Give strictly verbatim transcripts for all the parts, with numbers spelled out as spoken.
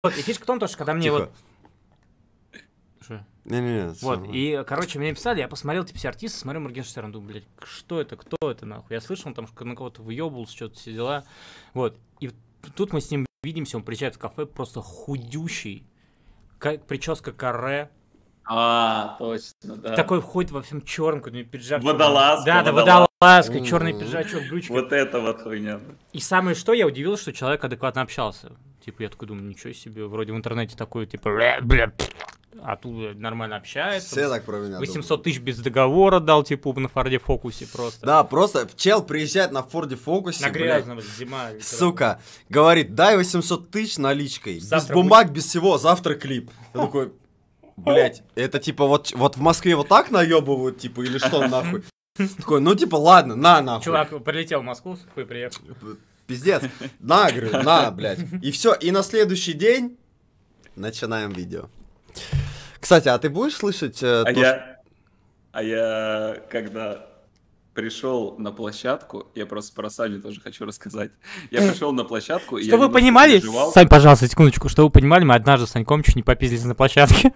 Вот, и фишка в том, что когда мне Тихо. вот... Что? Не-не-не. Вот, и, короче, мне писали, я посмотрел, типа, все артисты, смотрю Моргенштерн, думаю, блядь, что это, кто это, нахуй? Я слышал, он там на кого-то выебывался, что-то все дела. Вот, и тут мы с ним видимся, он приезжает в кафе, просто худющий, как прическа каре. А, точно, да. Такой входит во всем черном, какой-нибудь пиджак. Водолазка. Да, да, водолазка, водолазка, черный пиджачок, брючка. Вот это вот хуйня. И самое что, я удивился, что человек адекватно общался. Типа, я такой думаю, ничего себе, вроде в интернете такой, типа, бля, бля, а тут нормально общается. Все так про меня восемьсот тысяч без договора дал, типа, на Форде Фокусе просто. Да, просто чел приезжает на Форде Фокусе, На грязном, зима. сука, говорит, дай восемьсот тысяч наличкой, Завтра без бумаг, без всего, завтра клип. Я такой, блять, это типа вот, вот в Москве вот так наебывают, типа, или что нахуй? Такой, ну типа, ладно, на нахуй. Чувак прилетел в Москву, хуй приехал. Пиздец, на, говорю, на, блядь. И все, и на следующий день начинаем видео. Кстати, а ты будешь слышать... Э, а, то, я, что... а я, когда пришел на площадку, я просто про Саню тоже хочу рассказать. Я пришел на площадку, и Что я вы понимали? переживал. Сань, пожалуйста, секундочку, что вы понимали, мы однажды с Саньком чуть не попиздились на площадке.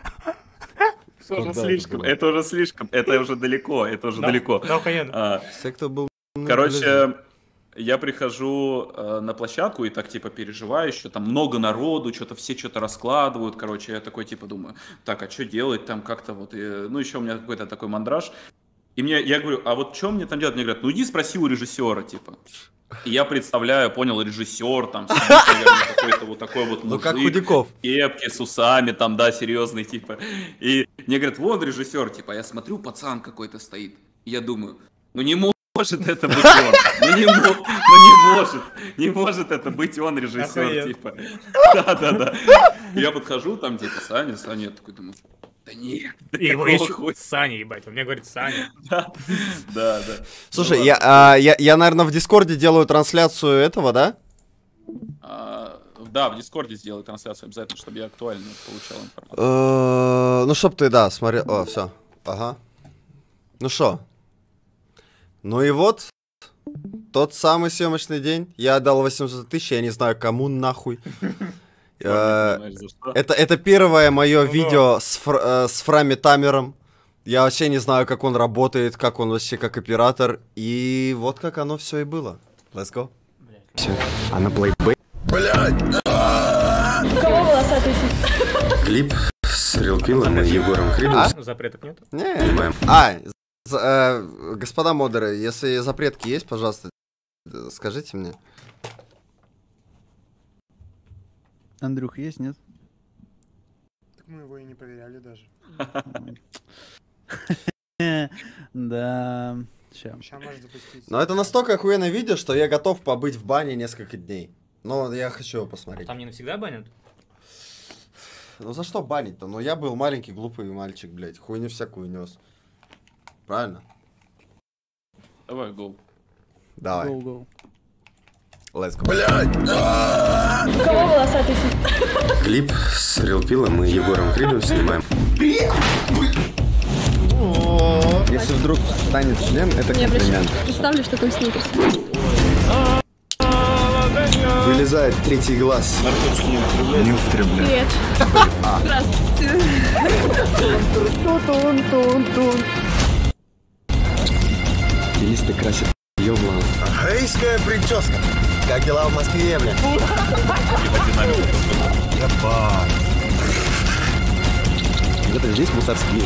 Это уже слишком, это уже слишком, это уже далеко, это уже далеко. А, Все, кто был... короче... Я прихожу э, на площадку и так, типа, переживаю еще, там много народу, что-то все что-то раскладывают, короче, я такой, типа, думаю, так, а что делать там как-то вот, и, ну, еще у меня какой-то такой мандраж, и мне, я говорю, а вот что мне там делать? Мне говорят, ну, иди спроси у режиссера, типа, и я представляю, понял, режиссер, там, сидит, наверное, какой-то вот такой вот мужик, ну, как Худяков. кепки с усами, там, да, серьезный, типа, и мне говорят, вот режиссер, типа, я смотрю, пацан какой-то стоит, и я думаю, ну, не может может это быть он, ну не, ну не может, не может это быть он режиссер, охуенно. Типа, да-да-да, я подхожу, там типа, Саня, Саня, я такой думаю, да нет, да и его еще Саня, ебать, он мне говорит Саня. Да, да, да. Слушай, ну, я, а, я, я, наверное, в Дискорде делаю трансляцию этого, да? А, да, в Дискорде сделаю трансляцию обязательно, чтобы я актуально получал информацию. Ну, чтоб ты, да, смотрел, о, все, ага. Ну шо? Ну и вот, тот самый съемочный день, я отдал восемьсот тысяч, я не знаю кому нахуй. Это, это первое мое видео с, фр, с Фрами Тамером. Я вообще не знаю, как он работает, как он вообще как оператор. И вот как оно все и было. Let's go. Все, а на плейбэй... Блядь! У кого волосатый Клип с Рилпилом и Егором Кридом. Запреток нет? Не, а... Э, господа модеры, если запретки есть, пожалуйста, скажите мне. Андрюх, есть, нет? Так мы его и не проверяли даже. Да. Сейчас может запустить. Но это настолько охуенное видео, что я готов побыть в бане несколько дней. Но я хочу его посмотреть. Там не навсегда банят? Ну за что банить-то? Ну я был маленький глупый мальчик, блядь, хуйню всякую нес. Правильно? Давай, гоу. Давай. Go, go. Let's go. Блядь! У кого волосатый Клип с Рилпилом и Егором Кридом снимаем. Если вдруг станет член, это комплимент. Представлю, что такое сникерс. Вылезает третий глаз. Не устреблен. Привет. Здравствуйте. Стилисты красят ёблан. Гейская прическа. Как дела в Москве, блядь? Ебать. Где-то здесь мусорские.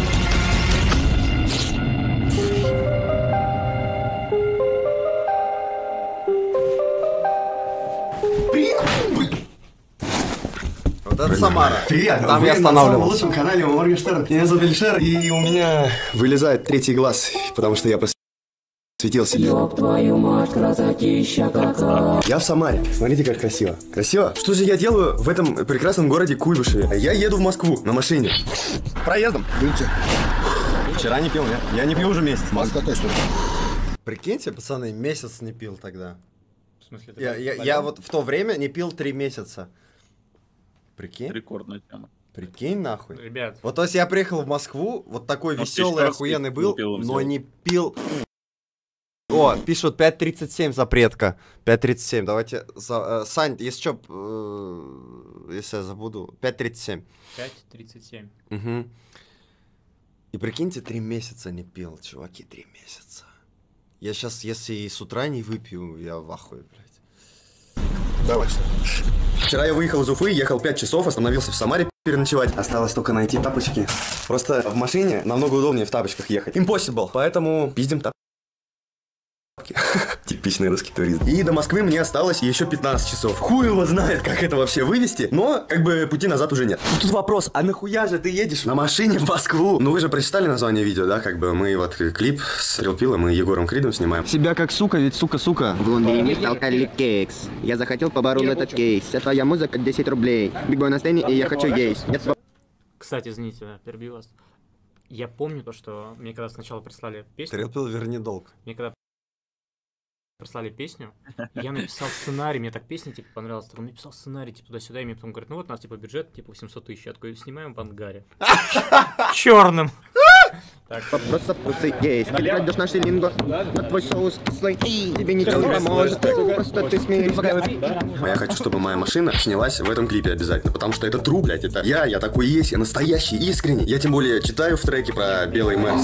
Вот это Самара. Привет. Там я останавливался. На лучшем канале у Моргенштерна. Меня зовут Эльшер, и у меня вылезает третий глаз, потому что я посветил себе. Ёб твою мать, красотища какая. Я в Самаре. Смотрите, как красиво. Красиво? Что же я делаю в этом прекрасном городе Куйбышеве? Я еду в Москву на машине. Проездом. Видите? Вчера не пил, нет? Я не пью уже месяц. Москва точно. Прикиньте, пацаны, месяц не пил тогда. В смысле? Я, я, я вот в то время не пил три месяца. Прикинь? Рекордная тема. Прикинь, нахуй. Ребят. Вот то есть я приехал в Москву, вот такой Он веселый, охуенный был, пил, но сделал. не пил. О, пишут пять тридцать семь запретка. пять тридцать семь, давайте. За, э, Сань, если что, э, если я забуду, пять тридцать семь. пять тридцать семь. Угу. И прикиньте, три месяца не пил, чуваки, три месяца. Я сейчас, если и с утра не выпью, я в ахуе, блядь. Давай. Вчера я выехал из Уфы, ехал пять часов, остановился в Самаре переночевать. Осталось только найти тапочки. Просто в машине намного удобнее в тапочках ехать. Impossible, поэтому пиздим тапочки. Типичный русский турист. И до Москвы мне осталось еще пятнадцать часов. Хуй его знает, как это вообще вывести, но как бы пути назад уже нет. Тут вопрос, а нахуя же ты едешь на машине в Москву? Ну вы же прочитали название видео, да? Как бы мы вот клип с Рилпилом и Егором Кридом снимаем. Себя как сука, ведь сука-сука. В Лондоне толкали кейкс. Я захотел по бару этот кейс. Вся твоя музыка десять рублей. Бигбой на сцене, и я хочу есть. Кстати, извините, да, перебью вас. Я помню то, что мне когда сначала прислали песню... Рилпил, верни долг. Мне когда прислали песню, я написал сценарий, мне так песня, типа, понравилась, он написал сценарий, типа, туда-сюда, и мне потом говорит, ну вот у нас, типа, бюджет, типа, восемьсот тысяч, я такой, снимаем в ангаре. Черным. Просто вкусы есть. Ты пройдешь наш линго, а твой соус кислый, тебе ничего не поможет. Просто ты смеешься. А я хочу, чтобы моя машина снялась в этом клипе обязательно, потому что это true, блядь, это я, я такой есть, я настоящий, искренний. Я тем более читаю в треке про белый Мерс.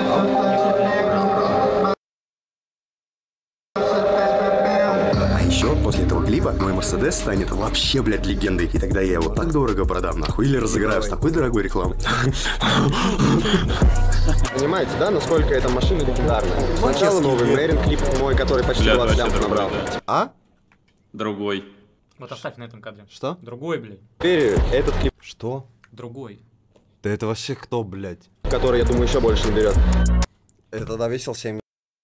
Еще после этого клипа мой Мерседес станет вообще, блядь, легендой. И тогда я его так дорого продам, нахуй, или разыграю с такой дорогой рекламой. Понимаете, да, насколько эта машина легендарная? Сначала новый Мэрин клип мой, который почти двадцать лямов набрал. А? Другой. Вот оставь на этом кадре. Что? Другой, блядь. Теперь этот клип. Что? Другой. Да это вообще кто, блядь? Который, я думаю, еще больше наберет. Это тогда весил семь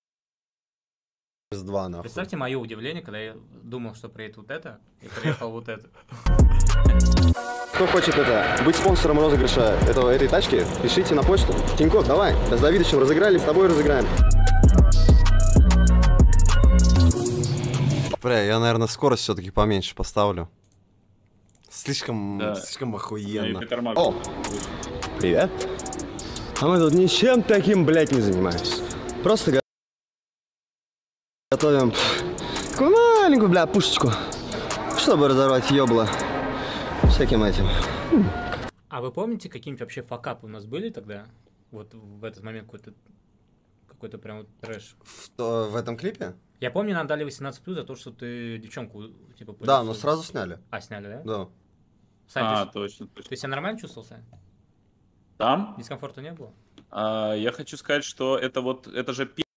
два, нахуй. Представьте мое удивление, когда я думал, что приедет вот это, и приехал вот это. Кто хочет это, быть спонсором розыгрыша этого, этой тачки, пишите на почту. Тинькофф, давай, с Давидычем разыграли, с тобой разыграем. Бля, я, наверное, скорость все-таки поменьше поставлю. Слишком, Да. слишком охуенно. О, привет. А мы тут ничем таким, блядь, не занимаемся. Просто го- готовим такую маленькую, бля, пушечку, чтобы разорвать ёбло всяким этим. А вы помните, какие-нибудь вообще факапы у нас были тогда? Вот в этот момент какой-то какой-то прям вот трэш. В, то- в этом клипе? Я помню, нам дали восемнадцать плюс за то, что ты девчонку, типа... по Да, лицу- но сразу сняли. А, сняли, да? Да. Сань, А, ты, точно, точно. ты себя нормально чувствовал, Сань? Там? Дискомфорта не было? А, я хочу сказать, что это вот, это же пе-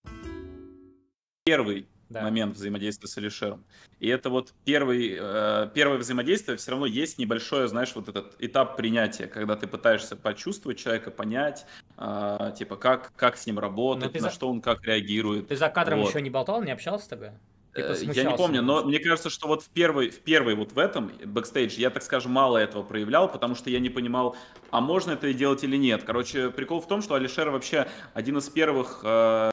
первый Да. момент взаимодействия с Алишером. И это вот первый, э, первое взаимодействие, все равно есть небольшое, знаешь, вот этот этап принятия, когда ты пытаешься почувствовать человека, понять, э, типа, как, как с ним работать, ты на за- что он как реагирует. Ты за кадром Вот. еще не болтал, не общался тогда? Типа, Э, Я не смущался помню, но немножко? мне кажется, что вот в первой, в первой вот в этом бэкстейдж я, так скажем, мало этого проявлял, потому что я не понимал, а можно это делать или нет. Короче, прикол в том, что Алишер вообще один из первых э,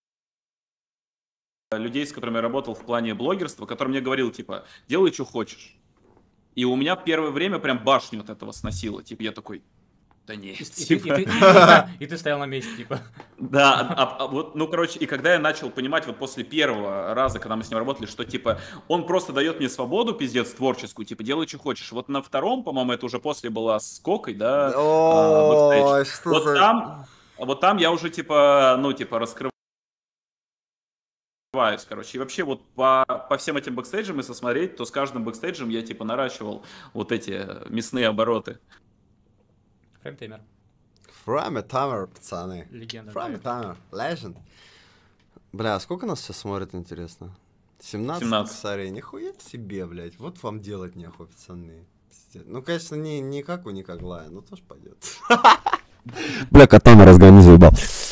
людей, с которыми я работал в плане блогерства, который мне говорил, типа, делай, что хочешь. И у меня первое время прям башню от этого сносило. Типа, я такой, да нет, И, ты- и типа... ты- и ты- и ты стоял на месте, типа. Да, а- а- а вот, ну, короче, и когда я начал понимать вот после первого раза, когда мы с ним работали, что, типа, он просто дает мне свободу, пиздец, творческую, типа, делай, что хочешь. Вот на втором, по-моему, это уже после была с Кокой, да, а, Ой, бэкстейдж. что Вот за- там, вот там я уже, типа, ну, типа, раскрываюсь, короче. И вообще вот по, по всем этим бэкстейджам, если смотреть, то с каждым бэкстейджем я, типа, наращивал вот эти мясные обороты. Фреймтаймер. From a timer, пацаны. Легенда. From a да. timer. Legend. Бля, а сколько нас сейчас смотрит, интересно? семнадцать, семнадцать. косарей. Нихуя себе, блядь. Вот вам делать нехуй, пацаны. Пиздец. Ну, конечно, не, не как у Никоглая, но тоже пойдет. Бля, кота на разгони заебал.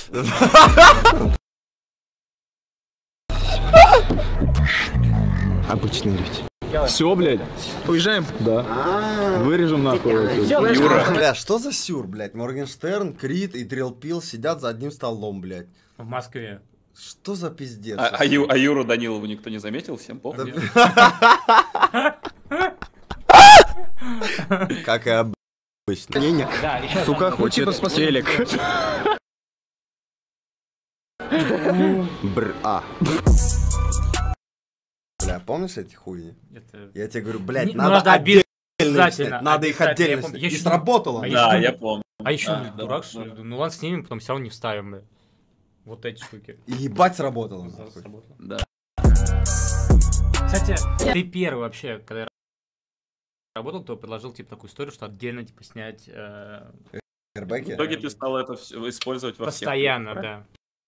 Обычные люди. Все, блядь. Уезжаем? Да. Вырежем нахуй. Юра. Бля, что за сюр, блядь? Моргенштерн, Крид и Трилпил сидят за одним столом, блядь. В Москве. Что за пиздец? А, а Ю- а Юру Данилову никто не заметил? Всем похуй. Как и обычно. Не-не. Сука, хочет телек. Бр, а. Бля, помнишь эти хуйни? Это... Я тебе говорю, блядь, Не- надо нужно отдельно Обязательно. Надо их обязательно, отдельно я помню. снять. Я И еще- сработало. а я Да, еще- я помню. А еще, Да, блин, да, дурак, да. что ли? Ну ладно, снимем, потом все равно не вставим, бля. Вот эти штуки. И ебать сработало. Сразу сработало. Да. Кстати, ты первый вообще, когда я работал, кто предложил, типа, такую историю, что отдельно, типа, снять э, В Эрбеки? итоге ты стал это всё использовать во всех. постоянно, клипах,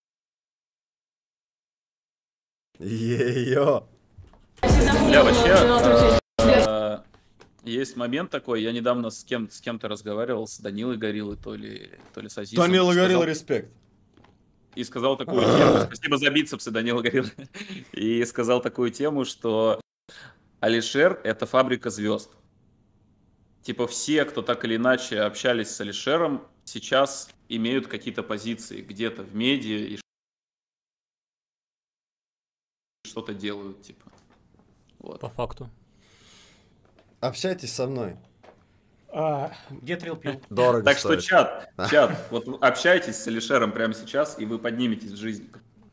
да. Е-йо. Бля, вообще, э, есть момент такой, я недавно с кем с кем-то разговаривал, с Данилой Гориллой, то ли, то ли с Азизом. Данила сказал- говорил респект. И сказал такую тему, спасибо за бицепсы, Данила Горилла. И сказал такую тему, что Алишер — это фабрика звезд. Типа все, кто так или иначе общались с Алишером, сейчас имеют какие-то позиции где-то в медиа и что-то делают, типа. Вот. По факту. Общайтесь со мной. А, где Трил пил? Дорого Так что, стоит. чат, чат, вот общайтесь с Алишером прямо сейчас, и вы подниметесь в жизни.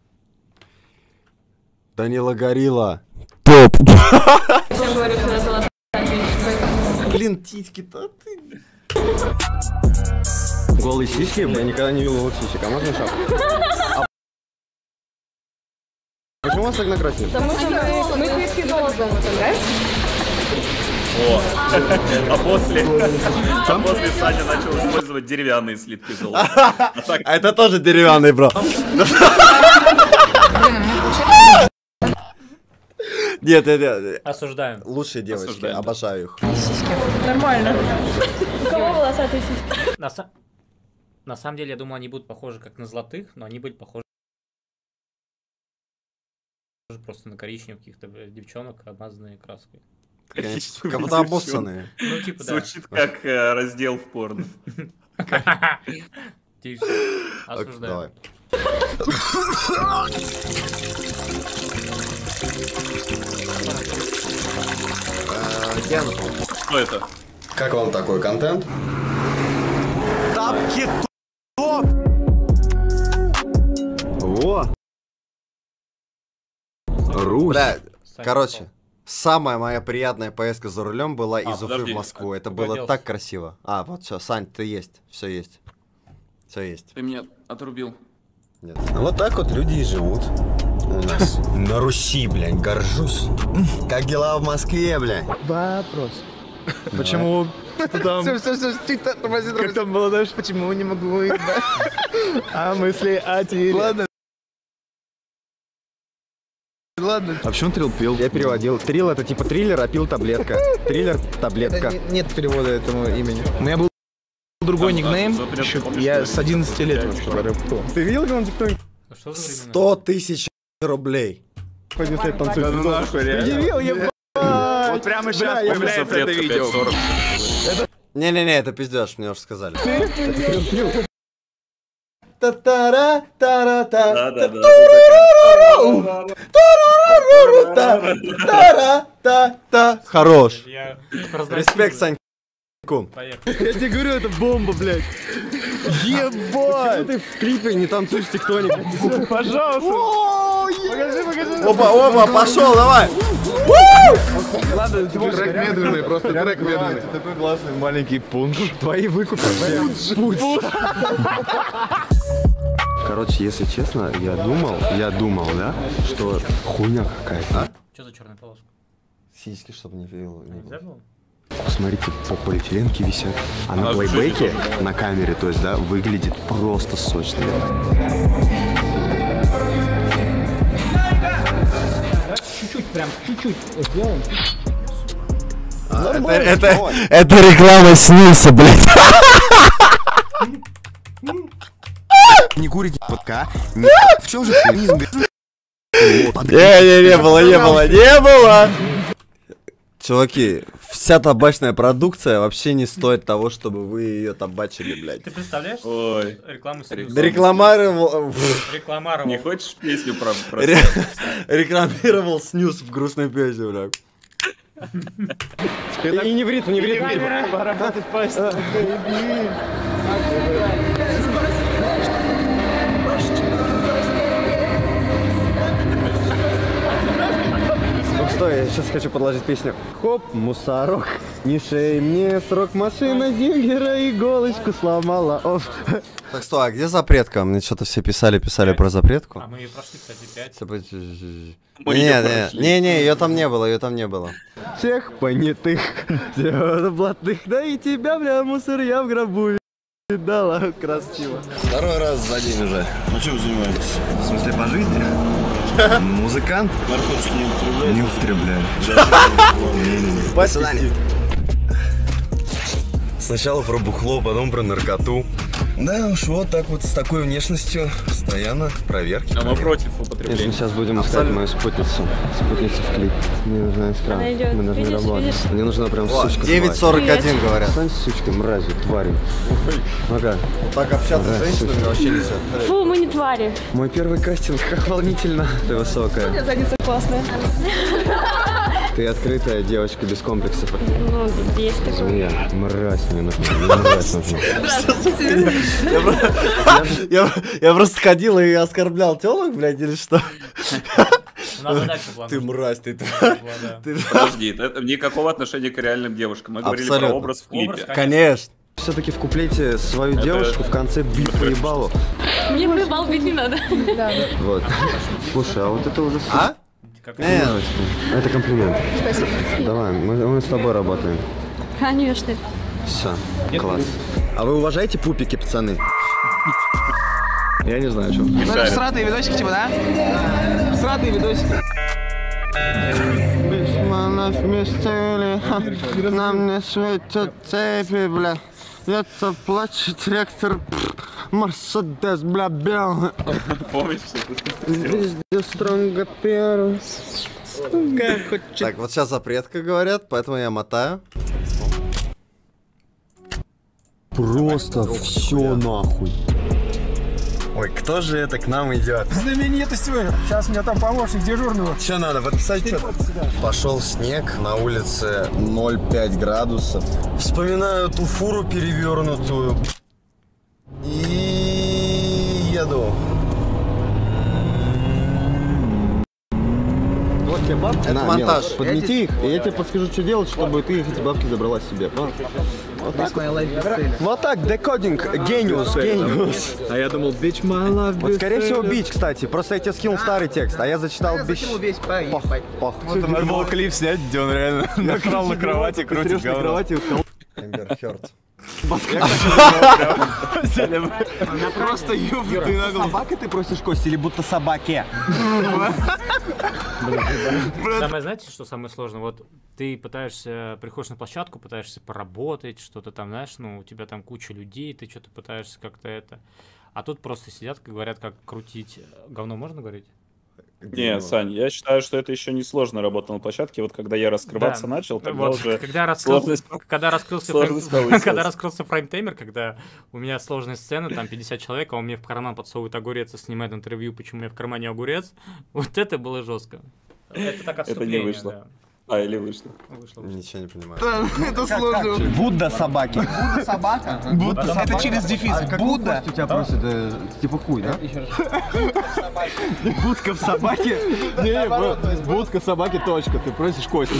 Данила Горилла. Я говорю, что это золотая вещь. Блин, титьки-то ты... Голые сиськи? Я никогда не видел голых сисек. А можно шапку? А почему вас так накрасили? Потому что мы, мы сиськи золотом, это нравится? О, а после, а после Саня начал использовать деревянные слитки золота. А так, А это тоже деревянный, бро. Нет, нет, нет. Осуждаем. Лучшие девочки, Осуждаем, да. обожаю их. Нормально. У кого волосатые сиськи? На, са- на самом деле, я думаю, они будут похожи как на золотых, но они будут похожи просто на коричневых каких-то, блядь, девчонок, обмазанные краской. Как будто обоссанные. Ну, типа, да. звучит как э, раздел в порно. Тише. Ок, Осуждаем. Давай. Э, Генку. Что это? Как вам такой контент? Тапки топ! Во! Русь! Бля, Саня короче, попал. самая моя приятная поездка за рулем была А, из Уфы подожди, в Москву. а Это куда было делся? так красиво. А, вот все, Сань, ты есть. Все есть. Все есть. Ты меня отрубил. Нет. Вот так вот люди и живут. У нас на Руси, блядь, горжусь. Как дела в Москве, блядь? Вопрос. Почему там... Все, все, все, ты тормози, Как там было дальше? Почему не могу? А мысли о тебе. Ладно. Ладно. А почему Трил пил? Я переводил. Трил это типа триллер, а пил таблетка. Триллер, таблетка. Нет перевода этому имени. У меня был другой Там, никнейм. а, запрет, Еще помнишь, я что с одиннадцати лет вообще рэп-ку. Ты видел, как он тикток? А что за времена? Сто тысяч рублей. Пойди стоит танцует. Да ну нахуй, реально. Предъявил, ебать! Вот прямо сейчас Бля, я появляется Запрет это видео. пять сорок. Не-не-не, это пиздешь, мне уже сказали. Да, да, да. Та-та-та. Хорош. Я Респект, Саньку. Поехали. Я тебе говорю, это бомба, блядь. Ебать! Почему ты в клипе не танцуешь тектоник? Пожалуйста. Покажи, покажи. Опа, опа, пошел, давай. Ладно, трек медленный, просто трек медленный. Такой классный маленький пунш. Твои выкупы. Пунш. Короче, если честно, я думал, я думал, да, что хуйня какая-то. Что за черная полоска? Сиськи, чтобы не видел. не Нельзя было. было? Посмотрите, по полиэтиленке висят. А на А плейбеке, на камере, то есть, да, выглядит просто сочно. Чуть-чуть, прям чуть-чуть сделаем. А, это, это, это реклама снился, блядь. Не курите подка. В чем же феминизм? Не, не, не было, не было, не было. Чуваки, вся табачная продукция вообще не стоит того, чтобы вы ее табачили, блядь. Ты представляешь? Ой. Рекламу союза. Да рекламировал... Рекламировал. Не хочешь песню про... про... Ре- Рекламировал снюс в грустной песне, блядь. И не врит, не врит. Поработать пасть. Стой, я сейчас хочу подложить песню. Хоп, мусорок, не шей мне срок, машина дилера иголочку сломала. Оф. Так, стой, а где запретка? Мне что-то все писали, писали про запретку. А мы ее прошли, кстати, пять. Не, не, не, не, ее там не было, ее там не было. Всех понятых, всех блатных, да и тебя, бля, мусор, я в гробу видала красиво. Второй раз за день уже. Ну что вы занимаетесь? В смысле, по жизни? Музыкант? Наркотики не употребляют? Не употребляю. До свидания. Сначала про бухло, потом про наркоту. Да уж, вот так вот, с такой внешностью, постоянно проверки. А мы против Если мы употребления. сейчас будем искать мою спутницу, спутницу в клип. Мне нужна искра. Она идет. Мы должны Видишь, работать. видишь? Мне нужна прям О, сучка. девять сорок один говорят. Стань сучкой, мразью, тварью. Ага. Так общаться с женщинами вообще нельзя. Фу, мы не твари. Мой первый кастинг, как волнительно. Ты высокая. Задница классная. Ты открытая девочка без комплексов. Ну, есть такое. Змея, мразь мне нужна. Мне мразь нужна. Я, я просто ходил и оскорблял телок, блядь, или что? У нас задача была. Ты мразь, ты была, да. ты- Подожди, это никакого отношения к реальным девушкам. Мы говорили про Абсолютно. образ в клипе. Образ, Конечно. Все-таки в куплете свою девушку в конце бить по ебалу. Мне поебал бить не надо. Вот. Слушай, а вот это уже... А? Как Э, Это комплимент. Давай, мы, мы с тобой работаем. Конечно. Все, класс. А вы уважаете пупики, пацаны? Я не знаю, что. Не шарит. Сратые видосики, типа, да? Сратые видосики. Нам не светят цепи, бля. Это плачет ректор. Мерседес, бля, белый. Помнишь, что ты Везде строго первый. Так, вот сейчас запретка говорят, поэтому я мотаю. Просто все нахуй. Ой, кто же это к нам идет? Знаменитость вы. Сейчас у меня там помощник дежурного. Что надо, подписать что-то? Пошел снег, на улице ноль пять градусов. Вспоминаю ту фуру перевернутую. И еду. Вот тебе бабки. Это На, монтаж. Мел, подмети их, и я тебе подскажу, что делать, чтобы ты эти бабки забрала себе. Вот, вот так. Вот так, декодинг, гениус, гениус. А я думал, bitch, my love. Вот, скорее всего, бич, кстати. Просто я тебе скинул старый текст, а я зачитал бич. Пах, пах. Надо было клип снять, где он реально насрал на кровати, крутит на говно. кровати. Эмбер Хёрд. Она просто ёбнутый на голову. Собака ты просишь, Костя, или будто собаке? Самое, знаете, что самое сложное? Вот ты пытаешься, приходишь на площадку, пытаешься поработать, что-то там, знаешь, ну, у тебя там куча людей, ты что-то пытаешься как-то это... А тут просто сидят и говорят, как крутить... Говно можно говорить? Не, Сань, я считаю, что это еще не сложно работа на площадке. Вот когда я раскрываться Да. начал, тогда Вот, уже когда, раскрылся, сложность, когда, раскрылся сложность фрейм- повысилась. когда раскрылся фреймтаймер, когда у меня сложные сцены, там пятьдесят человек, а он мне в карман подсовывает огурец и снимает интервью, почему у меня в кармане огурец, вот это было жестко. Это так это отступление, не вышло. да. А, или вышло. Вышло, вышло. Ничего не понимаю. Это сложно. Будда собаки. Будда собака? Будда Это через дефис. Будда. У тебя просит, э, типа хуй, да? Будка в собаке? Не, будка в собаке, точка. Ты просишь Костя.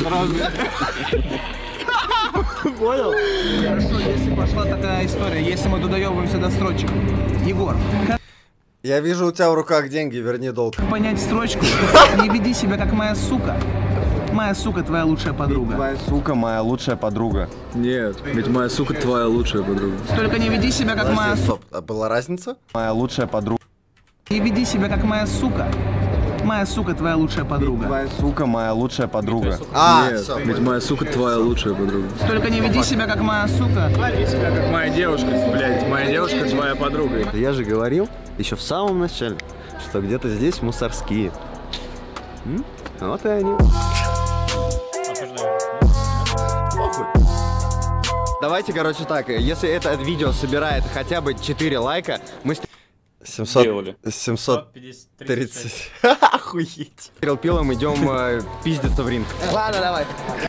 Понял? Хорошо, если пошла такая история, если мы додаёбываемся до строчек. Егор, как Я вижу у тебя в руках деньги, верни долг. понять строчку? Не веди себя как моя сука. Моя сука твоя лучшая подруга. Твоя сука моя лучшая подруга. Нет, ведь моя сука твоя лучшая подруга. Только не веди себя как моя Подожди, сука. стоп, а была разница? Моя лучшая подруга. Не веди себя как моя сука. Моя сука твоя лучшая подруга. Твоя сука моя лучшая подруга. А, Нет, все. ведь моя сука твоя лучшая подруга. Только не веди себя как моя сука. Веди себя как моя девушка, блядь. Моя девушка твоя подруга. Я же говорил еще в самом начале, что где-то здесь мусорские. М? Вот и они. Давайте, короче, так, если это видео собирает хотя бы четыре лайка, мы с семьсот Делали. семьсот тридцать. тридцать. Охуеть. Пилом идем э, пиздиться в ринг. Ладно, давай.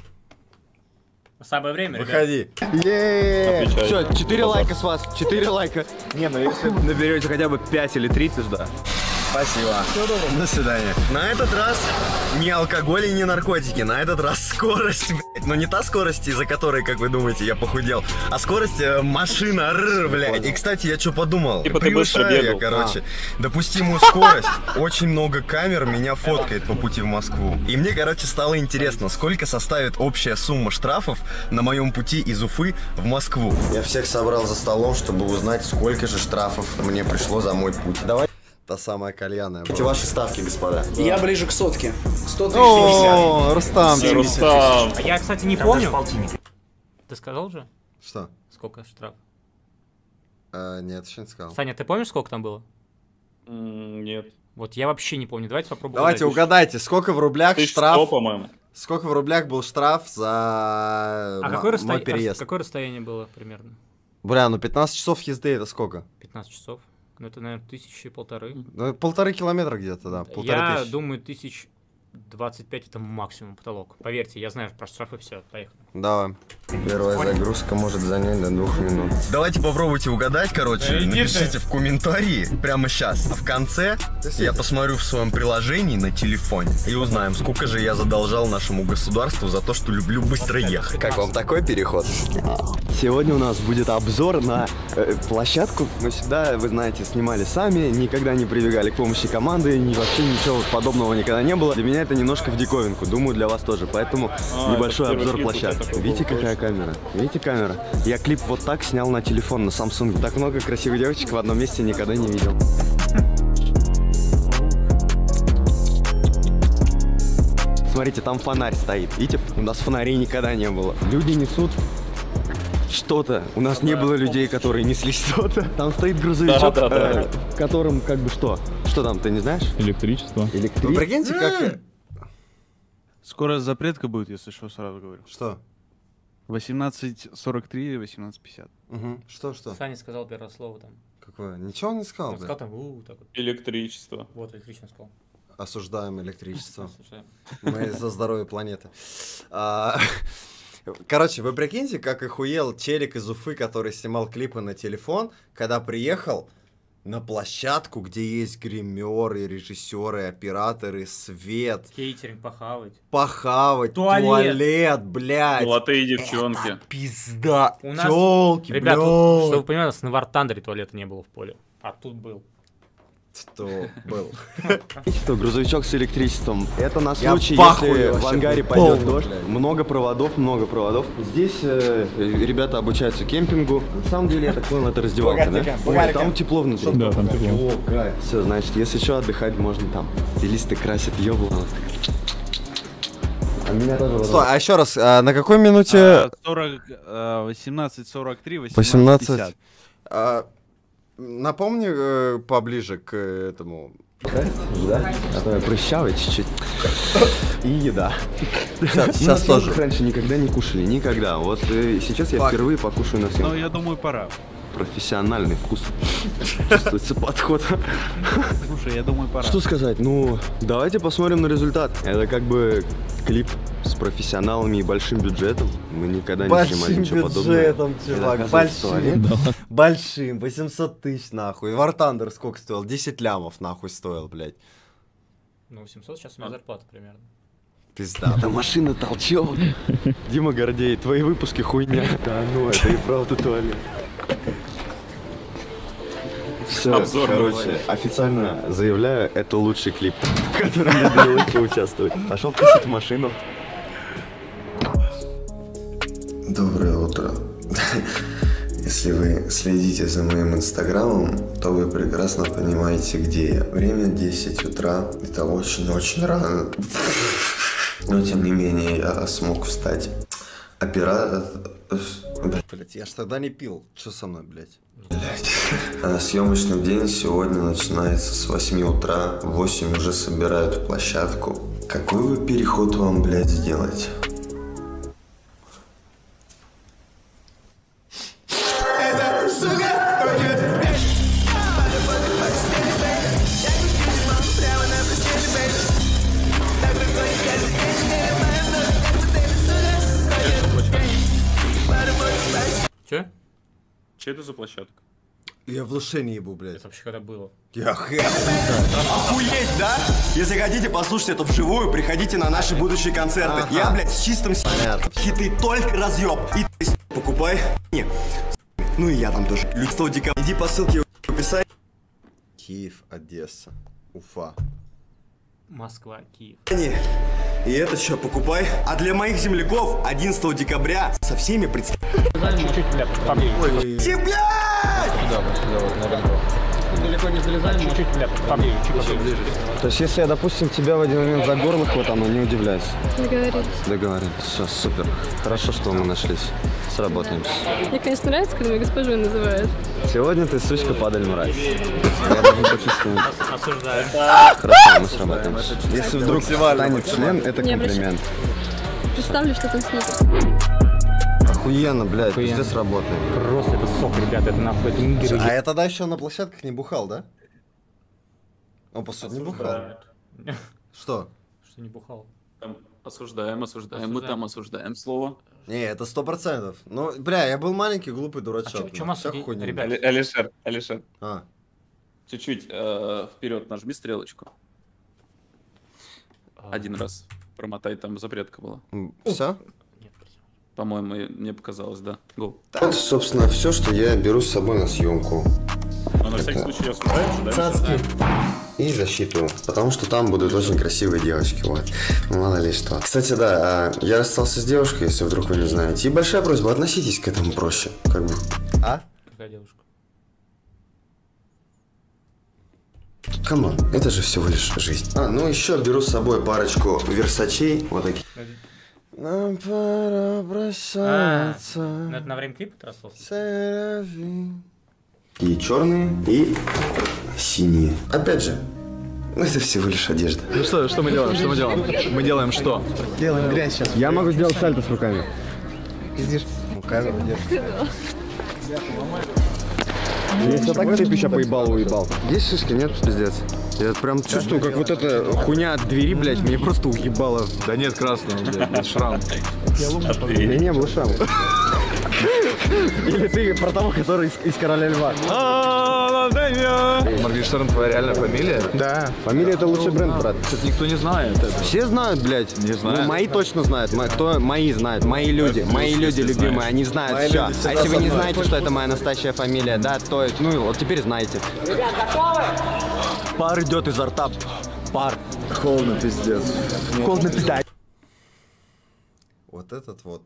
Самое время, ребят. Выходи. Отвечай. Все, четыре лайка с вас, четыре лайка. Не, ну если наберете хотя бы пять или три, пизда. Спасибо. Всего доброго. До свидания. На этот раз не алкоголь и не наркотики, на этот раз скорость, блядь. Но не та скорость, из-за которой, как вы думаете, я похудел, а скорость э, машина, рр, блядь. И, кстати, я что подумал? Типа ты быстро Превышаю я, бегал. короче, допустимую скорость. Очень много камер меня фоткает по пути в Москву. И мне, короче, стало интересно, сколько составит общая сумма штрафов на моем пути из Уфы в Москву. Я всех собрал за столом, чтобы узнать, сколько же штрафов мне пришло за мой путь. Давай. Та самая кальяная. Эти ваши ставки, господа. Я ближе к сотке. сто тысяч. О, Рустам. Рустам. А я, кстати, не помню. Ты сказал же? Что? Сколько штраф? А, нет, еще не сказал. Саня, ты помнишь, сколько там было? Нет. Вот я вообще не помню. Давайте попробуем. Давайте угадайте, сколько в рублях тысяч штраф... сто, по-моему. Сколько в рублях был штраф за А м- какой мой расстоя- переезд? какое расстояние было примерно? Бля, ну пятнадцать часов езды это сколько? пятнадцать часов. Ну это, наверное, тысячи полторы. Ну, полторы километра где-то, да. Полторы Я тысячи. думаю, тысяч двадцать пять это максимум потолок. Поверьте, я знаю про штрафы, все, поехали. Давай. Первая загрузка может занять до двух минут. Давайте попробуйте угадать, короче. Да иди Напишите в комментарии прямо сейчас. А в конце я посмотрю в своем приложении на телефоне и узнаем, сколько же я задолжал нашему государству за то, что люблю быстро ехать. Как вам такой переход? Сегодня у нас будет обзор на э, площадку. Мы всегда, вы знаете, снимали сами, никогда не прибегали к помощи команды, ни, вообще ничего подобного никогда не было. Для меня это немножко в диковинку, думаю, для вас тоже. Поэтому А, небольшой это первый обзор клип у тебя площадки. такой Видите, был, какая камера? Видите камера? Я клип вот так снял на телефон, на Samsung. Так много красивых девочек в одном месте никогда не видел. Смотрите, там фонарь стоит. Видите, у нас фонарей никогда не было. Люди несут что-то. У нас не было людей, которые несли что-то. Там стоит грузовичок, Да, да, да. э, которым как бы что? Что там, ты не знаешь? Электричество. Вы Электричество. прикиньте, как... Скоро запретка будет, если что, сразу говорю. Что? восемнадцать сорок три, восемнадцать пятьдесят. Угу. Что, что? Саня сказал первое слово там. Какое? Ничего он не сказал, Он блядь. сказал там, у так вот. Электричество. Вот, электрично сказал. Осуждаем электричество. Слушай, Мы за здоровье планеты. А, Короче, вы прикиньте, как охуел челик из Уфы, который снимал клипы на телефон, когда приехал на площадку, где есть гримеры, режиссеры, операторы, свет, кейтеринг похавать. похавать, Туалет. туалет, блядь. Золотые девчонки. Это пизда. У нас, Тёлки, ребят, блядь. вот, чтобы вы понимали, у нас на War Thunder туалета не было в поле. А тут был. Что был? Что, грузовичок с электричеством. Это на Я случай, пахую если в вообще, ангаре полный, пойдет дождь. блядь. Много проводов, много проводов. Здесь э, ребята обучаются кемпингу. На самом деле, я так понял, это раздевалка, да? Ой, там тепло внутри. Да, там тепло. О, кайф. Все, значит, если что, отдыхать можно там. Стилисты красят ёбло. А меня тоже Стой, а еще раз, а на какой минуте? сорок, э, восемнадцать сорок три, восемнадцать. восемнадцать пятьдесят. А, напомни э, поближе к этому. Да? А то я прыщавый чуть-чуть. И еда. Сейчас, Мы на сейчас тоже. съемках раньше никогда не кушали, никогда. Вот э, сейчас я Факт. впервые покушаю на Ну, съемках. я думаю, пора. Профессиональный вкус. Чувствуется подход. Слушай, я думаю, пора. Что сказать? Ну, давайте посмотрим на результат. Это как бы клип с профессионалами и большим бюджетом. Мы никогда не снимали Большим ничего подобного. бюджетом, Это, чувак, оказывается, большим. туалет. Большим, восемьсот тысяч нахуй. War Thunder сколько стоил? десять лямов нахуй стоил, блядь. Ну, восемьсот сейчас у меня зарплата примерно. Пизда. Это машина толчок. Дима Гордей, твои выпуски хуйня. Да ну, это и правда туалет. Все, Обзор короче, давай. официально заявляю, это лучший клип, в котором мне довелось поучаствовать. Пошел писать в машину. Доброе утро. Если вы следите за моим инстаграмом, то вы прекрасно понимаете, где я. Время десять утра. Это очень-очень рано. Но тем не менее я смог встать. Оператор... Блять, я ж тогда не пил. Что со мной, блядь? А съемочный день сегодня начинается с восьми утра. В восемь уже собирают площадку. Какой вы переход вам, блядь, сделать? Че? Че это за площадка? Я в душе не ебу, блядь. Это вообще когда было? Я хэ. Охуеть, да? Если хотите послушать это вживую, приходите на наши будущие концерты. Ага. Я, блядь, с чистым с... хиты только разъеб. И ты покупай. Не. Ну и я там тоже. Людство дикого. Иди по ссылке в описании. Киев, Одесса, Уфа. Москва, Киев. И это что, покупай. А для моих земляков одиннадцатого декабря со всеми представляем. Все, блядь! Далеко не залезаем, чуть-чуть, бля, поближе, чуть поближе. То есть, если я, допустим, тебя в один момент за горло хватану, не удивляйся. Договорились. Договорились. Все, супер. Хорошо, что мы нашлись. Сработаемся. Мне, конечно, нравится, когда меня госпожой называют. Сегодня ты, сучка, падаль мразь. Я должен почувствовать. Осуждаю. Хорошо, мы сработаемся. Если вдруг станет член, это Не комплимент. Представлю, что там снизу. Охуенно, блядь, пиздец работает. Просто это сок, ребята, это нахуй, это нигеры. А я тогда еще на площадках не бухал, да? Он, по сути, не бухал. Что? Что не бухал? Там осуждаем, осуждаем, мы там осуждаем слово. Не, это сто процентов. Ну, бля, я был маленький, глупый дурачок. А чё- чё массу Вся хуйня. ребят? Али- Алишер, Алишер, А. чуть-чуть э, вперед нажми стрелочку. Один раз промотай, там запретка была. Все? По-моему, мне показалось, да. Go. Вот, собственно, все, что я беру с собой на съемку. Но на всякий случай осуждаешь, да? И защиту, потому что там будут очень красивые девочки, вот. Мало ли что. Кстати, да, а, я расстался с девушкой, если вдруг вы не знаете. И большая просьба, относитесь к этому проще, как бы. А? Какая девушка? Камон, это же всего лишь жизнь. А, ну еще беру с собой парочку версачей, вот таких. Нам пора прощаться. Ну, это на время клипа ты расстался? И черные, и синие. Опять же, ну это всего лишь одежда. Ну что, что мы делаем? Что мы делаем? Мы делаем что? Делаем грязь сейчас. Я могу сделать сальто с руками. Пиздишь. Ну, камеру держи. Если так ты еще поебал, уебал. Есть шишки, нет? Пиздец. Я прям чувствую, как вот эта хуйня от двери, блядь, мне просто уебало. Да нет красного, блядь, это шрам. У меня не было шрама. Или ты про того, который из, из Короля Льва. Моргенштерн твоя реальная фамилия? Да. Фамилия — это лучший бренд, брат. Кстати, никто не знает это. Все знают, блядь. Не знают. Ну, мои точно знают. Мо- Кто мои знают? Мои люди. Мои люди любимые, они знают Мои все. люди А всегда если вы со не мной. знаете, что это моя настоящая фамилия, да, то ну вот теперь знаете. Пар идет изо рта. Пар. Холодно, пиздец. Холодно пизда. Вот этот вот.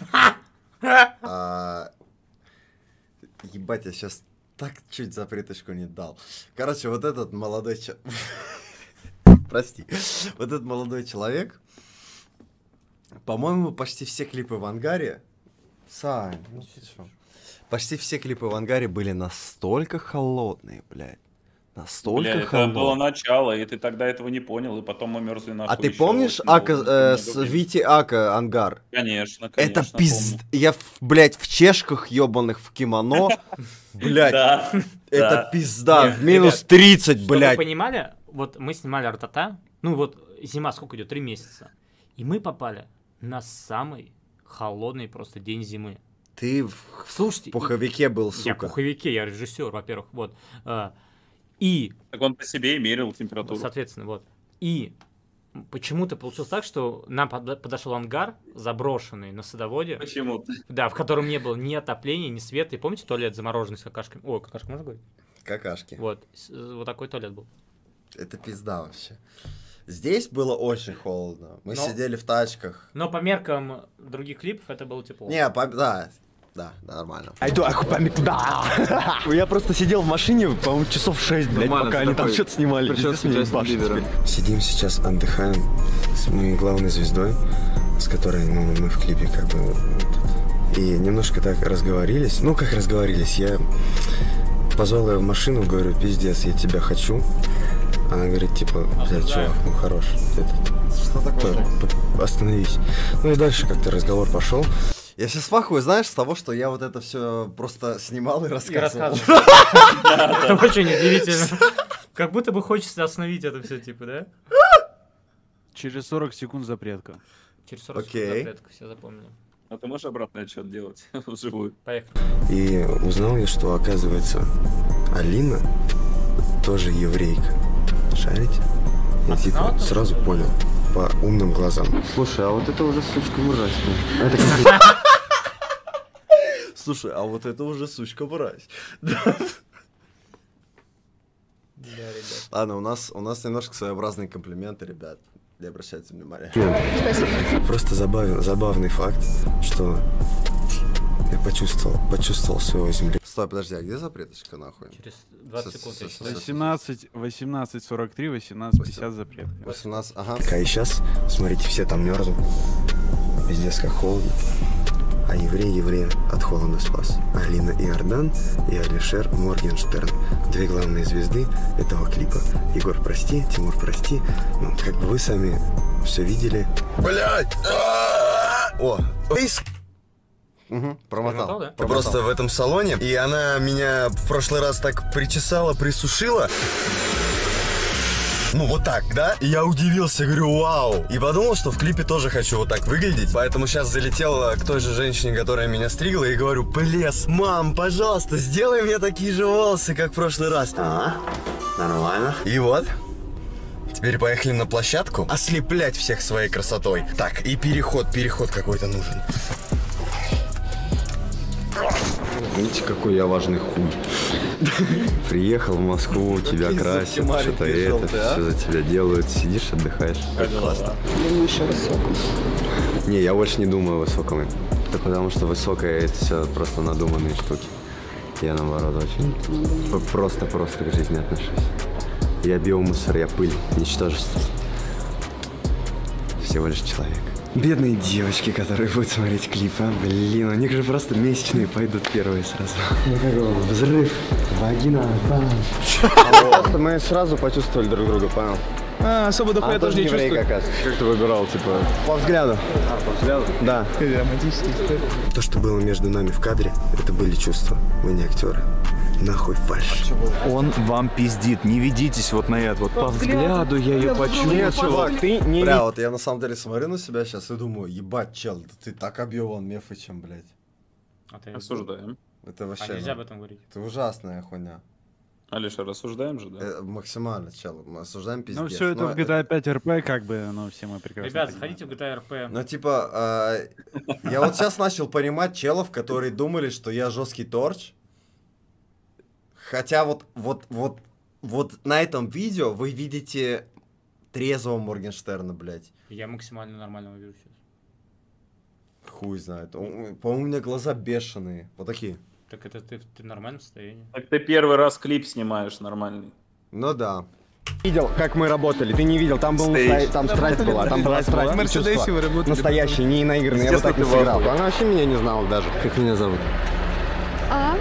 А, Ебать, я сейчас так чуть запреточку не дал. Короче, вот этот молодой человек... Прости. Вот этот молодой человек, по-моему, почти все клипы в ангаре... Сань, ну ты шо? Почти все клипы в ангаре были настолько холодные, блядь. Настолько Бля, это холодные. было начало, и ты тогда этого не понял, и потом мы мерзли нахуй. А ты еще помнишь очень Ака, долго, э, много с времени. Вити Ака ангар? Конечно, конечно. Это пизд... Я, в- блядь, в чешках ебаных в кимоно. Блядь. Да, Это да. пизда. Нет, В минус ребят, тридцать, Чтобы вы блядь. понимали, вот мы снимали Артата, ну вот зима сколько идет? Три месяца. И мы попали на самый холодный просто день зимы. Ты в Слушайте, пуховике был, я в сука. пуховике, я режиссер, во-первых, вот. А, И, Так он по себе и мерил температуру. соответственно, вот. И почему-то получилось так, что нам под- подошел ангар, заброшенный на садоводе. Почему-то. Да, в котором не было ни отопления, ни света. И помните туалет замороженный с какашками? Ой, какашка можно говорить? Какашки. Вот, с- вот такой туалет был. Это пизда вообще. Здесь было очень холодно. Мы Но- сидели в тачках. Но по меркам других клипов это было тепло. Не, по- да, да, да, нормально. Айду, ахупами туда. Я просто сидел в машине, по-моему, часов шесть, блядь, Нормально, пока ты они там такой что-то снимали. причём Пиздец, с меня Джастином ебашит Бибером. теперь. Сидим сейчас, отдыхаем с моей главной звездой, с которой, ну, мы в клипе как бы вот тут. И немножко так разговорились. Ну, как разговорились, я позвал ее в машину, говорю, пиздец, я тебя хочу. Она говорит, типа, блядь, чувак, ну хорош. Это, Что такое? п- остановись. Ну и дальше как-то разговор пошел. Я сейчас фахую, знаешь, с того, что я вот это все просто снимал и И рассказывал. рассказывал. Это очень удивительно. Как будто бы хочется остановить это все, типа, да? Через сорок секунд запретка. Через сорок Окей. секунд запретка, все запомнили. А ты можешь обратный отчет делать вживую? Поехали. И узнал я, что, оказывается, Алина тоже еврейка. Шарите? Я типа сразу понял. По умным глазам. Слушай, а вот это уже сучка мразь. Это как... Слушай, а вот это уже сучка мразь. Ладно, у нас, у нас немножко своеобразные комплименты, ребят. Не обращайте внимания. Просто забавен, забавный факт, что я почувствовал, почувствовал своего земли. Стой, подожди, а где запреточка нахуй? Через двадцать секунд я считаю. восемнадцать, восемнадцать сорок три, восемнадцать пятьдесят запрет. восемнадцать, ага. А и сейчас, смотрите, все там мерзнут. Пиздец, как холодно. А еврей еврея от холода спас. Алина Иордан и Алишер Моргенштерн. Две главные звезды этого клипа. Егор, прости, Тимур, прости. Ну, как бы вы сами все видели. Блять! О! Угу, промотал. Да? Просто в этом салоне. И она меня в прошлый раз так причесала, присушила. Ну вот так, да? И я удивился, говорю, вау. И подумал, что в клипе тоже хочу вот так выглядеть. Поэтому сейчас залетел к той же женщине, которая меня стригла, и говорю, плес, мам, пожалуйста, сделай мне такие же волосы, как в прошлый раз. А, нормально. И вот. Теперь поехали на площадку ослеплять всех своей красотой. Так, и переход, переход какой-то нужен. Видите, какой я важный хуй. Приехал в Москву, тебя красят, что-то это, все за тебя делают, сидишь, отдыхаешь. Как классно. Не, я больше не думаю о высоком. Да потому что высокое это все просто надуманные штуки. Я наоборот очень просто-просто к жизни отношусь. Я биомусор, я пыль, ничтожество. Всего лишь человек. Бедные девочки, которые будут смотреть клип, а, блин, у них же просто месячные пойдут первые сразу. Ну какой взрыв, вагина, бам. Просто мы сразу почувствовали друг друга, понял? А, особо дохуя а, тоже не чувствую. Как ты выбирал, типа? По взгляду. А, по взгляду? Да. Романтический история. То, что было между нами в кадре, это были чувства. Мы не актеры. Нахуй фальшь. Он вам пиздит, не ведитесь вот на это. Вот по взгляду я ее почувствовал. Нет, чувак, ты не... Бля, вот я на самом деле смотрю на себя сейчас и думаю, ебать, чел, да ты так объеван мефычем, блядь. А ты осуждаем. Это вообще... А нельзя об этом говорить. Это ужасная хуйня. Алиша, рассуждаем же, да? Э, максимально, чел, мы осуждаем пиздец. Ну все это в джи ти эй пять эр пи, как бы, ну все мы прекрасно Ребят, понимаем. сходите в джи ти эй эр пи. Ну типа, э, я вот сейчас начал понимать челов, которые думали, что я жесткий торч. Хотя вот, вот, вот, вот на этом видео вы видите трезвого Моргенштерна, блядь. Я максимально нормального вижу сейчас. Хуй знает. По-моему, у меня глаза бешеные. Вот такие. Так это ты, ты в нормальном состоянии. Так ты первый раз клип снимаешь нормальный. Ну да. Видел, как мы работали, ты не видел, там, был настоя... там страсть была, там была страсть, Мерседесе вы работали. настоящий, не наигранный, я бы так не сыграл. Она вообще меня не знала даже, как меня зовут. А?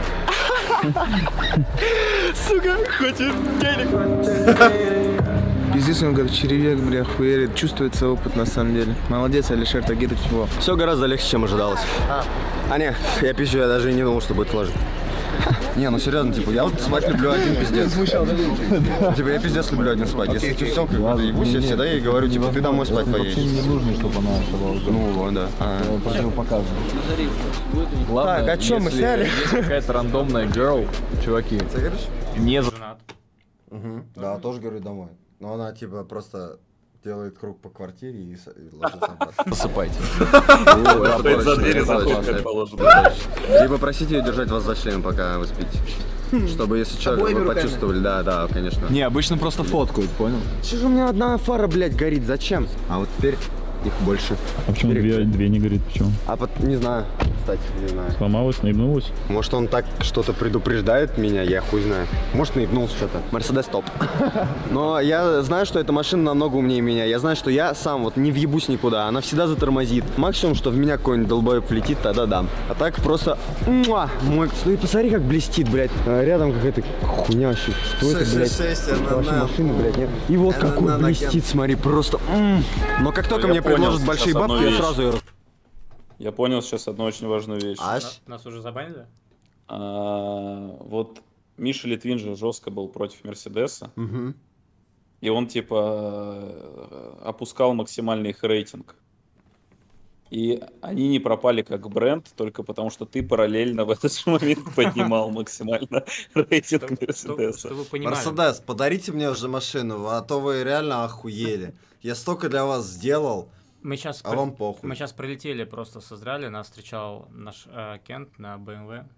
Сука, хочет денег. Пиздец, он как червяк, бля, хуярит. Чувствуется опыт на самом деле. Молодец, Алишер Тагиров, чего? Все гораздо легче, чем ожидалось. А, а не, я пизжу, я даже и не думал, что будет сложно. Не, ну серьезно, типа, я вот спать люблю один пиздец. Типа, я пиздец люблю один спать. Если ты все, как бы, ебусь, я всегда ей говорю, типа, ты домой спать поедешь. Не нужно, чтобы она оставалась. Ну, да. Противопоказано. Так, а что мы сняли? Есть какая-то рандомная girl, чуваки. Ты говоришь? Не Женат. Угу. Да, тоже говорю домой. Но она, типа, просто делает круг по квартире и, с... и ложится обратно. засыпайте. За двери заходит, как положено. Либо просите ее держать вас за член, пока вы спите. Чтобы, если что, вы почувствовали, да, да, конечно. Не, обычно просто фоткают, понял? Че же у меня одна фара, блядь, горит, зачем? А вот теперь их больше. А почему две, две не горит, почему? А под, не знаю, кстати, не знаю. Сломалась, наебнулась? Может он так что-то предупреждает меня, я хуй знаю. Может наебнулся что-то. Мерседес топ. Но я знаю, что эта машина намного умнее меня. Я знаю, что я сам вот не въебусь никуда, она всегда затормозит. Максимум, что в меня какой-нибудь долбоеб влетит, тогда дам. А так просто... Муа! Мой... Ну посмотри, как блестит, блядь. Рядом какая-то хуйня вообще. Что это, блядь? Это вообще машина, блядь, нет? И вот какой блестит, смотри, просто... Но как только мне предложат большие бабки, я сразу ее... Я понял сейчас одну очень важную вещь. Нас, нас уже забанили? А, вот Миша Литвин же жестко был против Мерседеса. Угу. И он типа опускал максимальный их рейтинг. И они не пропали как бренд только потому, что ты параллельно в этот же момент поднимал максимально рейтинг Мерседеса. Мерседес, подарите мне уже машину, а то вы реально охуели. Я столько для вас сделал, мы сейчас а про... вам похуй. Мы сейчас прилетели просто с Израиля, нас встречал наш э, Кент на бэ эм вэ.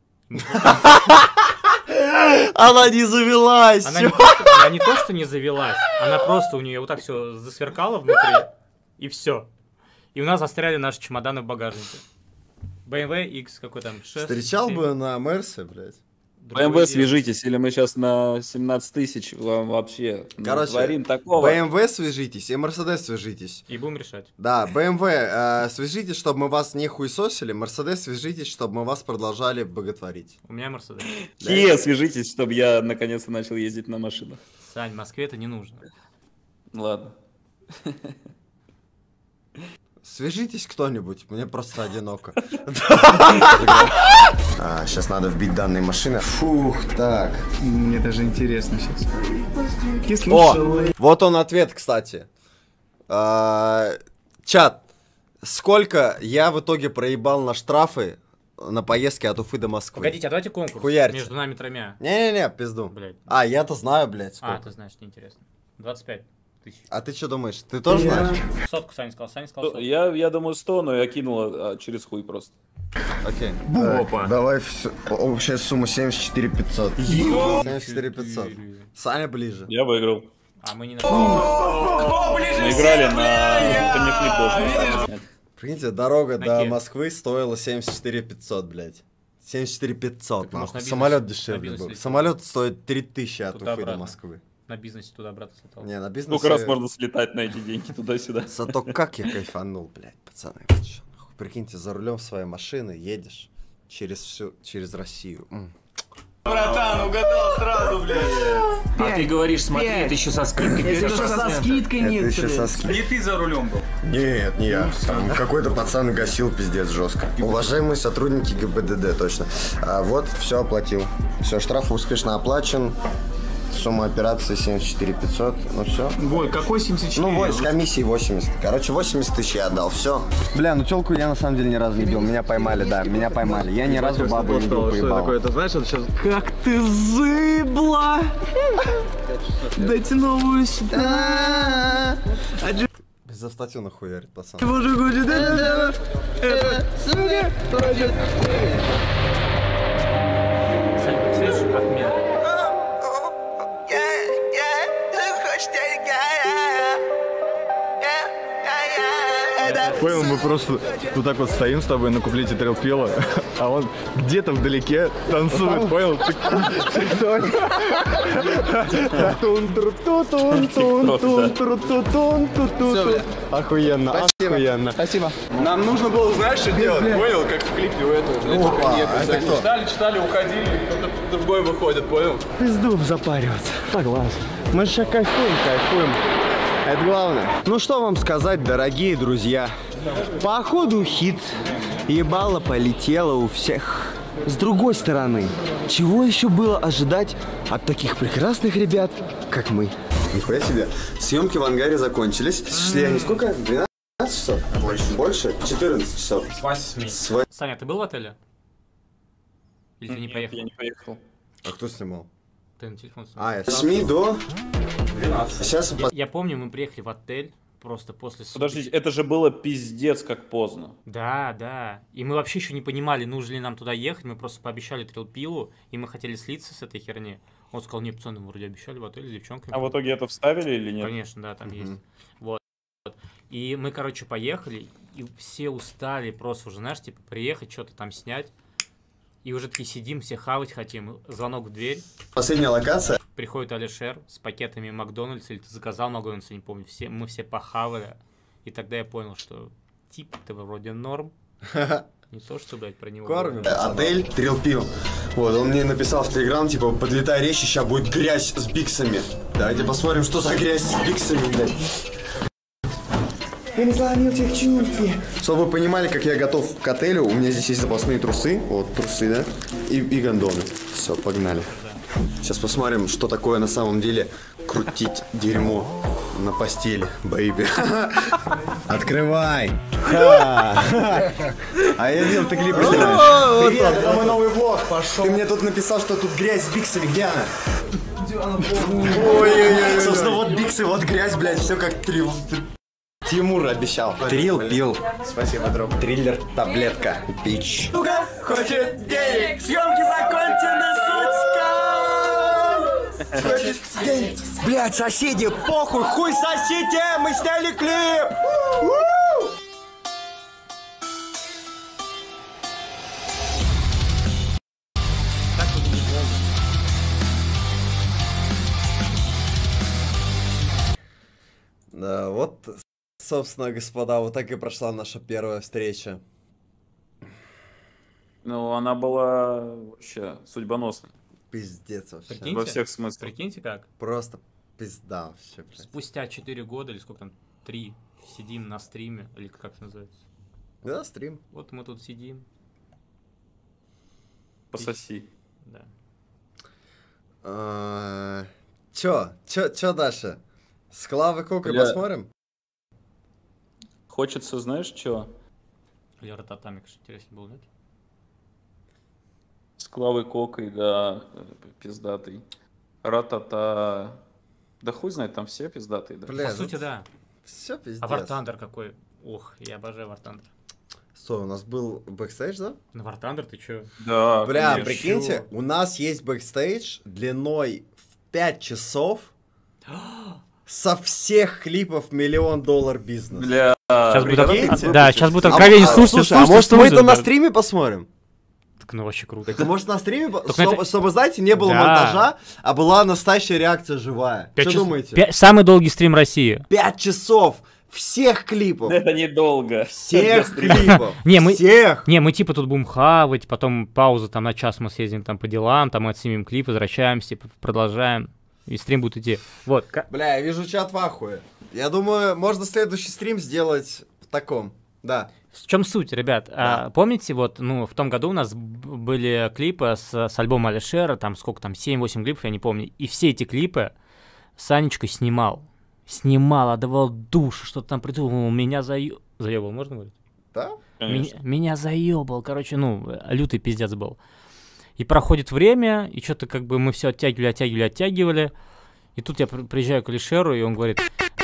Она не завелась! Она не, то, что, она не то, что не завелась, она просто у нее вот так все засверкало внутри, и все. И у нас застряли наши чемоданы в багажнике. бэ эм вэ X какой там, шесть. Встречал семь. бы на Мерсе, блядь. бэ эм вэ свяжитесь, или мы сейчас на семнадцать тысяч вам вообще Короче, творим такого. бэ эм вэ свяжитесь и Мерседес свяжитесь. И будем решать. Да, бэ эм вэ э, свяжитесь, чтобы мы вас не хуесосили. Мерседес свяжитесь, чтобы мы вас продолжали боготворить. У меня Мерседес. Киа свяжитесь, чтобы я наконец-то начал ездить на машинах. Сань, в Москве это не нужно. Ладно. Свяжитесь кто-нибудь, мне просто одиноко. А, сейчас надо вбить данные машины. Фух, так. Мне даже интересно сейчас. О, вот он ответ, кстати. А, чат, сколько я в итоге проебал на штрафы на поездке от Уфы до Москвы? Погодите, а давайте конкурс Хуярьте. между нами тремя. Не-не-не, пизду. Блядь. А, я-то знаю, блядь, сколько. А, ты знаешь, неинтересно. двадцать пять тысяч. А ты что думаешь? Ты тоже знаешь? Сотку Саня сказал, Саня сказал сотку. Я, я думаю сто, но я кинул а, через хуй просто. Окей. Опа. Давай всё- общая сумма семьдесят четыре пятьсот. семьдесят четыре пятьсот. Саня ближе. Я выиграл. А мы не нашли. Мы играли на... Это мне клип должен снять. Прикиньте, дорога На до Киев. Москвы стоила семьдесят четыре пятьсот, блядь. семьдесят четыре пятьсот, Так, может, нахуй. на бизнес- Самолет на дешевле бизнес был. летел. Самолет стоит три тысячи от Уфы до Туда-обратно. Москвы. На бизнесе туда-обратно слетал. Не, на бизнесе... Сколько раз можно слетать на эти деньги туда-сюда? Зато как я кайфанул, блядь, пацаны. Вы чё, нахуй? Прикиньте, за рулем своей машины едешь через всю, через Россию. М. Братан, угадал сразу, блядь. А ты говоришь, смотри, это еще со скидкой. Это же со скидкой Это нет. еще со скидкой. Не ты за рулем был. Нет, не я. Там какой-то пацан гасил пиздец жестко. Уважаемые сотрудники гэ бэ дэ дэ, точно. А вот, все оплатил. Все, штраф успешно оплачен. Сумма операции семьдесят четыре пятьсот. Ну все. Ой, какой семьдесят четыре? Ну, вот, с комиссией восемьдесят. Короче, восемьдесят тысяч я отдал. Все. Бля, ну телку я на самом деле ни разу не бил. Меня поймали, да, меня поймали. Я ни разу бабу не бил, поебал. Это знаешь, это сейчас... Как ты зыбла! Дайте новую сюда! За статью нахуярит, пацан. Боже, гуди, да, это, сука, тоже. Саня, следующий отмена. Понял, мы просто вот так вот стоим с тобой на куплете Трилпила, а он где-то вдалеке танцует, понял? Охуенно, охуенно. Спасибо. Нам нужно было, знаешь, что делать? Понял, как в клипе у этого. Опа, а это кто? Читали, читали, уходили, кто-то другой выходит, понял? Пизду запариваться. Согласен. Мы же сейчас кайфуем, кайфуем. Это главное. Ну что вам сказать, дорогие друзья? Походу хит. Ебало полетело у всех. С другой стороны, чего еще было ожидать от таких прекрасных ребят, как мы? Нихуя себе. Съемки в ангаре закончились. Шли они сколько? двенадцать часов? Больше. Больше? четырнадцать часов. С восьми. Саня, ты был в отеле? Или ты не Нет, поехал? я не поехал. А кто снимал? Ты на телефон снимал. А, я С восьми до... Сейчас... Я, я помню, мы приехали в отель просто после... суток. Подождите, это же было пиздец как поздно. Да, да. И мы вообще еще не понимали, нужно ли нам туда ехать. Мы просто пообещали Трилпилу, и мы хотели слиться с этой херни. Он сказал, не, пацаны, мы вроде обещали в отеле с девчонками. А в итоге это вставили или нет? Конечно, да, там есть. Вот. И мы, короче, поехали, и все устали просто уже, знаешь, типа, приехать, что-то там снять. И уже такие сидим, все хавать хотим. Звонок в дверь. Последняя локация. Приходит Алишер с пакетами Макдональдса, или ты заказал Макдональдс, я не помню. Все, мы все похавали. И тогда я понял, что тип-то вроде норм. Не то, что, блядь, про него. Кормим. Отель Трилпил. Вот, он мне написал в Телеграм, типа, подлетай речи, сейчас будет грязь с биксами. Давайте посмотрим, что за грязь с биксами, блядь. Я не сломил тех чувств. Чтобы вы понимали, как я готов к отелю, у меня здесь есть запасные трусы. Вот, трусы, да? И, и гондоны. Все, погнали. Сейчас посмотрим, что такое на самом деле крутить дерьмо На постели, бэйби. Открывай. А я видел, ты клипы снимаешь. Привет, это мой новый влог. Ты мне тут написал, что тут грязь с биксами. Где она? Ой-ой-ой. Собственно, вот биксы, вот грязь, блядь. Все как трил. Тимур обещал. Трил пил. Спасибо, друг. Триллер, таблетка. Бич. Сука, хочет денег. Съемки закончены, сучка. Хочет денег. Блядь, соседи, похуй, хуй сосите. Мы сняли клип. Да, вот, собственно, господа, вот так и прошла наша первая встреча. Ну, она была вообще судьбоносной. Пиздец вообще. Прикиньте, во всех смыслах. Прикиньте как. Просто пизда вообще, блядь. Спустя четыре года, или сколько там, три, сидим на стриме, или как это называется? Да, стрим. Вот мы тут сидим. Пососи. Да. А, чё? Чё, чё дальше? С Клавой Кокой Бля. посмотрим? Хочется, знаешь, что? Или Рататами, конечно, интереснее было, нет? С Клавой Кокой, да, пиздатый. Ратата. Да хуй знает, там все пиздатые, да. Бля, По сути, да. Все пиздец. А Вартандер какой? Ох, я обожаю Вартандер. Стой, у нас был бэкстейдж, да? На Вартандер ты чё? Да, Бля, конечно. прикиньте, у нас есть бэкстейдж длиной в пять часов со всех клипов миллион доллар бизнес. Бля, Сейчас будет, прикиньте? от- да, сейчас будет А, откровение. а, Слушайте, слушай, а слушайте, может мы слушайте, это на да. стриме посмотрим? Так ну вообще круто. Так может на стриме, по- Так чтобы, это- чтобы, знаете, не было Да. монтажа, а была настоящая реакция живая. Пять Что час- думаете? пя- Самый долгий стрим России. Пять часов всех клипов. это недолго. Всех Для стрима. клипов. Не, мы, Всех. не, мы типа тут будем хавать, потом пауза там на час мы съездим там по делам, там отснимем клип, возвращаемся, п- продолжаем, и стрим будет идти. Вот. ка- Бля, я вижу чат в ахуе. Я думаю, можно следующий стрим сделать в таком. Да. В чем суть, ребят? А, помните, вот, ну, в том году у нас б- были клипы с, с альбома Алишера, там сколько там, семь-восемь клипов, я не помню, и все эти клипы Санечка снимал. Снимал, отдавал душ, что-то там придумывал, меня заё... заебал, можно говорить? Да? Меня, меня заебал, короче, ну, лютый пиздец был. И проходит время, и что-то как бы мы все оттягивали, оттягивали, оттягивали. И тут я при- приезжаю к Алишеру, и он говорит...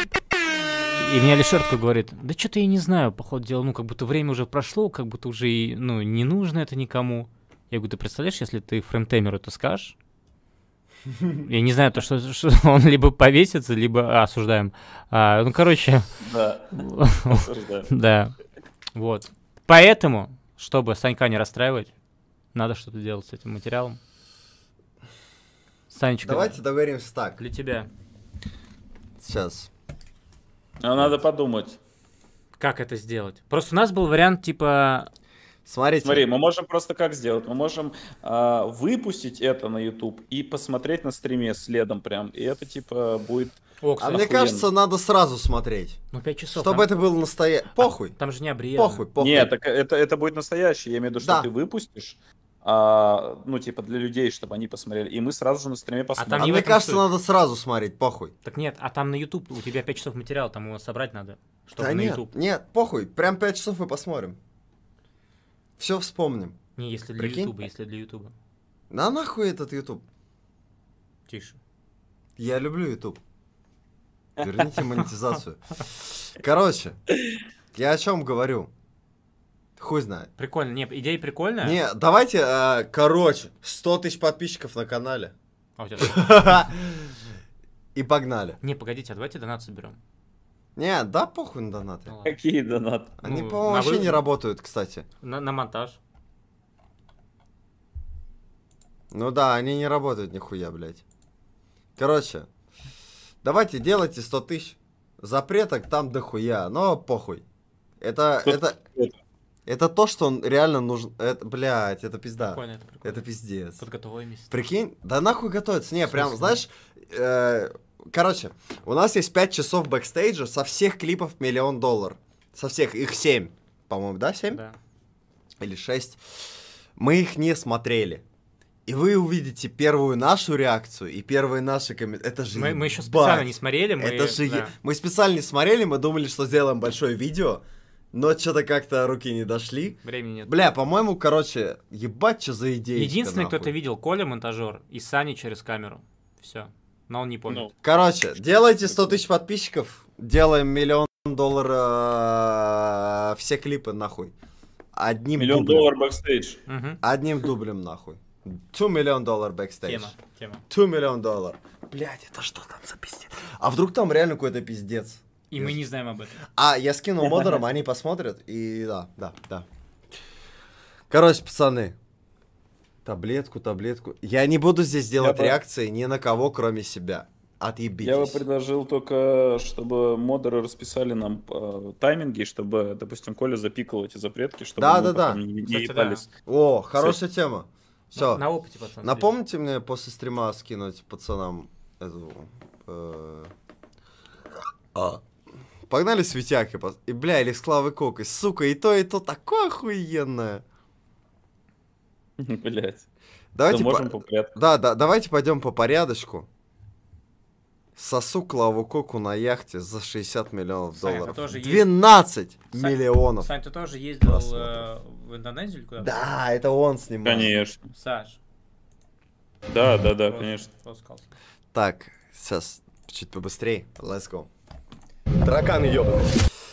И мне Алишер такой говорит, да что-то я не знаю, походу дела, ну, как будто время уже прошло, как будто уже, и, ну, не нужно это никому. Я говорю, ты представляешь, если ты фреймтаймеру это скажешь? Я не знаю, то, что, что он либо повесится, либо а, осуждаем. А, ну, короче... Да, осуждаем. Да, вот. Поэтому, чтобы Санька не расстраивать, надо что-то делать с этим материалом. Санечка, Давайте договоримся так. для тебя. Сейчас. А надо подумать. Как это сделать? Просто у нас был вариант, типа... Смотрите. Смотри, мы можем просто как сделать? Мы можем а, выпустить это на YouTube и посмотреть на стриме следом прям. И это типа будет... О, А кстати, мне охуенно. кажется, надо сразу смотреть. ну, пять часов. Чтобы там, это было настоящее. Похуй. там же не обрезано. Похуй, похуй. Нет, так это, это будет настоящее. Я имею в виду, что Да. ты выпустишь, а, ну, типа, для людей, чтобы они посмотрели. И мы сразу же на стриме посмотрим. там А не в мне этом кажется, суть. надо сразу смотреть. Похуй. Так нет, а там на YouTube у тебя пять часов материала, там его собрать надо, чтобы Да на нет, YouTube. нет, похуй. Прям пять часов и посмотрим. Все вспомним. Не, если для Прикинь? YouTube, если для YouTube. На нахуй этот YouTube? Тише. Я люблю YouTube. Верните монетизацию. Короче, я о чем говорю? Хуй знает. Прикольно. Не, идея прикольная. Не, давайте, э, короче, сто тысяч подписчиков на канале. А у тебя... И погнали. Не, погодите, а давайте донат соберем. Не, да похуй на донаты. Ну ладно. Какие донаты? Они, Ну, по-моему, на вообще вы- не работают, кстати. На, на монтаж. Ну да, они не работают нихуя, блядь. Короче, давайте делайте сто тысяч. Запреток там дохуя, но похуй. Это, Что это, это? это то, что он реально нужен. Это, блядь, это пизда. Прикольно, это прикольно. Это пиздец. Подготовимся. Прикинь, да нахуй готовиться. Не, прям, смысле? знаешь, э, короче, у нас есть пять часов бэкстейджа со всех клипов миллион доллар. Со всех, их семь, по-моему, да, семь? Да. Или шесть. Мы их не смотрели. и вы увидите первую нашу реакцию и первые наши комментарии. Это же Мы, мы еще ебать. специально не смотрели. Мы, Это же да. е- мы специально не смотрели, мы думали, что сделаем большое видео, но что-то как-то руки не дошли. Времени нет. Бля, по-моему, короче, ебать, что за идея. Единственный, кто это видел, Коля, монтажер, и Саня через камеру. Все. Но он не помнит. Ну. Короче, делайте сто тысяч подписчиков, делаем миллион долларов, все клипы нахуй. Одним Миллион дублем. долларов бэкстейдж. Угу. Одним дублем нахуй. Two миллион долларов бэкстейдж. Тема, тема. Two миллион долларов. Блять, это что там за пиздец? А вдруг там реально какой-то пиздец? И мы не знаем об этом. А, я скинул модерам, они посмотрят, и да, да, да. Короче, пацаны, таблетку, таблетку. Я не буду здесь делать бы- реакции ни на кого, кроме себя. Отъебитесь. Я бы предложил только, чтобы модеры расписали нам э, тайминги, чтобы, допустим, Коля запикал эти запретки, чтобы Да, мы да, да. потом не, не Кстати, да. ебались. О, хорошая тема. Все. На, на опыте, пацаны. Напомните мне после стрима скинуть пацанам эту... э, а, Погнали светяки. пац- И, бля, или с Клавой Кокой. Сука, и то, и то такое охуенное. Блять. Давайте Да, можем по... по порядку. Да, да, давайте пойдем по порядочку. Сосу Клаву Коку на яхте за шестьдесят миллионов Сань, долларов. ты тоже есть- двенадцать Сань- миллионов. Сань, ты тоже ездил просмотров. э, в Индонезию или куда? Да, это он снимал. Конечно. Саш. Да, да, да, просто- конечно. просто сказал. Так, сейчас чуть побыстрее. Let's go. Тараканы ёбаные.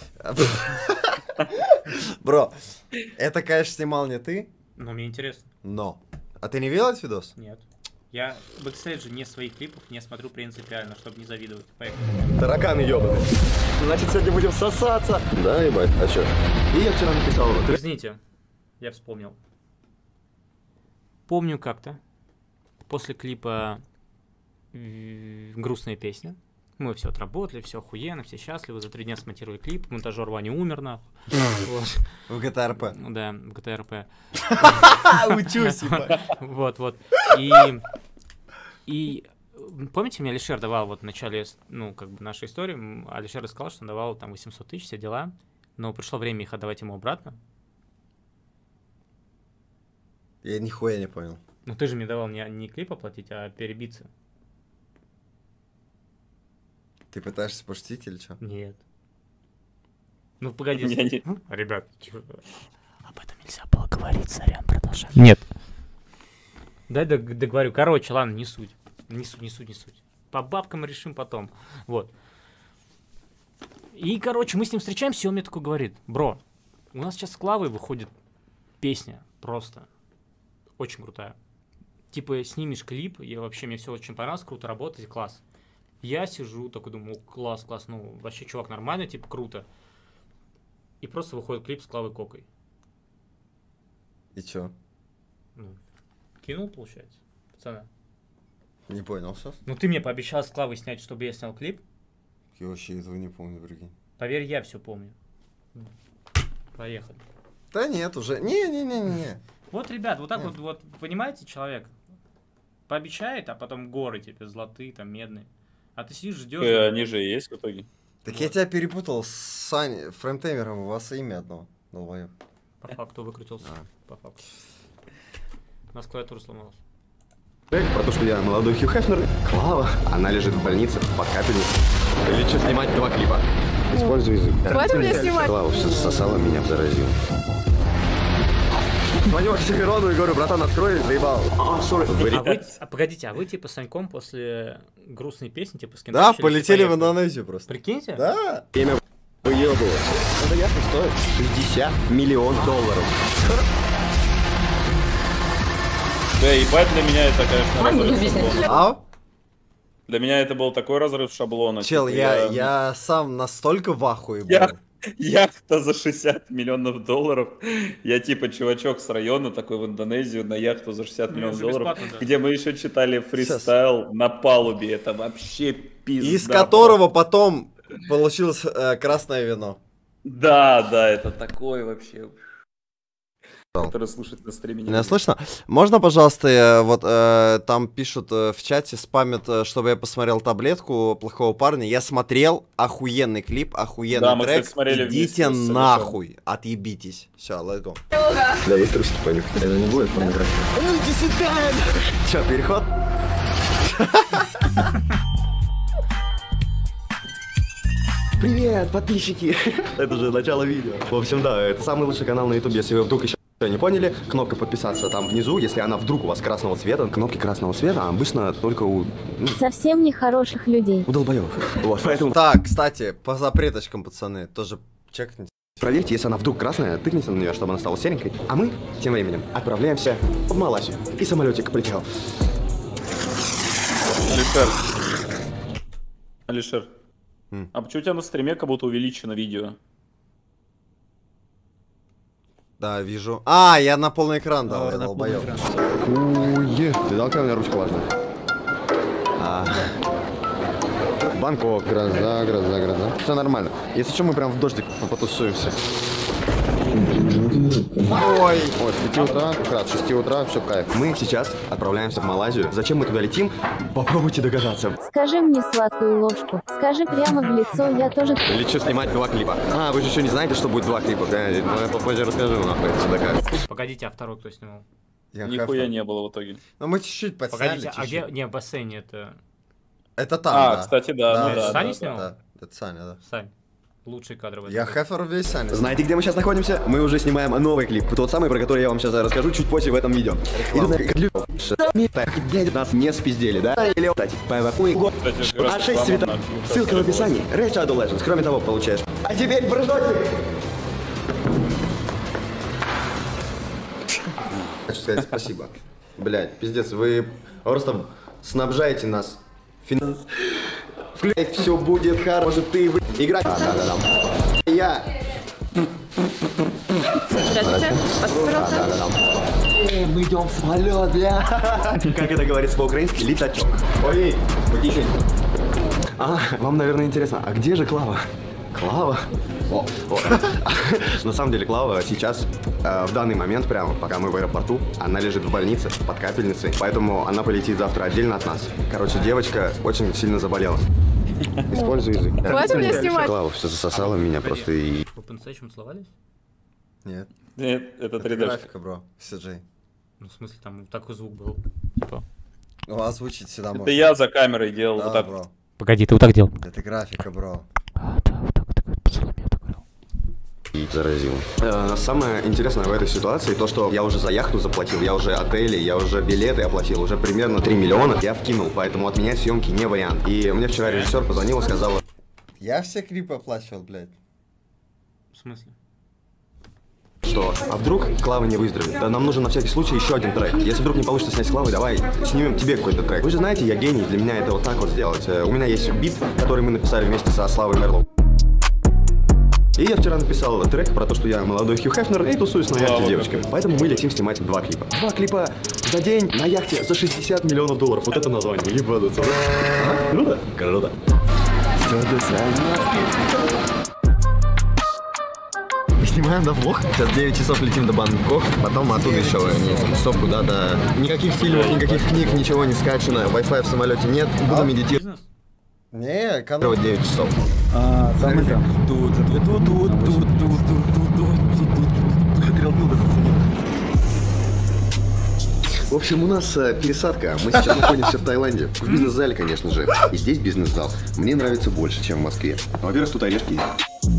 Бро, это, конечно, снимал не ты, Но мне интересно. но... А ты не видел этот видос? Нет. Я бэкстейджи не своих клипов не смотрю принципиально, чтобы не завидовать. Поехали. Тараканы ёбаные. Значит, сегодня будем сосаться. Да, ебать, а чё? И я вчера написал... ты- Извините, я вспомнил. Помню как-то, после клипа э, «Грустная песня», мы все отработали, все охуенно, все счастливы, за три дня смонтировали клип, монтажер Ваня умер, нахуй. Вот. В джи ти ар пи. Да, в джи ти ар пи. Учусь, ебать. Вот, вот. И, и помните, мне Алишер давал вот в начале, ну, как бы нашей истории, м, Алишер сказал, что он давал там восемьсот тысяч, все дела, но пришло время их отдавать ему обратно. Я нихуя не понял. Ну, ты же мне давал не, не клип оплатить, а перебиться. Ты пытаешься пошутить или что? Нет. Ну, погоди. Я не- М? Ребят, тихо. Об этом нельзя было говорить, сорян, продолжаем. Нет. Дай дог- договорю. Короче, ладно, не суть. Не суть, не суть, не суть. По бабкам решим потом. Вот. И, короче, мы с ним встречаемся, и он мне такой говорит: бро, у нас сейчас с Клавой выходит песня просто очень крутая. Типа, снимешь клип, и вообще мне все очень понравилось, круто работать, класс. Я сижу, такой думаю: класс, класс, ну, вообще, чувак, нормально, типа, круто. И просто выходит клип с Клавой Кокой. И чё? Ну, кинул, получается, пацана. Не понял сейчас? Ну, ты мне пообещал с Клавой снять, чтобы я снял клип. Я вообще этого не помню, прикинь. Поверь, я все помню. Поехали. Да нет, уже. Не-не-не-не. Вот, ребят, вот так вот, вот, понимаете, человек пообещает, а потом горы тебе золотые, там, медные. А ты сидишь, ждешь. Э, Они же и есть в итоге. Так я тебя перепутал с Саней, фреймтеймером, у вас имя одно. Долбоёб. По факту выкрутился. По факту. У нас клавиатура сломалась. Про то, что я молодой Хью Хефнер. Клава, она лежит в больнице под капельницей. Лечу снимать два клипа. Используй язык. Хватит меня снимать. Клава все сосала, меня заразил. Звоню Оксимирону и говорю: братан, открой, заебал. А, сори. А вы, а погодите, а вы типа с Саньком после грустной песни, типа с Да, полетели в Индонезию просто. Прикиньте? Да. Время выебывалось. Эта яхта стоит шестьдесят миллионов долларов. Да, ебать, для меня это, конечно, разрыв шаблона. А? Для меня это был такой разрыв шаблона. Чел, типа, я, я сам настолько в ахуе был. Я- Яхта за шестьдесят миллионов долларов. Я типа чувачок с района такой в Индонезию на яхту за шестьдесят Ну, миллионов уже долларов, бесплатно, да. где мы еще читали фристайл на палубе. Это вообще пизда. Из которого потом получилось э, красное вино. Да, да, это такой вообще. Который слушает на стриме. Меня слышно? Можно, пожалуйста, э, вот э, там пишут э, в чате, спамят, э, чтобы я посмотрел таблетку плохого парня. Я смотрел охуенный клип, охуенный да, мы, трек. кстати, смотрели Идите вместе, нахуй, отъебитесь. Все, let's go. Да, есть русский парень. Это не будет порнография. Ну иди сюда! Че, переход? Привет, подписчики! Это же начало видео. В общем, да, это самый лучший канал на YouTube, если вы вдруг еще не поняли. Кнопка подписаться там внизу, если она вдруг у вас красного цвета. Кнопки красного цвета обычно только у... Ну, совсем нехороших людей. У долбоёвых. Вот, поэтому... Так, кстати, по запреточкам, пацаны, тоже чекните. Проверьте, если она вдруг красная, тыкните на нее, чтобы она стала серенькой. А мы, тем временем, отправляемся в Малайзию. И самолетик полетел. Алишер. Алишер. М. А почему у тебя на стриме как будто увеличено видео? Да, вижу. А, я на полный экран дал, я долбоёб. Уе, ты дал, когда у меня ручка важная? А... Бангкок, гроза, гроза, гроза. Все нормально. Если что, мы прям в дождик потусуемся. Ой. Вот, с пяти утра, как раз, с шести утра, все кайф. Мы сейчас отправляемся в Малайзию. Зачем мы туда летим? Попробуйте догадаться. Скажи мне сладкую ложку. Скажи прямо в лицо, я тоже... Лечу снимать два клипа. А, вы же еще не знаете, что будет два клипа. Да, ну, я попозже расскажу, нахуй, это Погодите, а второй кто снимал? Я Нихуя не было в итоге. Ну мы чуть-чуть подсняли. Погодите, а где... Не, в бассейне это... Это там, А, да. кстати, да. да, ну, да Саня да, снял? Да, это Саня, да. Сань, лучший кадр в этом. Я Хефер весь Саня. Знаете, где мы сейчас находимся? Мы уже снимаем новый клип. Тот самый, про который я вам сейчас расскажу чуть позже в этом видео. Нас не спиздели, да? Или, кстати, эвакуй год. А шесть цветов. Ссылка в описании. Red Shadow Legends. Кроме того, получаешь. А теперь прыжочек! Хочу сказать спасибо. Блять, пиздец, вы просто снабжаете нас финанс. Включай, все будет хорошо, может ты вы... Играть. А, да, да, да. Я. Здравствуйте. Пожалуйста. Да, да, да. Мы идем в самолет, бля. Как это говорится по-украински? Летачок. Ой, потихоньку. А, вам, наверное, интересно, а где же Клава? Клава? О, о. На самом деле Клава сейчас, э, в данный момент, прямо пока мы в аэропорту, она лежит в больнице под капельницей, поэтому она полетит завтра отдельно от нас. Короче, девочка очень сильно заболела. Используй язык. Хватит меня снимать. Клава все засосала меня просто и... Вы по-настоящему целовались? Нет. Нет, это три дэ. Графика, бро, си джей. Ну, в смысле, там такой звук был. Типа. Ну, озвучить всегда можно. Это я за камерой делал Да, вот так. бро. Погоди, ты вот так делал? Это графика, бро. А, да, вот так, вот так, поцелуй меня, так говорил. И заразил. Э, самое интересное в этой ситуации то, что я уже за яхту заплатил, я уже отели, я уже билеты оплатил, уже примерно три миллиона я вкинул, поэтому отменять съемки не вариант. И мне вчера режиссер позвонил и сказал... Я все клипы оплачивал, блядь. В смысле? Что? А вдруг Клава не выздоровеет? Да нам нужен на всякий случай еще один трек. Если вдруг не получится снять с Клавой, давай снимем тебе какой-то трек. Вы же знаете, я гений, для меня это вот так вот сделать. У меня есть бит, который мы написали вместе со Славой Мерлоу. И я вчера написал трек про то, что я молодой Хью Хефнер и тусуюсь на яхте с девочками. Поэтому мы летим снимать два клипа. Два клипа за день на яхте за шестьдесят миллионов долларов. Вот это название. Ебануться. А? Круто? Круто. Мы снимаем, да, влог. Сейчас девять часов летим до Бангкок. Потом оттуда еще несколько часов куда-то. Никаких фильмов, никаких книг, ничего не скачано. Wi-Fi в самолете нет. Буду медитировать. Не, канал девять часов. А, самый там. Тут, тут, тут, тут, тут, тут, тут, тут, тут, В общем, у нас э, пересадка. Мы сейчас находимся в Таиланде. В бизнес-зале, конечно же. И здесь бизнес-зал мне нравится больше, чем в Москве. Во-первых, тут орешки есть.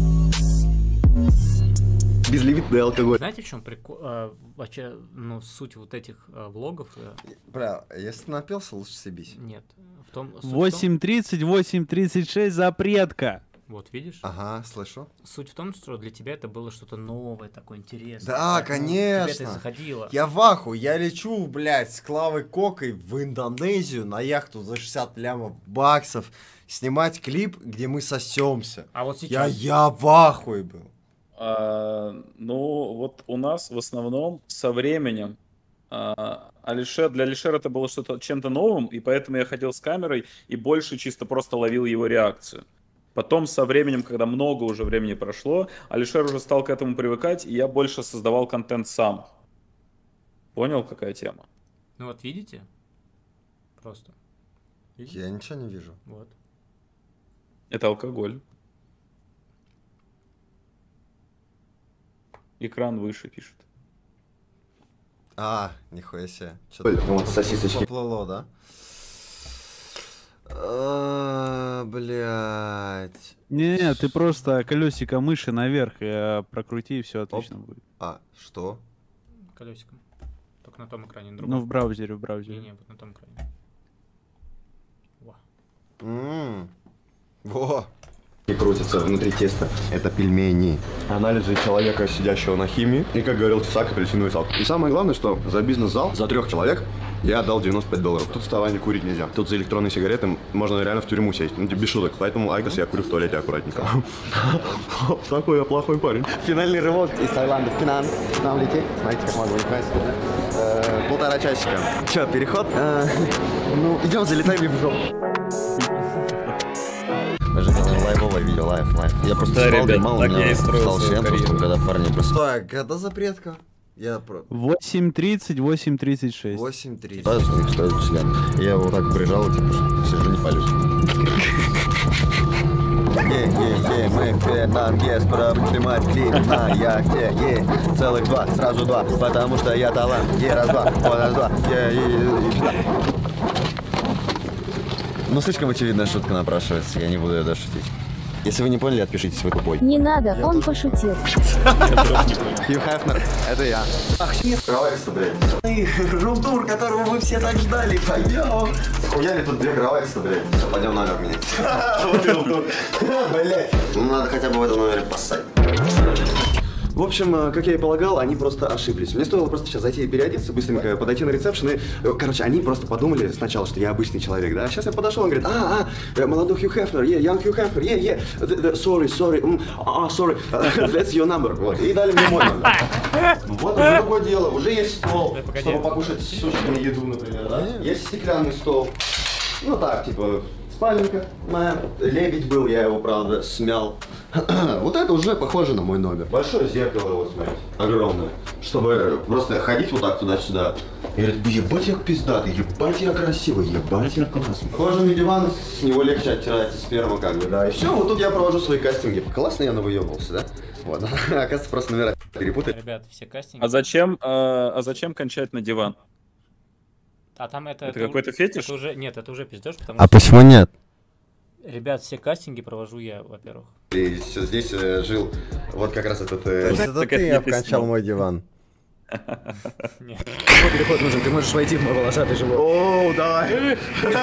Безлимитный алкоголь. Знаете, в чем прикол? А, вообще, ну, суть вот этих а, влогов. Бля, если ты напился, лучше съебись. Нет. В том, восемь тридцать, восемь тридцать шесть запретка. Вот, видишь? Ага, слышу. Суть в том, что для тебя это было что-то новое, такое интересное. Да, поэтому конечно. Тебе это заходило. Я в аху, я лечу, блядь, с Клавой Кокой в Индонезию на яхту за шестьдесят лямов баксов снимать клип, где мы сосемся. А вот сейчас... Я, я в ахуе был. А, ну, вот у нас в основном со временем а, Алишер, для Алишера это было что-то чем-то новым, и поэтому я ходил с камерой и больше чисто просто ловил его реакцию. Потом со временем, когда много уже времени прошло, Алишер уже стал к этому привыкать, и я больше создавал контент сам. Понял, какая тема? Ну вот видите? Просто. Видите? Я ничего не вижу. Вот. Это алкоголь. Экран выше пишет. А, нихуя себе. Что-то вот сосисочки. поплыло, да? А, блядь. Не, ты просто колесико мыши наверх э, прокрути, и все отлично Оп. будет. А, что? Колесиком. Только на том экране, на другом. Ну, в браузере, в браузере. Не, не, вот на том экране. Во. Ммм. Во. И крутится внутри теста. Это пельмени. Анализы человека, сидящего на химии. И, как говорил Тесак, апельсиновый сок. И самое главное, что за бизнес-зал, за трех человек я отдал девяносто пять долларов. Тут вставание курить нельзя. Тут за электронные сигареты можно реально в тюрьму сесть. Ну, без шуток. Поэтому Айкос я курю в туалете аккуратненько. Такой я плохой парень. Финальный рывок из Таиланда в Пинан. Нам лететь. Смотрите, как могу играть. Полтора часика. Че, переход? Ну, идем, залетаем и в жопу. Мы же делаем лайвовое видео, лайв, лайв. Я просто Да, спал, ребят, дремал, у так я меня и строил встал свою член, просто карьеру. когда парни просто... Стой, когда запретка? Я про... восемь тридцать, восемь тридцать шесть. восемь тридцать. Стоит, у них стоит член. Я его так прижал, типа, что сижу, не палюсь. Е-е-е, мы в Пенанге, скоро будем снимать клип на яхте. Е, целых два, сразу два, потому что я талант. Е, раз-два, вот раз-два, е-е-е. Ну, слишком очевидная шутка напрашивается, я не буду ее даже шутить. Если вы не поняли, отпишитесь, вы тупой. Не надо, он пошутил. Хью Хефнер, это я. Ах, не скрывается, блядь. Румтур, которого вы все так ждали, пойдем. Схуяли тут две кровати-то, блядь. Все, пойдем номер менять. Блядь. Ну, надо хотя бы в этом номере поссать. В общем, как я и полагал, они просто ошиблись. Мне стоило просто сейчас зайти и переодеться, быстренько подойти на ресепшн и... Короче, они просто подумали сначала, что я обычный человек, да? Сейчас я подошел, он говорит, а, а, молодой Хью Хефнер, yeah, young Хью Хефнер, yeah, yeah, sorry, sorry, mm, ah, sorry, that's your number. Вот, и дали мне мой номер. Вот уже другое дело, уже есть стол, чтобы покушать сушеную еду, например, да? Есть стеклянный стол. Ну так, типа... Спаленка моя. Лебедь был, я его, правда, смял. Вот это уже похоже на мой номер. Большое зеркало, вот смотрите, огромное. Чтобы просто ходить вот так туда-сюда. И говорит, ебать я пиздатый, ебать я красивый, ебать я классный. Кожаный диван, с него легче оттирается сперма, как бы, да. И все, вот тут я провожу свои кастинги. Классно я навыебывался, да? Вот, оказывается, просто номера перепутали. Ребят, все кастинги. А зачем, а, а зачем кончать на диван? А там это... Это какой-то фетиш? Это уже, нет, это уже пиздёж, потому А что... почему нет? Ребят, все кастинги провожу я, во-первых. И все здесь э, жил вот как раз этот... Э... То есть это ты обкончал мой диван? Нет. Переход нужен, ты можешь войти в мой волосатый живот. О, давай!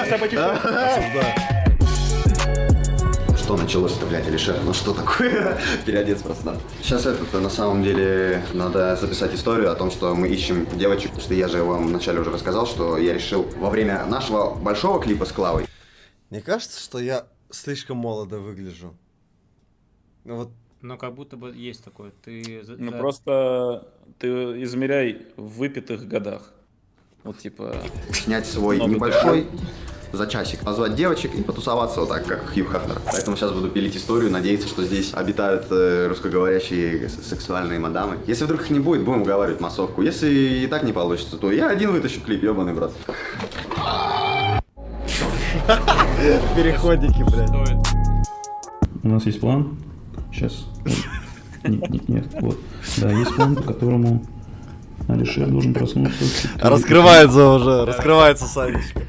Что началось-то, блядь, Алишер? Ну что такое? Переодеться просто надо. Сейчас это на самом деле надо записать историю о том, что мы ищем девочек. Потому что я же вам вначале уже рассказал, что я решил во время нашего большого клипа с Клавой. Мне кажется, что я слишком молодо выгляжу. Ну вот. Ну как будто бы есть такое. Ты... Ну просто ты измеряй в выпитых годах. Вот типа... Снять свой небольшой... за часик позвать девочек и потусоваться вот так, как Хью Хефнер. Поэтому сейчас буду пилить историю, надеяться, что здесь обитают э, русскоговорящие сексуальные мадамы. Если вдруг их не будет, будем уговаривать массовку. Если и так не получится, то я один вытащу клип, ебаный брат. Переходники, блядь. У нас есть план. Сейчас. Нет, нет, нет. Вот. Да, есть план, по которому Алишер должен проснуться. Раскрывается уже, раскрывается Санечка.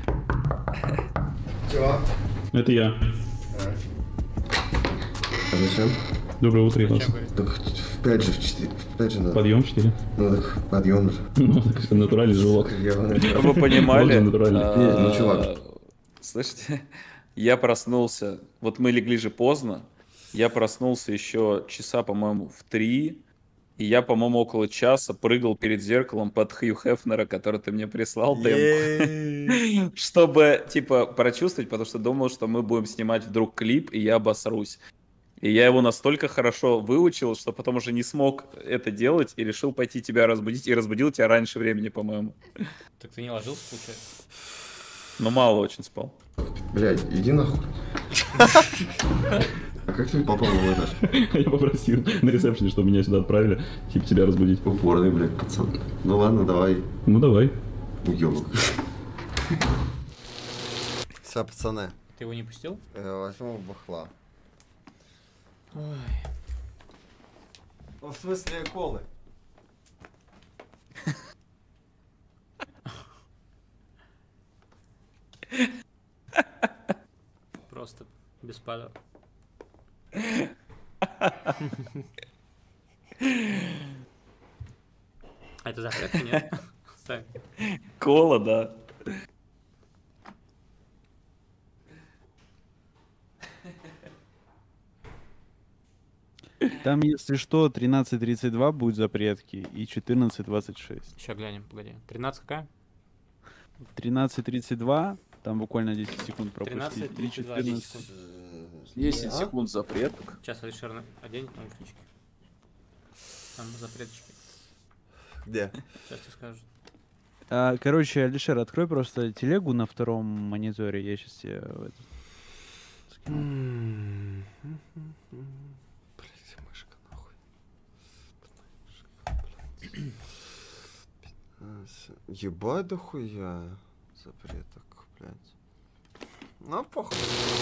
Это я. А зачем? Доброе утро, Ивас. Так в пять же, в четыре, в пять же надо. Подъем в четыре? Ну так подъем же. Ну так это натуральный живот. Чтобы вы понимали, Не, ну чувак. Слышите, я проснулся, вот мы легли же поздно, я проснулся еще часа, по-моему, в три, и я, по-моему, около часа прыгал перед зеркалом под Хью Хефнера, который ты мне прислал, демку, чтобы, типа, прочувствовать, потому что думал, что мы будем снимать вдруг клип, и я обосрусь. И я его настолько хорошо выучил, что потом уже не смог это делать, и решил пойти тебя разбудить, и разбудил тебя раньше времени, по-моему. Так ты не ложился, получается? Ну, мало очень спал. Блядь, иди нахуй. А как ты попал на этаж? Я попросил на ресепшене, чтобы меня сюда отправили, типа тебя разбудить. Упорный, блядь, пацан. Ну ладно, давай. Ну давай. Уёбок. Все, пацаны. Ты его не пустил? Я возьму бухла. Ой. Ну, в смысле колы? Просто беспалево. А это запретка, нет? Кола, да. Там, если что, тринадцать тридцать два будет запретки и четырнадцать двадцать шесть. Сейчас глянем, погоди. тринадцать какая? тринадцать тридцать два, там буквально десять секунд пропустить. тринадцать тридцать два, десять секунд. десять секунд запреток. Сейчас Алишер оденет наушнички. Там запреточки. Где? Сейчас тебе скажут. А, короче, Алишер, открой просто телегу на втором мониторе, я сейчас тебе в это скину. Блять, мышка нахуй. Ебать дохуя запреток, блядь. Ну, похуй.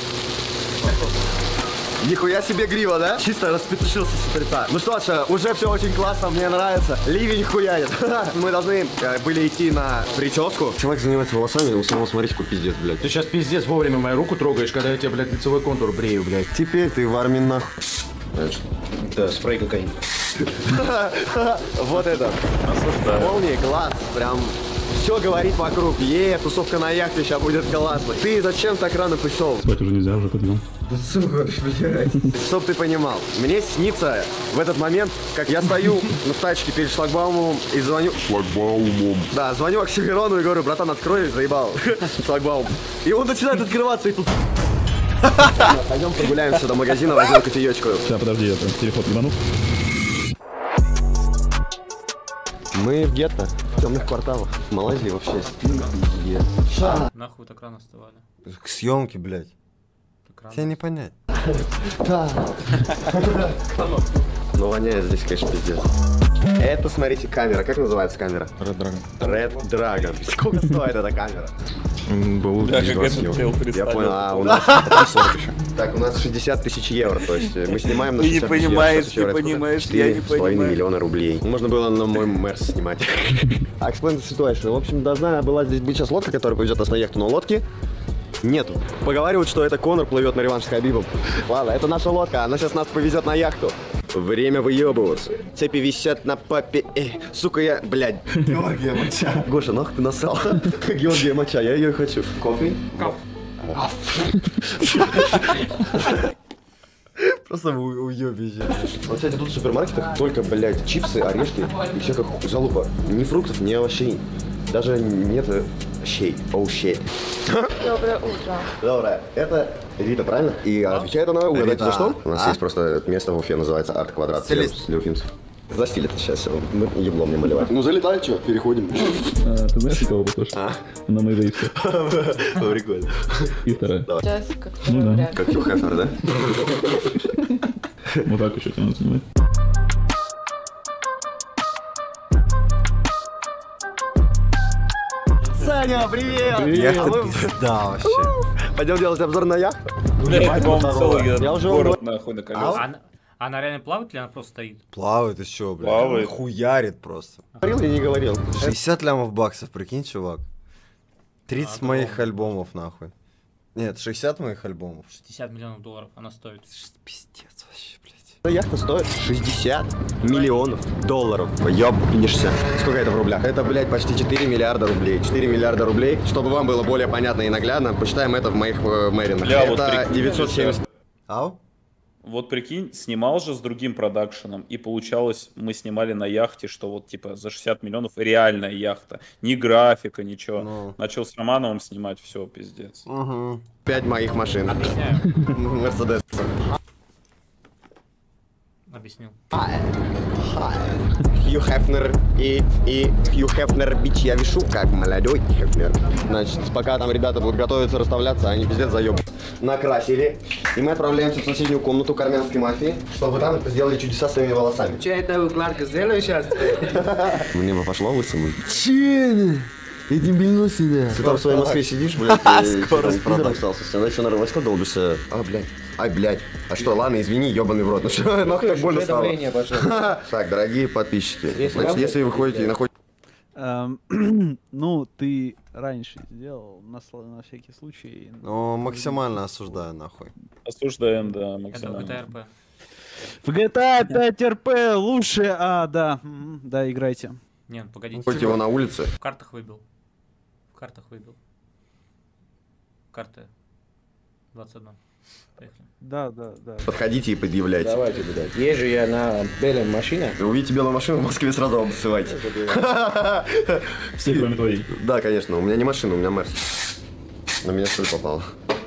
Нихуя себе грива, да? Чисто распетушился с утреца. Ну что ж, уже все очень классно, мне нравится. Ливень хуяет. Мы должны э, были идти на прическу. Человек занимается волосами, у самого смотрите, какой пиздец, блядь. Ты сейчас пиздец вовремя мою руку трогаешь, когда я тебе, блядь, лицевой контур брею, блядь. Теперь ты в армии нахуй. Да, спрей кокаин. Вот это. Полный класс, прям все говорит вокруг. Е, тусовка на яхте, сейчас будет классно. Ты зачем так рано пришел? Спать уже нельзя, уже подъем. Да сука, блядь. Чтоб ты понимал, мне снится в этот момент, как я стою на тачке перед шлагбаумом и звоню... Шлагбаумом. Да, звоню Оксимирону и говорю, братан, открой, заебал. Шлагбаум. И он начинает открываться, и тут... Пойдем прогуляемся до магазина, возьмем кофеечку. Сейчас, подожди, я телефон ебану. Мы в гетто, в темных кварталах. В Малайзии вообще стильно. Нахуй так рано вставали. К съемке, блядь. Тебе не понять. Ну, воняет здесь, конечно, пиздец. Это, смотрите, камера. Как называется камера? Red Dragon. Red Dragon. Сколько стоит эта камера? Был двадцать евро. Я понял, а у нас сорок еще. Так, у нас шестьдесят тысяч евро, то есть мы снимаем на шестьдесят тысяч евро. Ты не понимаешь, ты понимаешь, я не понимаю. понимаю. Миллиона рублей. Можно было на мой Мерс снимать. Explain the situation. В общем, должна была здесь быть сейчас лодка, которая повезет нас на яхту, но лодки нету. Поговаривают, что это Конор плывет на реванш с Хабибом. Ладно, это наша лодка, она сейчас нас повезет на яхту. Время выебываться. Цепи висят на папе. Эй, сука, я, блядь. Георгия моча. Гоша, нахуй ты нассал. Георгия моча, я ее хочу. Кофе? Каф. Просто уебище. Вот, кстати, тут в супермаркетах только, блядь, чипсы, орешки и все как залупа. Ни фруктов, ни овощей. Даже нет щей. Оу, щей. Доброе утро. Доброе. Это Рита, правильно? И отвечает она, угадайте за что? У нас А? есть просто место в Уфе, называется Арт-квадрат. Стилист. Для уфимцев. За стиль это сейчас все. Мы еблом не малевать. Ну, залетай, что, переходим. А, ты знаешь, кого похож? А? На Мэйда и все. Прикольно. И вторая. Давай. Сейчас как Ну да. Как Хью Хефнер, да? Вот так еще тебя надо снимать. Саня, привет! Привет. А мы- Пизда вообще. Пойдем делать обзор на яхту? Блядь, по-моему, целый Я уже город нахуй на А колесах. она, она реально плавает или она просто стоит? Плавает еще, блядь. Плавает. Хуярит просто. Говорил или не говорил? шестьдесят лямов баксов, прикинь, чувак. тридцать А, моих да. альбомов, нахуй. Нет, шестьдесят моих альбомов. шестьдесят миллионов долларов она стоит. Пиздец вообще, блядь. Яхта стоит шестьдесят миллионов долларов. Ёбнешься. Сколько это в рублях? Это, блядь, почти четыре миллиарда рублей. четыре миллиарда рублей. Чтобы вам было более понятно и наглядно, посчитаем это в моих э, мэринах. Бля, вот это прикинь, девятьсот семьдесят. Ау? Вот прикинь, снимал же с другим продакшеном, и получалось, мы снимали на яхте, что вот типа за шестьдесят миллионов реальная яхта. Ни графика, ничего. Ну. Начал с Романовым снимать, все, пиздец. Угу. Пять моих машин. Объясняю. Мерседес. Объясняю. объяснил. Хью Хефнер и, и Хью Хефнер, бич, я вешу, как молодой Хефнер. Значит, пока там ребята будут готовиться расставляться, они пиздец заеб. Накрасили, и мы отправляемся в соседнюю комнату к армянской мафии, чтобы там сделали чудеса своими волосами. Че это укладка сделаю сейчас? Мне бы пошло лысым. Че? Ты дебильнул себя. Ты там в своей Москве сидишь, блядь, и скорость пидор остался. Все, значит, на рыбачка долбишься. А, блядь. Ай, блядь. А что, ладно, извини, ебаный в рот. Ну что, нахуй так больно стало. Так, дорогие подписчики, значит, если вы ходите и находите... Ну, ты раньше сделал, на, на всякий случай. Ну, максимально осуждаю, нахуй. Осуждаем, да, максимально. Это в джи ти эй ар пи. В джи ти эй пять эр пи лучше, а, да, да, играйте. Нет, погодите. Хоть его на улице. В картах выбил. В картах выбил. Карты. двадцать одна. Поехали. Да, да, да. Подходите и предъявляйте. Давайте, блядь. Езжу я на белой машине. Вы увидите белую машину в Москве, сразу обоссывайте. Все, кроме твоей. Да, конечно, у меня не машина, у меня Мерс. На меня соль попала.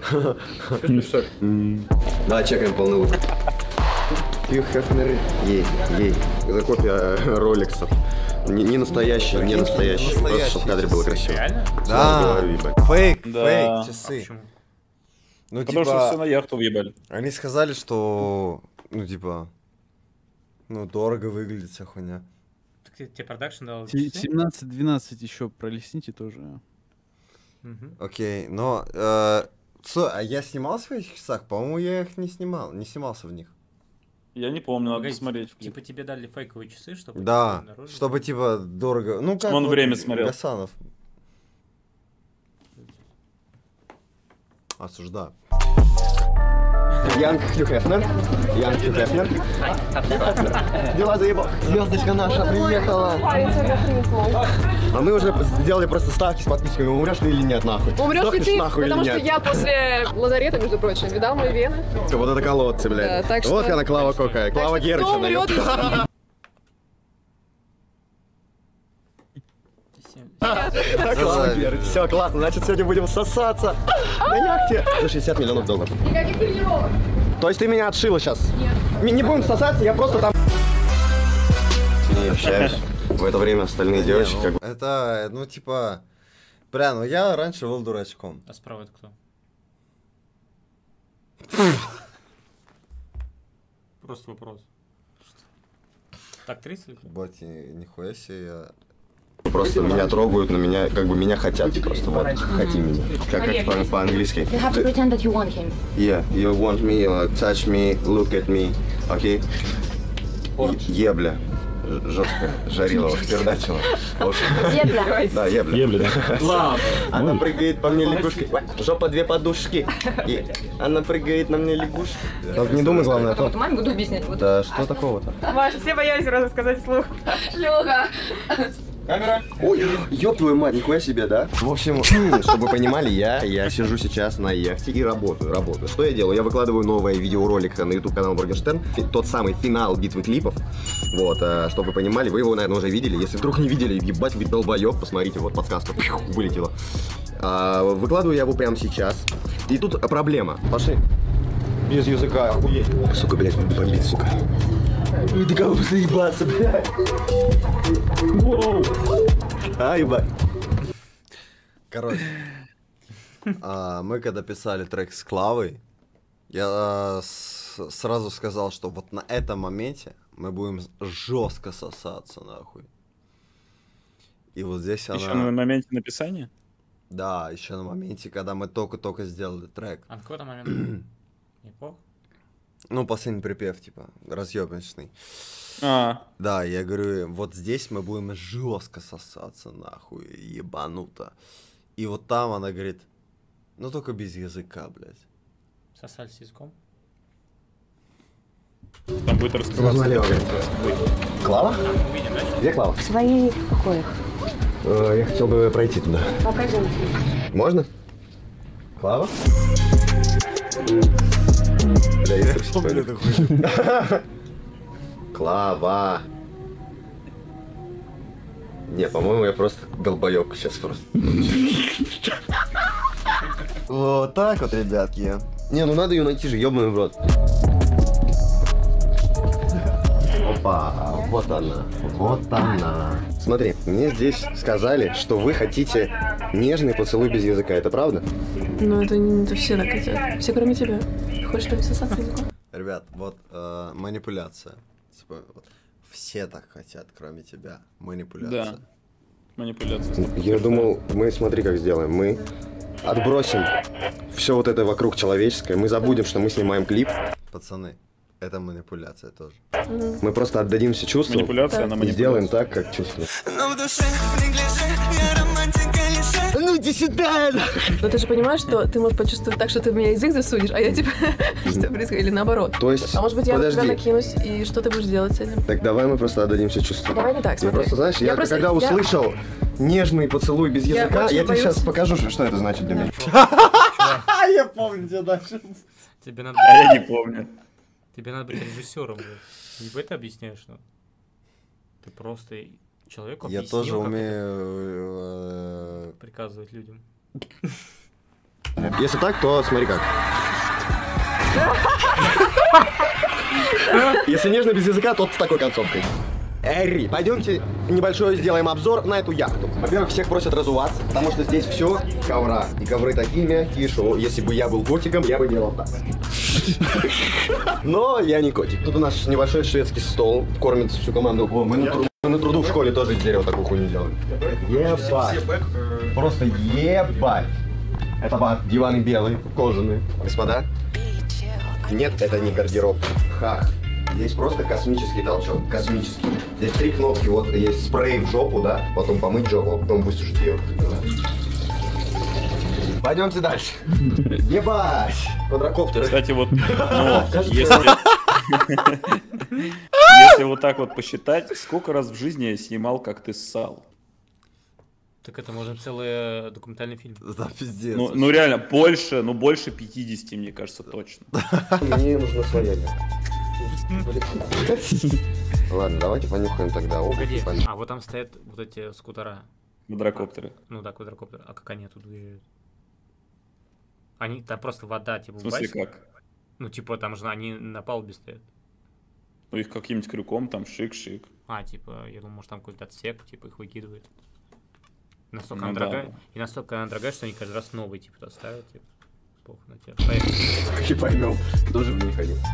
Да, чекаем полный лук. Хью Хефнер, ей, ей. Это копия роликсов. Не, не настоящий, не настоящий. Просто, чтобы в кадре было красиво. Реально? Да, фейк, Да. фейк, часы. А почему? Ну, Потому что все на яхту въебали. Они сказали, что, ну, типа, ну, дорого выглядит вся хуйня. Так ты- тебе продакшн дал Се- часы? семнадцать двенадцать еще пролистните тоже. Мгм. Окей, но, э, что, а я снимался в этих часах? По-моему, я их не снимал, не снимался в них. Я не помню, надо Погоди, смотреть. Типа тебе дали фейковые часы, чтобы... Да, тебе обнаружили? чтобы, типа, дорого, ну, как он вот время смотрел. Гасанов. Осуждаю. Янг Хью Хефнер. Янг Хью Хефнер. Дела заебал. Звездочка наша приехала. А мы уже сделали просто ставки с подписчиками. Умрешь ты или нет, нахуй? Умрешь ли Сдохнешь ты? нахуй Потому или что нет? я после лазарета, между прочим, видал мои вены. Всё, вот это колодцы, блядь. Да, так Вот что- она Клава какая. Клава что кто Герычева. умрет, ёпта. Клава Герыч. Все, классно. Значит, сегодня будем сосаться на яхте за шестьдесят миллионов долларов. Никаких тренировок. То есть ты меня отшила сейчас? Нет. Не будем сосаться, я просто там... Не общаюсь. В это время остальные девочки как бы... Это, ну, типа, бля, ну, я раньше был дурачком. А справа это кто? Просто вопрос. Так, тридцать или кто? Боти, нихуя себе, я... Просто меня трогают, на меня, как бы меня хотят, просто вот, хоти меня. Как это по- по-английски? You have to pretend that you want him. Yeah, you want me, uh, touch me, look at me, окей? Е- Ебля. Ж- Жестко, жарилова, пердачила. Ебля. Да, ебля. Ебля, да? Она прыгает по мне лягушкой. Жопа две подушки. И она прыгает на мне лягушки. Только не думай, главное, Потом эту маме буду объяснять. Вот. Да что такого-то? Маша, все боялись сразу сказать вслух. Шлюха. Камера. Ой, ёб твою мать, нихуя себе, да? В общем, чтобы вы понимали, я, я сижу сейчас на яхте и работаю, работаю. Что я делаю? Я выкладываю новый видеоролик на YouTube канал Моргенштерн, тот самый финал битвы клипов. Вот, а, чтобы вы понимали, вы его, наверное, уже видели. Если вдруг не видели, ебать, вы долбоёб, посмотрите, вот подсказка пью, вылетела. А, выкладываю я его прямо сейчас. И тут проблема. Пошли. Без языка, охуеть. Сука, блядь, буду бомбить, сука. Ой, да кого заебаться, блядь. Воу. А, ебать. Короче, а, мы когда писали трек с Клавой, я а, с- сразу сказал, что вот на этом моменте мы будем жестко сосаться, нахуй. И вот здесь она... Еще на моменте написания? Да, еще на моменте, когда мы только-только сделали трек. А на какой-то момент? Неплохо. Ну, последний припев, типа, разъебочный. А. Да, я говорю, вот здесь мы будем жестко сосаться, нахуй, ебануто. И вот там она говорит, ну только без языка, блядь. Сосались языком. Там будет раскрываться. Клава? Где Клава? В своих покоях. Э, Я хотел бы пройти туда. Пойдемте. Можно? Клава? Бля, я совсем Клава. Не, по-моему, я просто долбоёб сейчас просто. Вот так вот, ребятки. Не, ну надо ее найти же, ёбаный в рот. Опа, вот она, вот она. Смотри, мне здесь сказали, что вы хотите нежный поцелуй без языка, это правда? Ну, это, не- это все так хотят. Все, кроме тебя. Хочешь, чтобы сосаться языком? Ребят, вот э, манипуляция. Типа, вот, все так хотят, кроме тебя. Манипуляция. Да. Манипуляция. Я думал, мы смотри, как сделаем. Мы отбросим все вот это вокруг человеческое, мы забудем, что мы снимаем клип. Пацаны, это манипуляция тоже. Мы просто отдадимся чувствам Манипуляция на и манипуляцию. сделаем так, как чувствуем. Ну иди сюда! Но ты же понимаешь, что ты можешь почувствовать так, что ты в меня язык засунешь, а я типа, что происходит, или наоборот. То есть, А может быть, я на тебя подожди. накинусь, и что ты будешь делать с этим? Так давай мы просто отдадимся чувствам. Давай не так, Я смотри. просто, знаешь, я, Я просто- когда я- услышал нежный поцелуй без Я языка, очень я, тебе боюсь. сейчас покажу, что что это значит для меня. Я помню, что дальше. Тебе надо... А я не помню. Тебе надо быть режиссером, блядь. Не в это объясняешь, ну. Ты просто человеку Я объяснил, тоже как умею... это приказывать людям. Если так, то смотри как. Если нежно без языка, то с такой концовкой. Эри, пойдемте небольшой сделаем обзор на эту яхту. Во-первых, всех просят разуваться, потому что здесь все в коврах. И ковры такие мягкие, что если бы я был котиком, я бы делал так. Но я не котик. Тут у нас небольшой шведский стол, кормит всю команду. О, мы на, тру- мы на труду в школе тоже из дерева такую хуйню делали. Ебать. Просто ебать. Это бар. Диваны белые, кожаные. Господа, нет, это не гардероб. Ха. Здесь просто космический толчок. Космический. Здесь три кнопки. Вот есть спрей в жопу, да? Потом помыть жопу, а потом высушить ее. Пойдемте дальше. Ебать! Квадрокоптер. Кстати, вот, ну, Кажется, если... Если вот так вот посчитать, сколько раз в жизни я снимал, как ты ссал? Так это может целый документальный фильм. Да, пиздец. Ну, ну реально, больше, ну больше пятидесяти, мне кажется, точно. Мне нужно своя. Ладно, давайте понюхаем тогда обувь. Погоди, Понюхаем. а вот там стоят вот эти скутера. Квадрокоптеры. Ну да, квадрокоптеры. А как они оттуда уезжают? Они, там просто вода, типа, В смысле, бассейн. как? Ну, типа, там же они на палубе стоят. Ну их каким-нибудь крюком там шик-шик. А, типа, я думал, может, там какой-то отсек, типа, их выкидывает. Настолько Ну она да. дорогая. И настолько она дорогая, что они каждый раз новый, типа, туда ставят, типа. Похуй на тебя. Поехали. И поймем, тоже в ней ходил.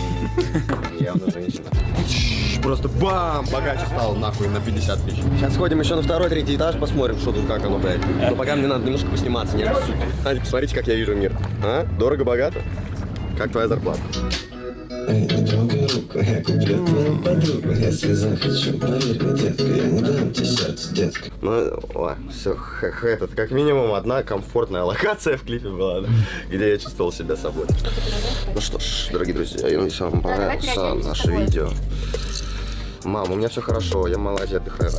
Явно женщина. Просто бам! Богаче стал нахуй на пятьдесят тысяч. Сейчас сходим еще на второй, третий этаж, посмотрим, что тут, как оно, блядь. Но пока мне надо немножко посниматься, не обессудь. Аня, посмотрите, как я вижу мир. А? Дорого-богато? Как твоя зарплата? Эй, не трогай руку, я куплю твою подругу. Если захочу, поверь мне, детка, я не дам тебе сердце, детка. Ну, о, все, этот, как минимум, одна комфортная локация в клипе была, да, где я чувствовал себя собой. Ну что ж, дорогие друзья, если вам понравилось наше видео. Мам, у меня все хорошо, я в Малайзии отдыхаю.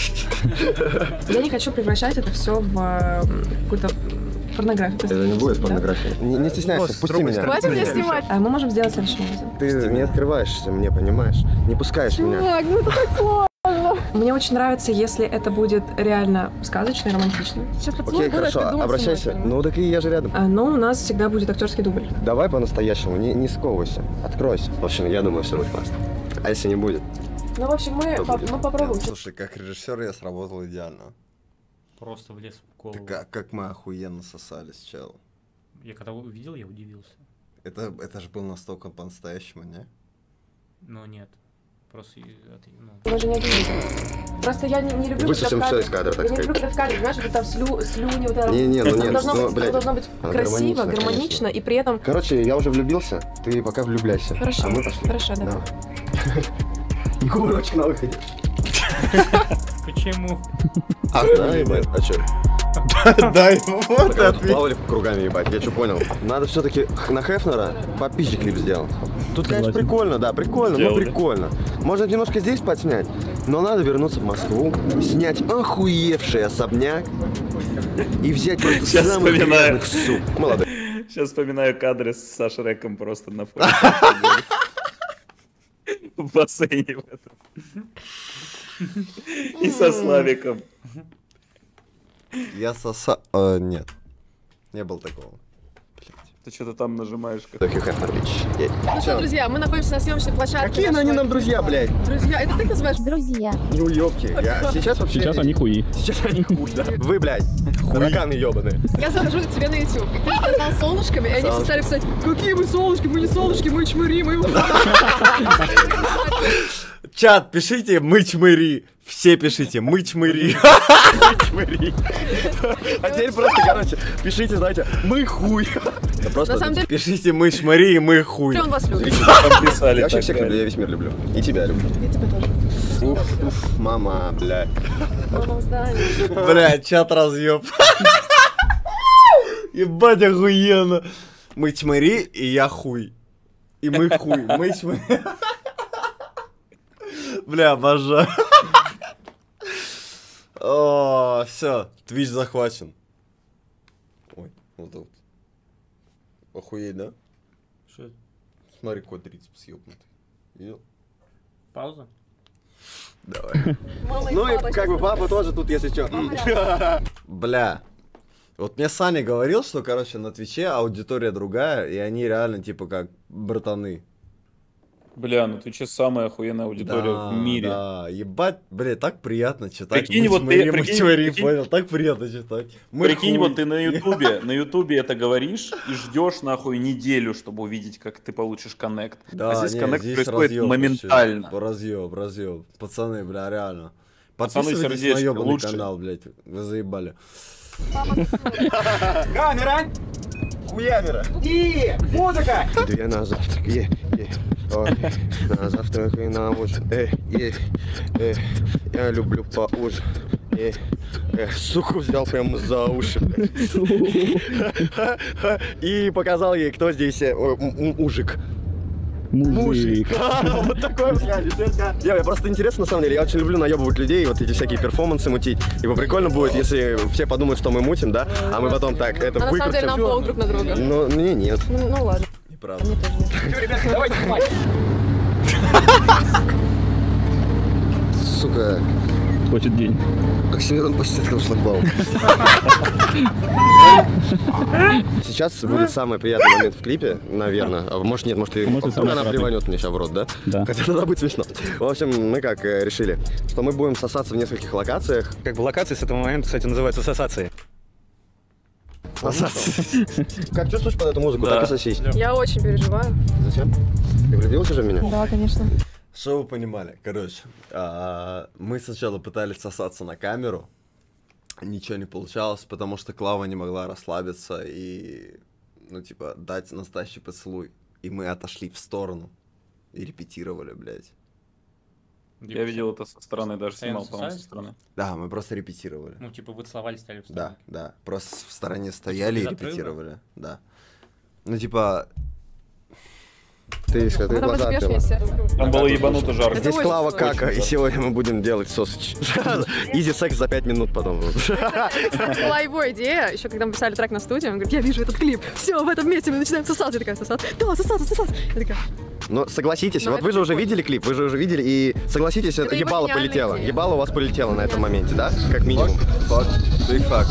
Я не хочу превращать это все в э, какую-то порнографию. Это не будет порнография. Не, не стесняйся, пусти меня. Хватит меня снимать. А мы можем сделать следующий образом. Ты не открываешься мне, понимаешь? Не пускаешь меня. Чувак, ну это так сложно. Мне очень нравится, если это будет реально сказочно и романтично. Сейчас Окей, хорошо, обращайся. Ну так и я же рядом. А, но у нас всегда будет актерский дубль. Давай по-настоящему, не, не сковывайся. Откройся. В общем, я думаю, все будет классно. А если не будет? Ну, в общем, мы, Что по- будет? мы попробуем. Слушай, как режиссер я сработал идеально. Просто влез в голову. Как, как мы охуенно сосались, чел. Я когда увидел, я удивился. Это, это же было настолько по-настоящему, не? Но нет. Просто, и- это, ну... Вы же не обидите. Просто я не, не люблю, Высосем когда в всё кадре- из кадра, так я не люблю, сказать. когда в кадре, знаешь, вот там слю, слюни, вот это. Не-не, ну Оно нет, должно ну, быть, блядь. оно должно быть Оно красиво, гармонично, гармонично, и при этом... Короче, я уже влюбился, ты пока влюбляйся. Хорошо, А мы пошли. хорошо, да. И курочек на выходе. Почему? А, да, ебать, а чё? Дай вот это. Плавали кругами, ебать, я что понял. Надо все-таки на Хефнера попизже клип сделать. Тут, конечно, прикольно, да, прикольно, ну Сделали. прикольно. Можно немножко здесь подснять, но надо вернуться в Москву, снять охуевший особняк и взять просто Сейчас самых вспоминаю. грязных сук. Молодой. Сейчас вспоминаю кадры со Шреком просто на фоне. В бассейне в этом. И со Славиком. Я соса... э, нет. Не было такого. Блядь. Ты что-то там нажимаешь. Как... Ну что, друзья, мы находимся на съемочной площадке. Какие они нам друзья, блядь? Друзья, это ты называешь? Друзья. Ну ёпки, я сейчас вообще... Сейчас они хуи. Сейчас они хуй, да. Вы, блядь, тараканы ёбаные. Я захожу к тебе на YouTube, и ты сказал солнышками, и они все стали писать, какие мы солнышки, мы не солнышки, мы чмыри, мы... Чат, пишите «мы чмыри». Все пишите «мы чмыри». Чмыри. А теперь просто, короче, пишите, знаете, «мы хуй». На самом деле... Пишите «мы чмыри» и «мы хуй». Он вас любит. Я вообще всех люблю, я весь мир люблю. И тебя люблю. Я тебя тоже. Уф, уф, мама, блядь. Мама в здании. Блядь, чат разъеб. Ебать охуенно. Мы чмыри, и я хуй. И мы хуй. Мы чмыри. Бля, обожаю. О, все, Twitch захвачен. Ой, вот тут. Охуеть, да? Что это? Смотри, какой тридцать съебнутый. Видел? Пауза? Давай. Ну и как бы папа тоже тут, если что. Бля. Вот мне Саня говорил, что, короче, на Твиче аудитория другая, и они реально, типа, как братаны. Бля, ну Твиче самая охуенная аудитория Да, в мире. Да, ебать, бля, так приятно читать. Прикинь, вот ты, прикинь, чмыри, прикинь, понял, так приятно читать. Мы прикинь, хуй. вот ты на ютубе, на ютубе это говоришь и ждешь нахуй неделю, чтобы увидеть, как ты получишь коннект. Да, а здесь не, коннект здесь происходит разъёб моментально. вообще. Разъёб, разъёб. Пацаны, бля, реально. Пацаны, Подписывайтесь сердечко, на ёбаный лучше. канал, блядь, вы заебали. Камера! Хуямера! И музыка! Иду я на завтрак, е, е. Ой, на завтрак и на ужин, эй, ей, эй, я люблю поужин, эй, эй, суку взял прямо за уши, и показал ей, кто здесь э, м- мужик. Мужик. Вот такой взгляд. Я просто интересно, на самом деле, я очень люблю наебывать людей, вот эти всякие перформансы мутить. Ибо прикольно будет, если все подумают, что мы мутим, да, а мы потом так это А на самом деле нам выкрутим. пол друг на друга. Ну, мне нет. Ну, ну ладно. Неправда. Мне тоже нет. Ребята, давайте снимать. Сука. Хочет день. Оксимирон почти открыл шлагбаум. Сейчас будет самый приятный момент в клипе, наверное. А может нет, может и... Может, Вдруг она самый плеванет мне сейчас в рот, да? Да. Хотя тогда будет смешно. В общем, мы как э, решили, что мы будем сосаться в нескольких локациях. Как бы локации с этого момента, кстати, называются сосации. Сосаться. Как чувствуешь под эту музыку, Да. так и сосись. Я очень переживаю. Зачем? Ты влюбилась уже в меня? Да, конечно. Что вы понимали? Короче, а, мы сначала пытались сосаться на камеру, ничего не получалось, потому что Клава не могла расслабиться и, ну, типа, дать настоящий поцелуй. И мы отошли в сторону и репетировали, блядь. Я видел это со стороны, даже Постоянно снимал, по-моему, со сосались? стороны. Да, мы просто репетировали. Ну, типа, вы целовались, стояли в стороне. Да, да. Просто в стороне стояли и без отрыва? репетировали. Да. Ну, типа... Ты, ты Потом глаза разбьешь открыла. мне сердце. Там было ебануто жарко. Здесь очень Клава сложно. Кака, и сегодня мы будем делать сосыч. Изи секс за пять минут потом. Кстати, была его идея, еще когда мы писали трек на студии, он говорит, я вижу этот клип, все, в этом месте мы начинаем сосаться. Я такая, сосаться? Да, сосаться, сосаться. Я такая, Но согласитесь, Но вот это вы же уже прикольно. видели клип, вы же уже видели, и согласитесь, Это это его ебало гениальная полетело. идея. Ебало у вас полетело на этом моменте, да? Как минимум. Факт. Big fact.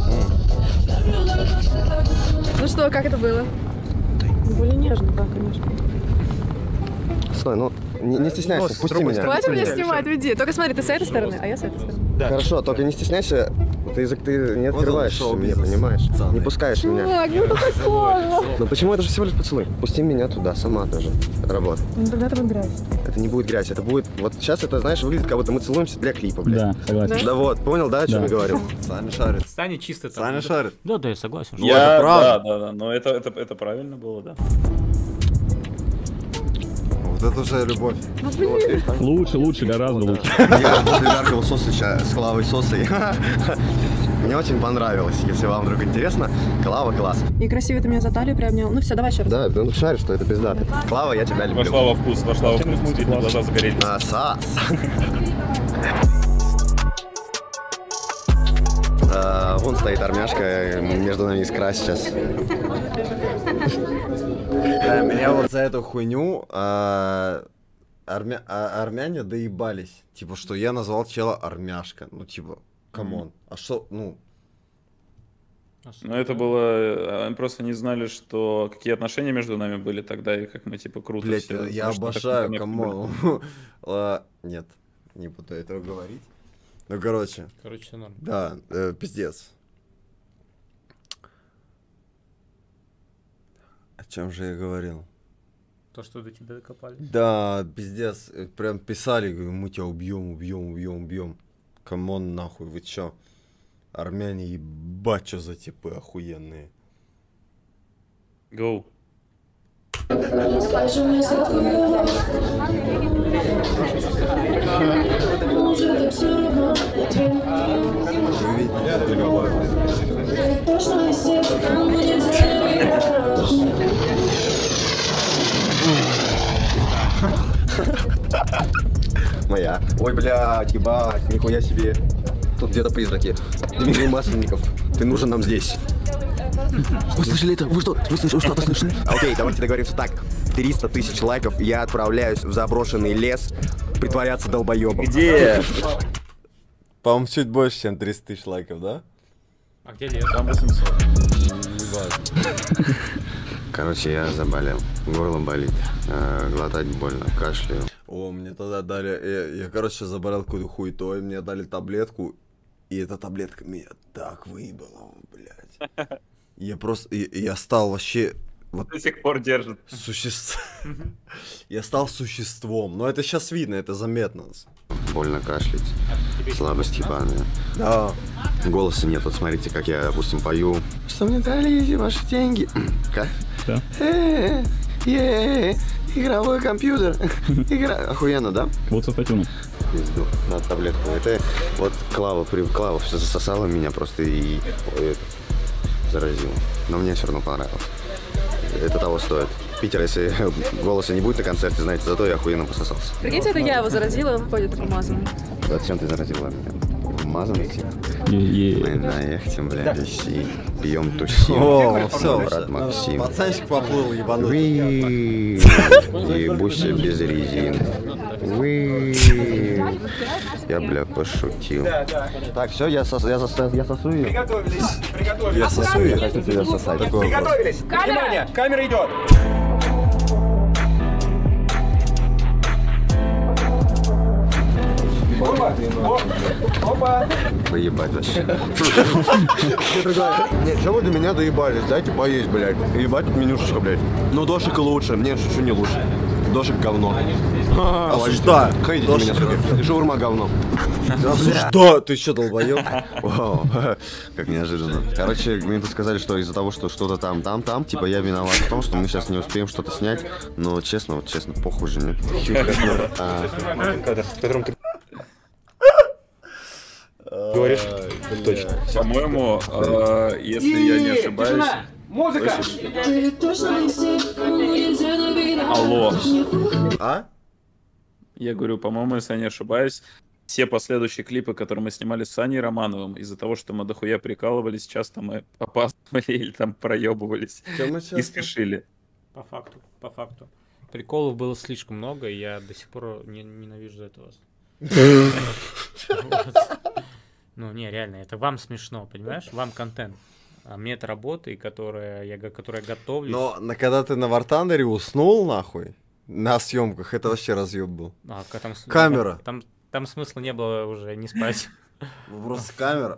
ну что, как это было? Более нежно, да, конечно. Стой, ну не, не стесняйся, Нос, пусти другой меня. Хватит меня снимать, уйди. Только смотри, ты с этой стороны, а я с этой стороны. Хорошо, только не стесняйся, ты, язык- ты не Вот он, открываешься мне, шоу-бизнес. понимаешь? Пацаны. Не пускаешь меня. Чувак, ну это так сложно. Ну почему это же всего лишь поцелуй? Пусти меня туда, сама тоже. Работа. Ну тогда это будет грязь. Это не будет грязь, это будет... Вот сейчас это, знаешь, выглядит, как будто мы целуемся для клипа, блядь. Да, согласен. Да вот, понял, да, о чем Да. я говорю? Саня шарит. Саня чисто там. Саня шарит. Да, да, я согласен. Ну, Я, это правда. да, да, да, но это, это, это правильно было, да. Вот это уже любовь. Лучше, лучше, гораздо лучше. Я после жаркого соса с Клавой Сосой. Мне очень понравилось. Если вам вдруг интересно, Клава класс. И красиво ты меня за талию приобнял. Ну все, давай еще раз. Да, ну шаришь, что это пиздато. Клава, я тебя люблю. Вошла во вкус, вошла во вкус, действительно, глаза загорелись. А, сас. А, Вон стоит армяшка, между нами искра сейчас. Да, меня вот за эту хуйню а, армя- а- армяне доебались. Типа, что я назвал чела армяшка. Ну, типа, камон. А что, ну... Но это было... Они просто не знали, что какие отношения между нами были тогда, и как мы, типа, круто Блять, все. я обожаю, камон. Нет, не буду этого говорить. Ну, короче. Короче, все норм. Да, э, пиздец. О чем же я говорил? То, что до тебя докопались. Да, пиздец. Прям писали, говорю, мы тебя убьем, убьем, убьем, убьем. Камон, нахуй, вы чё? Армяне, ебать, что за типы охуенные. Go. Моя. Ой, блядь, ебать, нихуя себе. Тут где-то призраки. Дмитрий Масленников, ты нужен нам здесь. Вы слышали это? Вы что? Вы слышали, что-то слышали? Окей, давайте договоримся так. триста тысяч лайков, и я отправляюсь в заброшенный лес притворяться долбоебом. Где? По-моему, чуть больше, чем триста тысяч лайков, да? А где лес? Там восемьсот. Короче, я заболел. Горло болит, э, глотать больно, кашляю. О, мне тогда дали... Я, я короче, заболел какой-то хуйтой, мне дали таблетку, и эта таблетка меня так выебала, блядь. Я просто... Я, я стал вообще... Вот, до сих пор держит. Существ... Я стал существом, но это сейчас видно, это заметно. Больно кашлять, слабость ебаная. Да. Голоса нет, вот смотрите, как я, допустим, пою. Что мне дали ваши деньги? Как? Да. Е-е-е, игровой компьютер. Игра... Охуенно, да? Вот сопотюну. Пизду, надо таблетку. Это вот Клава, при... Клава все засосала меня просто и ой, заразила. Но мне все равно понравилось. Это того стоит. Питер, если голоса не будет на концерте, знаете, зато я охуенно пососался. Прикиньте, это я его заразила, он ходит помазанным. Зачем ты заразила меня? Мазанный типа? Мы на яхте, бля, висим, пьем, тусим. О, все, брат Максим. Пацанчик поплыл, ебанутый. Ебуся без резин. Я, бля, пошутил. Так, все, я сосу, я сосу, я сосу ее. Приготовились, приготовились. Я сосу ее. Хотите ее сосать? Приготовились. Внимание, камера идет. Опа, опа. Поебать вообще. Нет, что вы до меня доебались? Дайте поесть, блядь. Ебать менюшечка, блядь. Ну, дошик лучше. Нет, шучу, не лучше. Дошик говно. Осуждаю. Хейтите меня, сука. И шаурма говно. Осуждаю. Ты что, долбоёб? Вау, как неожиданно. Короче, мне тут сказали, что из-за того, что что-то там, там, там, типа я виноват в том, что мы сейчас не успеем что-то снять. Но честно, вот честно, похуй же, нет? В котором ты говоришь? Точно. По-моему, э, если я не ошибаюсь... Музыка! Алло. А? Я говорю, по-моему, если я не ошибаюсь, все последующие клипы, которые мы снимали с Саней Романовым, из-за того, что мы дохуя прикалывались, часто мы опаздывали или там проебывались и спешили. По факту, по факту. Приколов было слишком много, и я до сих пор не, ненавижу за это вас. Ну, не, реально, это вам смешно, понимаешь? Вам контент. А мне это работа, и которая я, которая готовлюсь. Но на, когда ты на Вартандере уснул, нахуй, на съемках, это вообще разъеб был. А, там, камера. Там, там смысла не было уже не спать. Просто камера.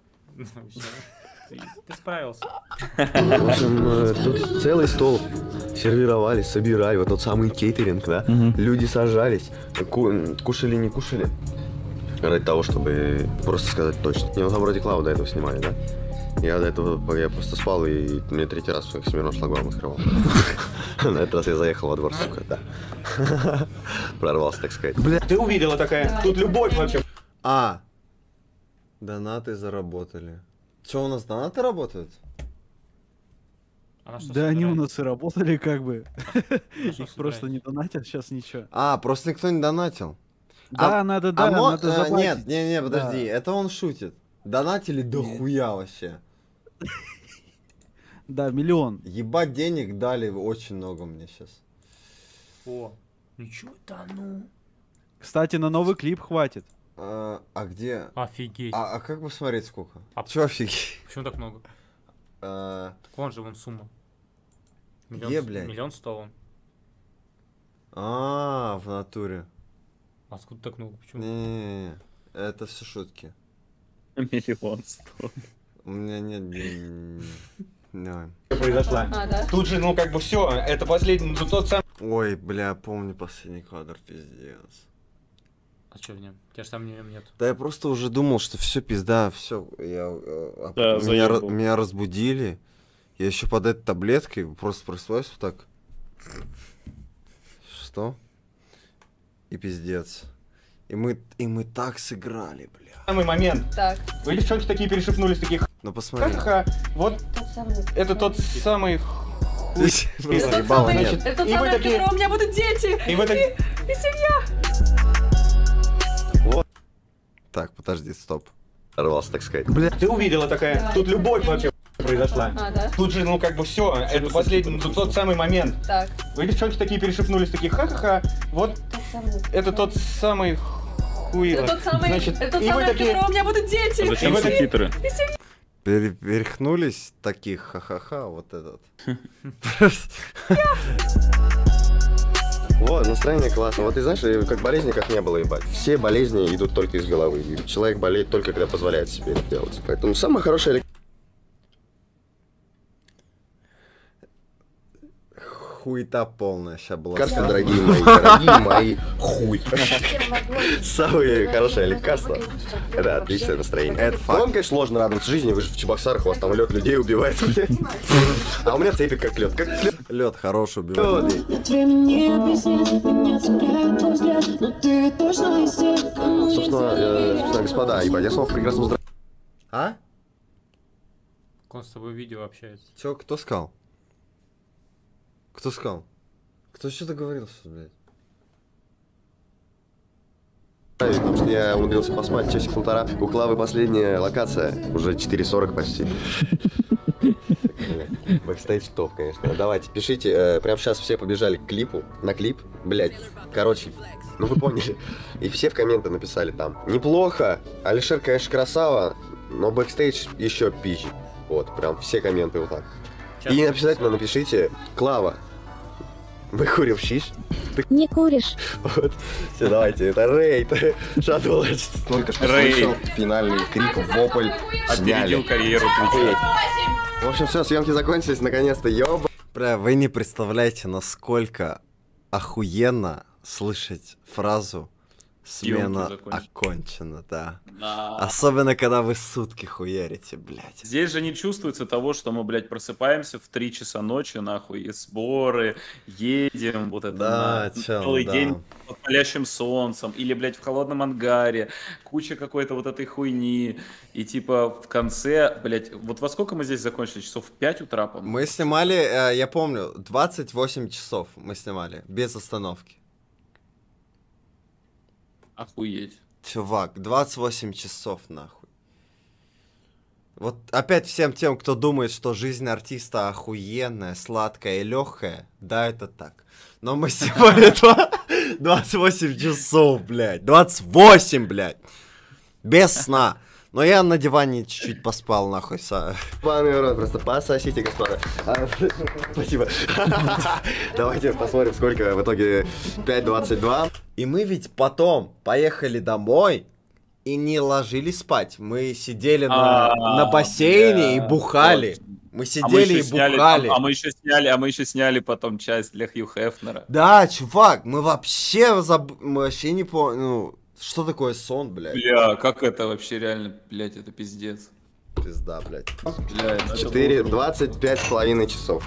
Ты справился. В общем, тут целый стол сервировали, собирали, вот тот самый кейтеринг, да? Люди сажались, кушали, не кушали. Ради того, чтобы просто сказать точно. Не, ну там вроде Клаву до этого снимали, да? Я до этого, я просто спал, и мне третий раз своих Смирнов шлагбаум открывал. На этот раз я заехал во двор, сука, да. Прорвался, так сказать. Бля, ты увидела такая, тут любовь вообще. А, донаты заработали. Че, у нас донаты работают? Да они у нас и работали как бы. Их просто не донатят сейчас ничего. А, просто никто не донатил. Да, а, надо, да, а надо мо... заплатить. Нет, не, не, подожди, да. Это он шутит. Донатили дохуя вообще. Да, миллион. Ебать, денег дали очень много мне сейчас. О, ничего да ну. Кстати, на новый клип хватит. А, а где? Офигеть. А, а как посмотреть сколько? А чё офигеть? Почему так много? А, Так вон же, вон сумма. Миллион, Где, с- блядь? Миллион сто вон. А, в натуре. Откуда так много? Почему? Не, это все шутки. Миллион сто. У меня нет денег. Давай. Произошла. А, да? Тут же, ну как бы все, это последний, ну, тот самый. Ой, бля, помню последний кадр, пиздец. А что в нем? У тебя же там в нем нет. Да я просто уже думал, что все пизда, все. Я, э, Да, меня, ра- заебал. меня разбудили. Я еще под этой таблеткой просто просыпаюсь вот так. Что? И пиздец. И мы, и мы так сыграли, бля. Самый момент. Так. Вы девчонки такие перешепнулись, таких. Ну посмотри. Ха-ха-ха. Вот это тот самый хуй. Просто Это тот ебало самый, нет. это тот И вы самый, от такие- которого у меня будут дети. И вы так- И, и семья. Так, подожди, стоп. Рвался, так сказать. Бля. Ты увидела такая, тут любовь вообще произошла. А, да? Тут же, ну как бы все, это последний, ну, тот самый момент. Так. Вы девчонки такие перешепнулись, такие ха-ха-ха. Вот это тот самый хуй. Это тот самый, Значит, это тот и вы самый, от такие. которого у меня будут дети. А зачем И вы субтитры? И семья. Пере- перехнулись таких, ха-ха-ха, вот этот. Вот, настроение классно. Вот ты знаешь, и как болезни как не было, ебать. Все болезни идут только из головы. И человек болеет только когда позволяет себе это делать. Поэтому самое хорошее лекарство. Хуета полная сейчас была. Лекарства, дорогие мои, дорогие мои, хуй. Самое хорошее лекарство — это отличное настроение. Это факт. Вам, конечно, сложно радоваться жизни, вы же в Чебоксарах, у вас там лед людей убивает, блядь. А у меня цепи как лед, как лед. Лед хороший убивает. Собственно, э, собственно, господа, ебать, я снова в прекрасном здравии. А? Он с тобой видео общается. Чё, кто сказал? Кто сказал? Кто что-то говорил, что, блядь? Потому что я умудрился посмотреть часик-полтора. У Клавы последняя локация, уже четыре сорок почти. Бэкстейдж топ, конечно. Давайте, пишите. Э, прямо сейчас все побежали к клипу, на клип. Блять, короче, ну вы поняли. И все в комменты написали там. Неплохо. Алишер, конечно, красава, но бэкстейдж еще пизже. Вот, прям все комменты вот так. Сейчас И обязательно напишите: Клава, мы курим шиш. Ты... Не куришь. Вот. Все, давайте, это рейд. Шатл. Только что слышал финальный крик, вопль. Опередил карьеру Твича. В общем, все, съемки закончились, наконец-то, ёба. Бля, вы не представляете, насколько охуенно слышать фразу «смена закончились». окончена», да. Да. Особенно, когда вы сутки хуярите, блядь. Здесь же не чувствуется того, что мы, блядь, просыпаемся в три часа ночи, нахуй, и сборы, едем, вот это, Да, на чел, целый да. день под палящим солнцем, или, блядь, в холодном ангаре, куча какой-то вот этой хуйни, и типа в конце, блядь, вот во сколько мы здесь закончили? Часов в пять утра, по-моему? Мы снимали, э, я помню, двадцать восемь часов мы снимали, без остановки. Охуеть. Чувак, двадцать восемь часов, нахуй. Вот опять всем тем, кто думает, что жизнь артиста охуенная, сладкая и легкая, да, это так. Но мы снимали двадцать восемь часов, блядь. двадцать восемь, блядь. Без сна. Но я на диване чуть-чуть поспал, нахуй. Са... Паный рот, просто пососите, господа. А, спасибо. Давайте посмотрим, сколько в итоге. пять двадцать два. И мы ведь потом поехали домой и не ложились спать. Мы сидели на, на бассейне и бухали. Мы сидели и бухали. А мы еще сняли, а мы еще сняли потом часть для Хью Хефнера. Да, чувак, мы вообще заб... мы вообще не помню. Ну, что такое сон, блядь? Бля, как это вообще реально, блядь, это пиздец. Пизда, блядь. Бля, это четыре двадцать пять с половиной часов.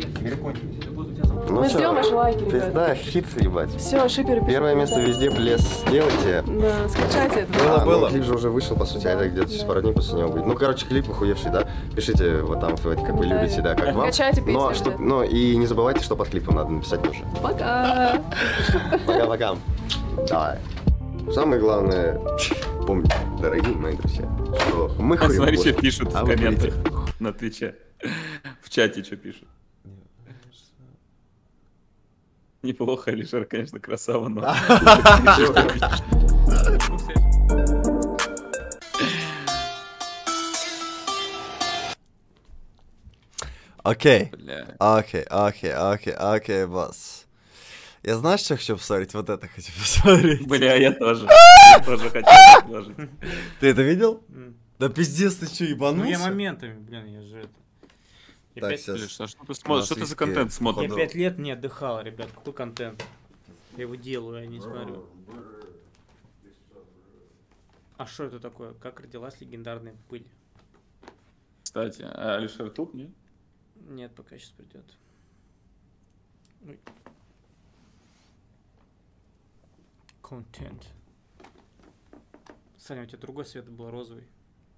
Ну Мы чё, сделаем ваши лайки, ребят. пизда, хит, ебать. Все, шиперы. Первое место везде, плес, сделайте. Да, скачайте это. Было, А, было. ну, Клип же уже вышел, по сути, а это где-то через пару дней после него будет. Ну, короче, клип охуевший, да? Пишите вот там, вы как вы любите, да, как вам. Качайте песни, Но, да. что, но и не забывайте, что под клипом надо написать тоже. Пока. Пока-пока. Давай. Самое главное, помните, дорогие мои друзья, что мы хуем. Смотри, что Боже, пишут а в вы комментах курите. на Твиче. В чате что пишут. Неплохо, Алишер, конечно, красава, но... Окей. Бля. Окей, окей, окей, окей, босс. Я знаешь, что хочу посмотреть? Вот это хочу посмотреть. Бля, я тоже. Я тоже хотел предложить. Ты это видел? Да пиздец, ты что, ебанулся? Ну я моментами, блин, я же это... Я Так, пять- сейчас. Леш, а что ты смотришь? Что ты за контент смотришь? Я пять лет не отдыхал, ребят. Какой контент? Я его делаю, я не смотрю. А что это такое? Как родилась легендарная пыль? Кстати, а Алишер тут, нет? Нет, пока сейчас придет. Ой. Контент. Саня, у тебя другой цвет был розовый.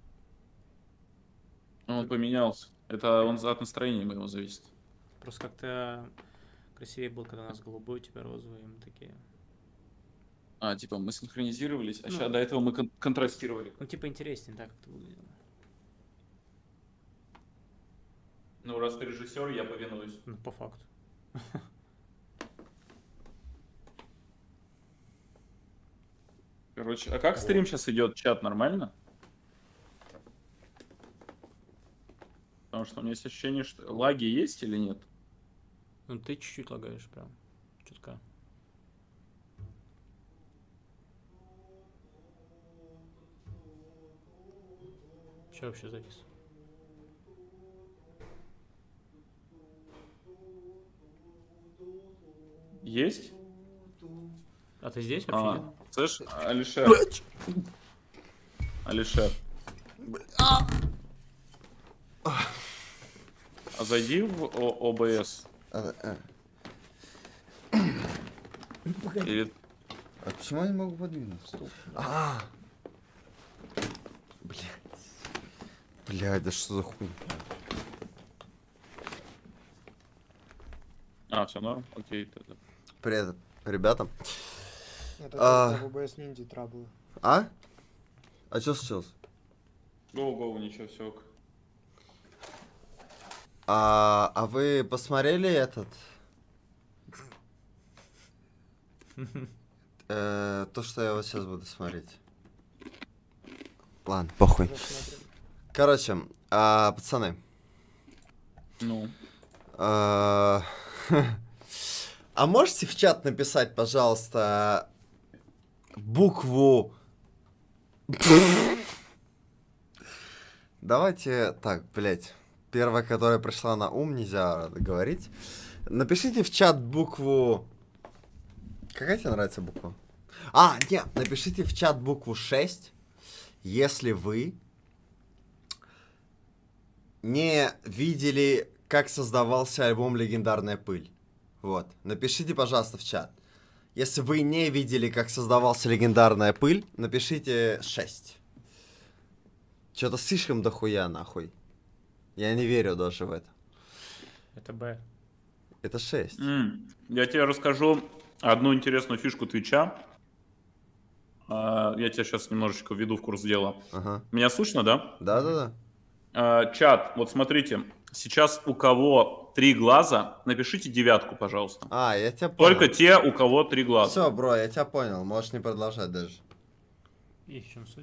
Он поменялся. Это он от настроения моего зависит. Просто как-то красивее был, когда у нас голубой, у тебя розовый, и мы такие. А, типа мы синхронизировались, а Ну. сейчас до этого мы кон- контрастировали. Ну, типа интереснее, так как это выглядело. Ну, раз ты режиссер, я повинуюсь. Ну, по факту. Короче, а как стрим сейчас идет? Чат нормально? Потому что у меня есть ощущение, что лаги есть или нет? Ну, ты чуть-чуть лагаешь прям. Чутка. Че вообще завис? Есть? А ты здесь А, вообще? нет? слышь, Алишер. Алишер. А зайди в О- ОБС. Или... А почему я не могу подвинуть стул? А, блядь. Блядь, да что за хуйня? А, все норм? Окей, тогда. Привет, ребята. Это А. в ОБС Ниндзя траблы. А? А что случилось? Гоу-гоу, ничего, все ок. А, а вы посмотрели этот? Э, то, что я вот сейчас буду смотреть. Ладно, похуй. Короче, а, пацаны. Ну. А, а можете в чат написать, пожалуйста, букву... Давайте так, блять. Первая, которая пришла на ум, нельзя говорить. Напишите в чат букву... Какая тебе нравится буква? А, нет, напишите в чат букву шесть, если вы не видели, как создавался альбом «Легендарная пыль». Вот. Напишите, пожалуйста, в чат. Если вы не видели, как создавался «Легендарная пыль», напишите шесть. Что-то слишком дохуя, нахуй. Я не верю даже в это. Это Б. Это шесть. М, Я тебе расскажу одну интересную фишку Твича. А, Я тебя сейчас немножечко введу в курс дела. Ага. Меня слышно, да? Да-да-да. А, Чат, вот смотрите. Сейчас у кого три глаза, напишите девятку, пожалуйста. А, я тебя понял. Только те, у кого три глаза. Все, бро, я тебя понял. Можешь не продолжать даже. И в чем суть?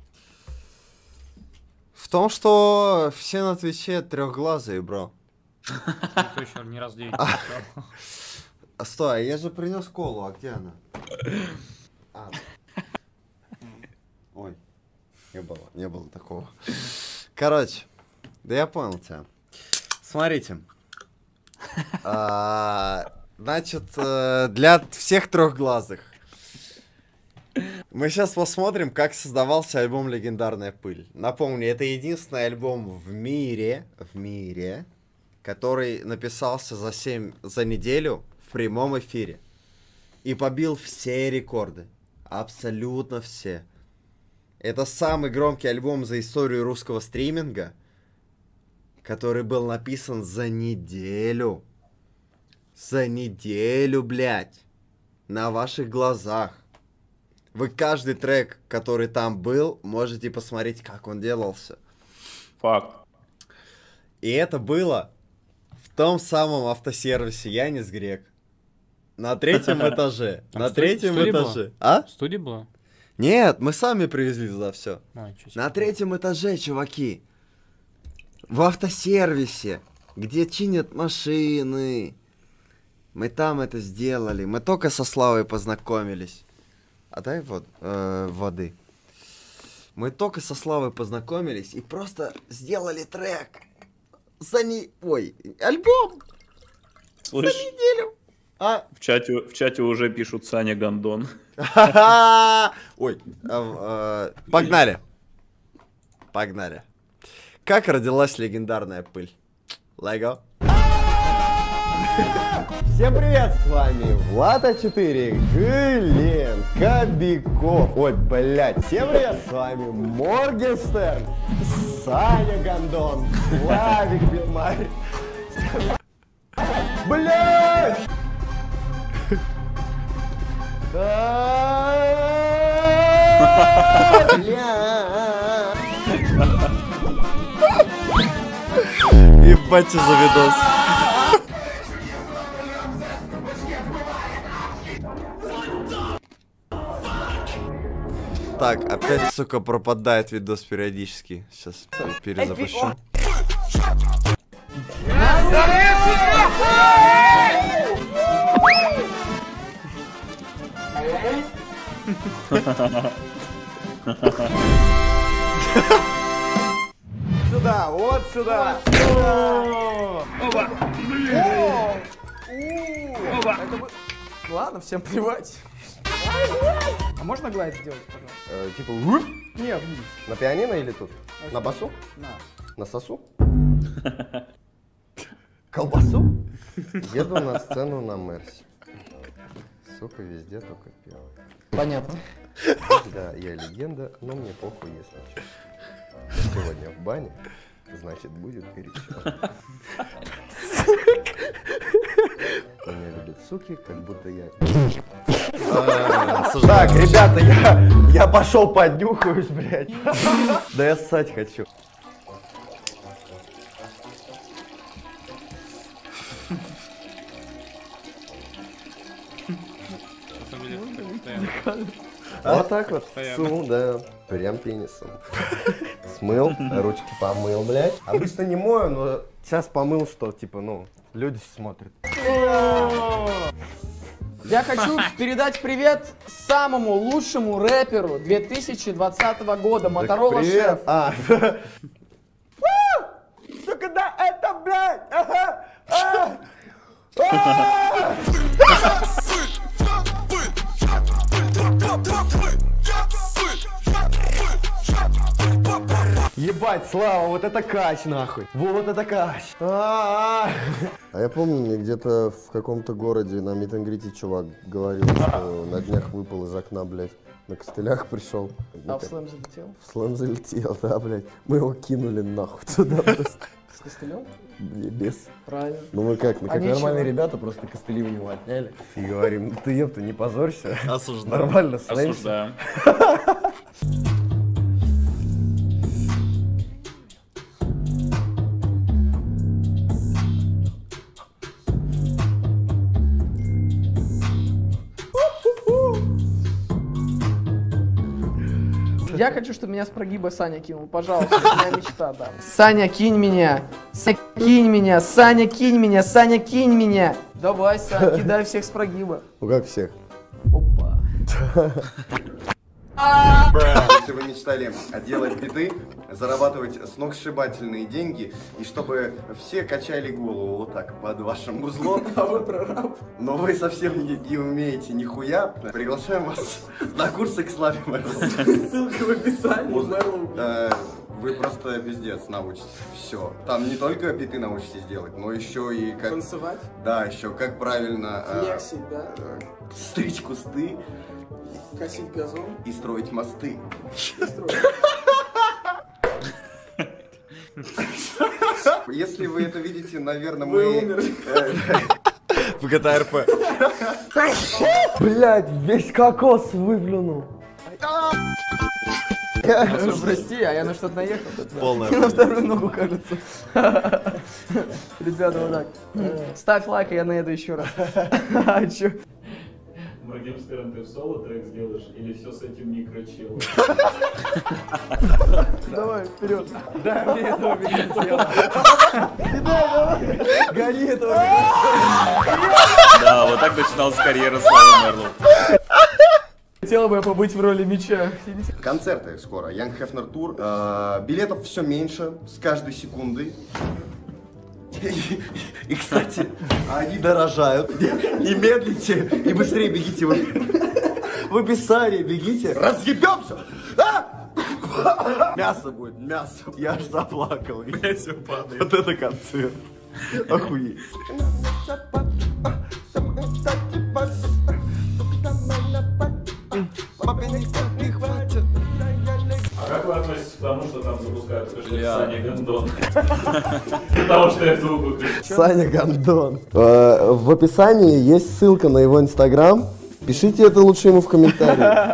В том, что все на Твиче трехглазые, бро. Никто еще ни разу девять не А, сказал. а, Стой, я же принес колу, а где она? А. Ой, не было, не было такого. Короче, да я понял тебя. Смотрите. А, значит, э, для всех трехглазых. Мы сейчас посмотрим, как создавался альбом «Легендарная пыль». Напомню, это единственный альбом в мире, в мире, который написался за семь, за неделю в прямом эфире. И побил все рекорды. Абсолютно все. Это самый громкий альбом за историю русского стриминга, который был написан за неделю. За неделю, блядь. На ваших глазах. Вы каждый трек, который там был, можете посмотреть, как он делался. Факт. И это было в том самом автосервисе Янис Грек. На третьем этаже. Там На студи- третьем студия этаже. была? А? Студия была? Нет, мы сами привезли туда все. А, ничего себе. На третьем этаже, чуваки. В автосервисе. где чинят машины. Мы там это сделали. Мы только со Славой познакомились. А дай вот э, воды. Мы только со Славой познакомились и просто сделали трек. За не... Ой, альбом! Слышь, за неделю. А? В чате, в чате уже пишут Саня Гондон. Ой, а, а, погнали. Погнали. Как родилась легендарная пыль? Лего. Всем привет, с вами Влад А четыре, Глен, Кобяков. Ой, блядь, всем привет, с вами Моргенштерн, Саня Гондон, Славик Битмарь. Блядь! Ебать, что за видос. Так, опять, сука, пропадает видос периодически. Сейчас перезапущу. Сюда, вот сюда. Оба. Ладно, всем плевать. А можно глайд сделать, пожалуйста? Э, типа, уп? Не, вниз. На пианино или тут? На басу? На. На сосу? Колбасу? Еду на сцену на Мерси. Сука, везде только пел. Понятно. Да, я легенда, но мне похуй, если что. Я сегодня в бане, значит, будет горячо. Меня любят суки, как будто я... Так, ребята, я, я пошел поднюхаюсь, блядь. Да я ссать хочу. Вот так вот, сунул, да, прям пенисом. Смыл, ручки помыл, блядь. Обычно не мою, но сейчас помыл, что, типа, ну, люди смотрят. Я хочу передать привет самому лучшему рэперу две тысячи двадцатого года, Моторола Шеф. А, сука, да это, блядь! Ага! Ебать, Слава, вот это кач, нахуй. Вот это кач. А я помню, мне где-то в каком-то городе на мит-н-грите чувак говорил, что на днях выпал из окна, блядь. На костылях пришел. А в слэм залетел? В слэм залетел, да, блядь. Мы его кинули нахуй туда просто. С костылем? Без. Правильно. Ну мы как, мы как а нормальные ничего? ребята, просто костыли у него отняли. И говорим, ну ты ем-то не позорься. Осуждаю. Нормально слэмся. Осуждаю. Я хочу, чтобы меня с прогиба Саня кинул, пожалуйста, это моя мечта, да. Саня, кинь меня! Саня, кинь меня! Саня, кинь меня! Саня, кинь меня! Давай, Саня, кидай всех с прогиба. Ну как всех? Опа. Если вы мечтали делать биты, зарабатывать сногсшибательные деньги, и чтобы все качали голову вот так под вашим узлом, а вы прораб, но вы совсем не, не умеете нихуя, приглашаем вас на курсы к Славе Мэрлоу. Ссылка в описании. Э, Вы просто пиздец научитесь. Все. Там не только биты научитесь делать, но еще и как... Танцевать? Да, еще как правильно... Флексить, да? Э, стричь кусты. Косить газон. И строить мосты. Если вы это видите, наверное, мы... Вы умерли. В джи ти эй ар пи. Блять, весь кокос выплюнул. Прости, а я на что-то наехал. Полная. На вторую ногу, кажется. Ребята, вот так. Ставь лайк, и я наеду еще раз. А чё? Моргенштерн, ты в соло трек сделаешь или все с этим микрочелом? Давай, вперед. Дай мне этого микрочела. Гони этого микрочела. Да, вот так начиналась карьера Славы Мерлоу. Хотела бы я побыть в роли меча. Концерты скоро. Young Hefner Tour. Э, билетов все меньше с каждой секундой. И, и, кстати, они дорожают. Не медлите и быстрее бегите в, в описании. Бегите. Разъебемся! А! Мясо будет, мясо. Я аж заплакал. Я все падает. Вот это концерт. Охуеть. А как вы относитесь к тому, что там запускают хэштег Саня Гондон? Потому что я звук выключил. Саня Гондон. В описании есть ссылка на его инстаграм. Пишите это лучше ему в комментариях.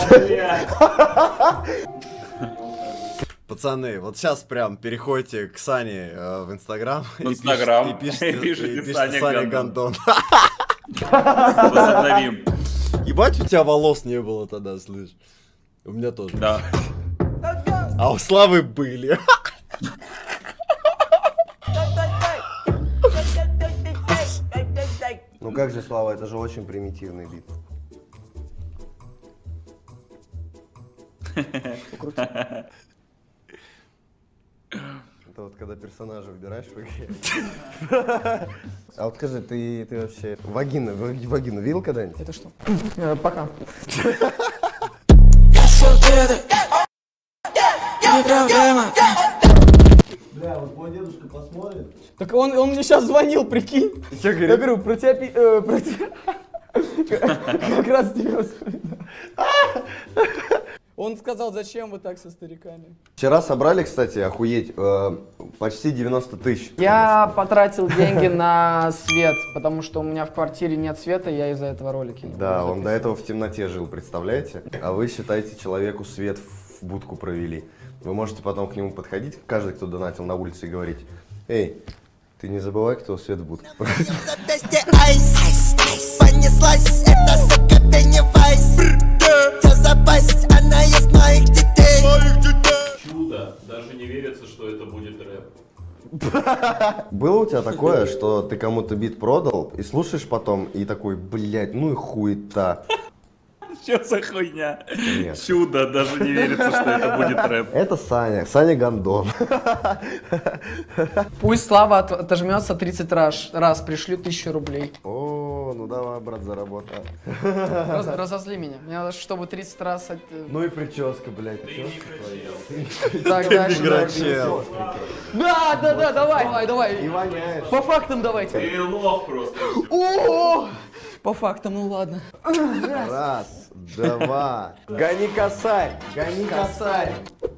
Пацаны, вот сейчас прям переходите к Сане э, в Инстаграм В Инстаграм. и пишите, И пишите и пишите Саня Саня Гондон. Гондон. Возобновим. Ебать, у тебя волос не было тогда, слышь. У меня тоже. Да. А у Славы были. Ну как же, Слава, это же очень примитивный бит. Это вот когда персонажа выбираешь в игре. А вот скажи, ты, ты вообще вагину, вагину видел когда-нибудь? Это что? Пока. Бля, вот мой дедушка посмотрит. Так он, он мне сейчас звонил, прикинь. Что говорит? Я говорю, про тебя... пи- э, про тебя... Как раз тебя вспоминаю. Он сказал, зачем вы так со стариками? Вчера собрали, кстати, охуеть, э, почти девяносто тысяч. Я потратил деньги на свет, потому что у меня в квартире нет света, я из-за этого ролики не Да, буду он до этого в темноте жил, представляете? А вы, считаете, человеку свет в будку провели. Вы можете потом к нему подходить, каждый, кто донатил на улице, и говорить: эй, ты не забывай, кто свет в будку. Понеслась, это сука Пеннивайз. Все запасть, она есть моих детей. Чудо, даже не верится, что это будет рэп. Было у тебя такое, что ты кому-то бит продал, и слушаешь потом, и такой: блядь, ну и хуета. Что за хуйня? Нет. Чудо, даже не верится, что это будет рэп. Это Саня, Саня Гондон. Пусть Слава от- отожмется тридцать раз, раз, пришлю тысячу рублей. О, ну давай, брат, заработай. Раз- разозли меня. Мне надо, чтобы тридцать раз... от- Ну и прическа, блядь. прическа твоя. Так, Ты дальше, микрочел. Да, да, да, давай, давай, давай. И воняешь. По фактам давайте. Ты лох просто. О, по фактам, ну ладно. Раз, два. Гони косарь, гони косарь.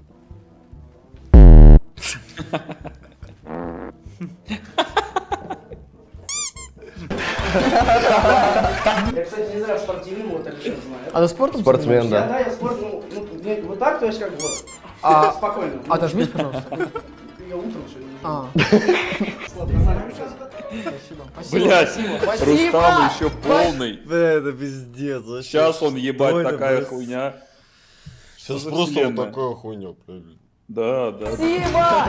Я, кстати, не знаю, спортивным вот так сейчас знаю. А ты спортом Спортсмен, занимаешься? Я, да. да, я спорт, ну, ну, не- вот так, то есть как бы, А- спокойно. Отожмись, пожалуйста. Я утром сегодня. А. Блять, спасибо, спасибо. Рустам еще полный. Бля, это пиздец вообще. Сейчас он ебать Что это, такая блядь? хуйня. Сейчас Что за просто вот вселенная? такая хуйня. блядь. Да, да. Спасибо!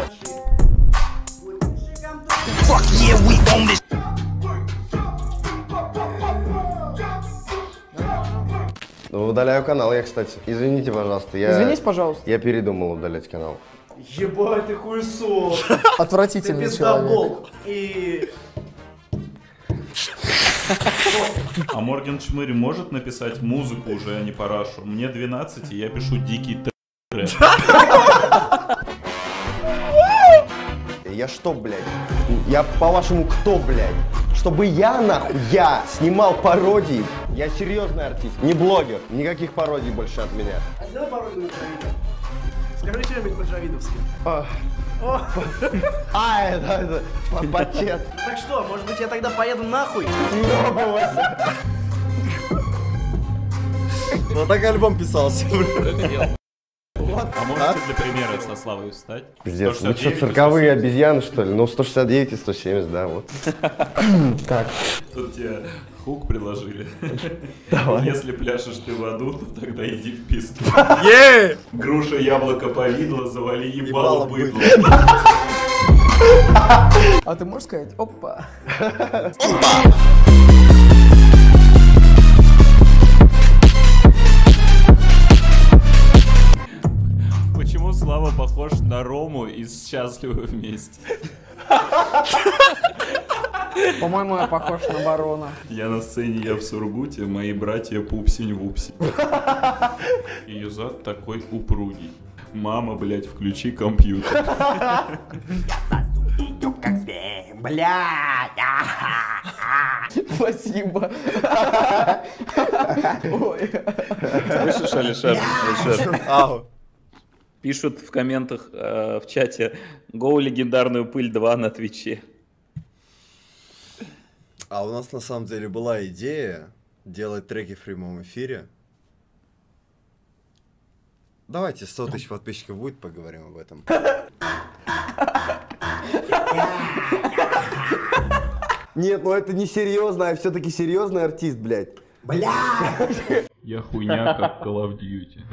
Ну, удаляю канал я, кстати. Извините, пожалуйста. Я... Извинись, пожалуйста. Я передумал удалять канал. Ебать, ты хуесос. Отвратительный Ты человек. пиздобол. И... А Морген Чмырь может написать музыку уже, а не парашу? Мне двенадцать, и я пишу дикий трэп. Я что, блядь? Я, по-вашему, кто, блядь? Чтобы я, нахуй, я снимал пародии? Я серьезный артист, не блогер. Никаких пародий больше от меня. А сделай пародию на Джавида. Скажи что-нибудь по-джавидовски. А, О. а, это, это, по- почет. Так что, может быть, я тогда поеду нахуй? Вот так альбом писался. А Можете для примера со Славой встать? Пиздец, вы что, цирковые обезьяны, что ли? Ну, сто шестьдесят девять и сто семьдесят, да, вот. Так. Тут тебе хук приложили. Давай. Если пляшешь ты в аду, то тогда иди в пизду. Е! Груша, яблоко повидло, завали ебало быдло. А ты можешь сказать опа? Почему Слава похож на Рому из «Счастливы вместе»? По-моему, я похож на барона. Я на сцене, я в Сургуте, мои братья пупсень-вупсень. Ее зад такой упругий. Мама, блядь, включи компьютер. Блядь! Спасибо. Слышишь, Алишер? Алишер. Пишут в комментах э, в чате: «Гоу легендарную пыль два на Твиче». А у нас на самом деле была идея делать треки в прямом эфире. Давайте сто тысяч подписчиков будет, поговорим об этом. Нет, ну это не серьезно, а все-таки серьезный артист, блядь. Бля! Я хуйня, как Call of Duty.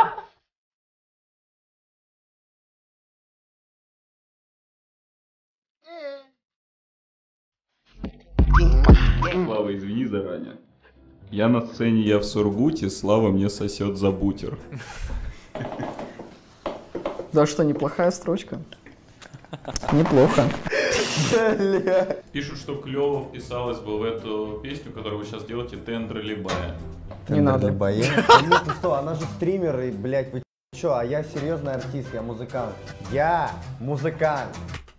Слава, извини заранее. Я на сцене, я в Сургуте, Слава мне сосет за бутер. Да что, неплохая строчка? Неплохо. Пишут, что клево вписалось бы в эту песню, которую вы сейчас делаете, «Тендер Либая». Не надо. Ну что, она же стример, и, блядь, вы чё, а я серьезный артист, я музыкант. Я музыкант.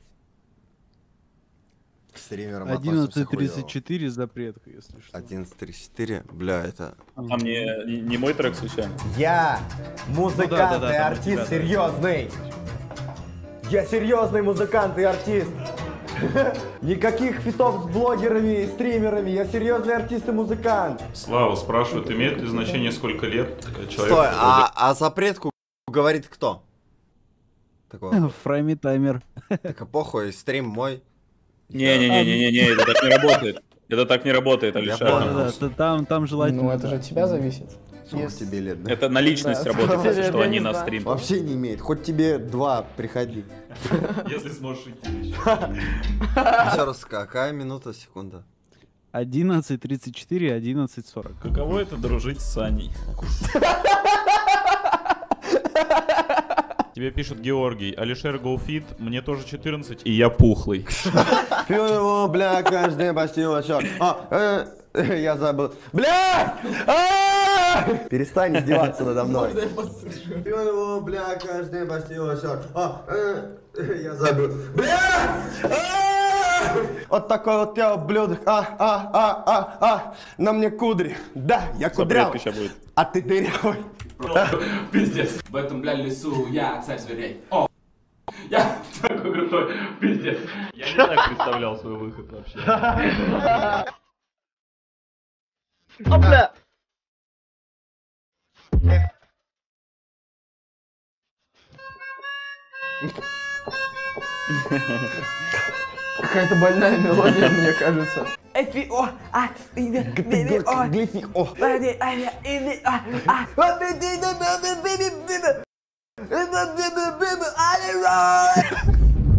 Стримером одиннадцать тридцать четыре запретка, если что. одиннадцать тридцать четыре, бля, это... А мне не, не мой трек случайно? Я музыкант Ну да, да, да, и там артист у тебя, да. серьезный. Я серьезный музыкант и артист. Никаких фитов с блогерами и стримерами. Я серьезный артист и музыкант. Слава спрашивает, имеет ли значение, сколько лет человек... Стой, а, а запретку говорит кто? Такого. Фрейми таймер. Так а похуй, стрим мой. Не-не-не-не-не, это так не работает. Это так не работает, Алишер. Да, да, там, там желательно. Ну это же от тебя зависит. Сколько тебе лет, да? Это на личность Да. работает, Я что не они на знаю. стрим. Вообще не имеет. Хоть тебе два, приходи. Если сможешь идти еще. Еще раз, какая минута, секунда? одиннадцать тридцать четыре, одиннадцать сорок. Каково это дружить с Саней? Тебе пишет Георгий: Алишер Гоуфит, мне тоже четырнадцать, и я пухлый. Пью его, бля, каждый день почти очок. А, э, я забыл. Бля! А! Перестань издеваться надо мной. Пью его, бля, каждый день почти очок. А, э, я забыл. Бля! А! Вот такой вот я ублюдок. А, а, а, а, а. На мне кудри. Да, я кудрявый. А ты дырявый. Пиздец. В этом, бля, лесу я царь зверей. О! Я такой крутой. Пиздец. Я не так представлял свой выход вообще. О, бля! Какая-то больная мелодия, мне кажется. Эфи, о, а, иди, беби, о, глифи, о. беби, а, иди, а, а, вот ты, ты, ты, беби, беби, беби, это беби,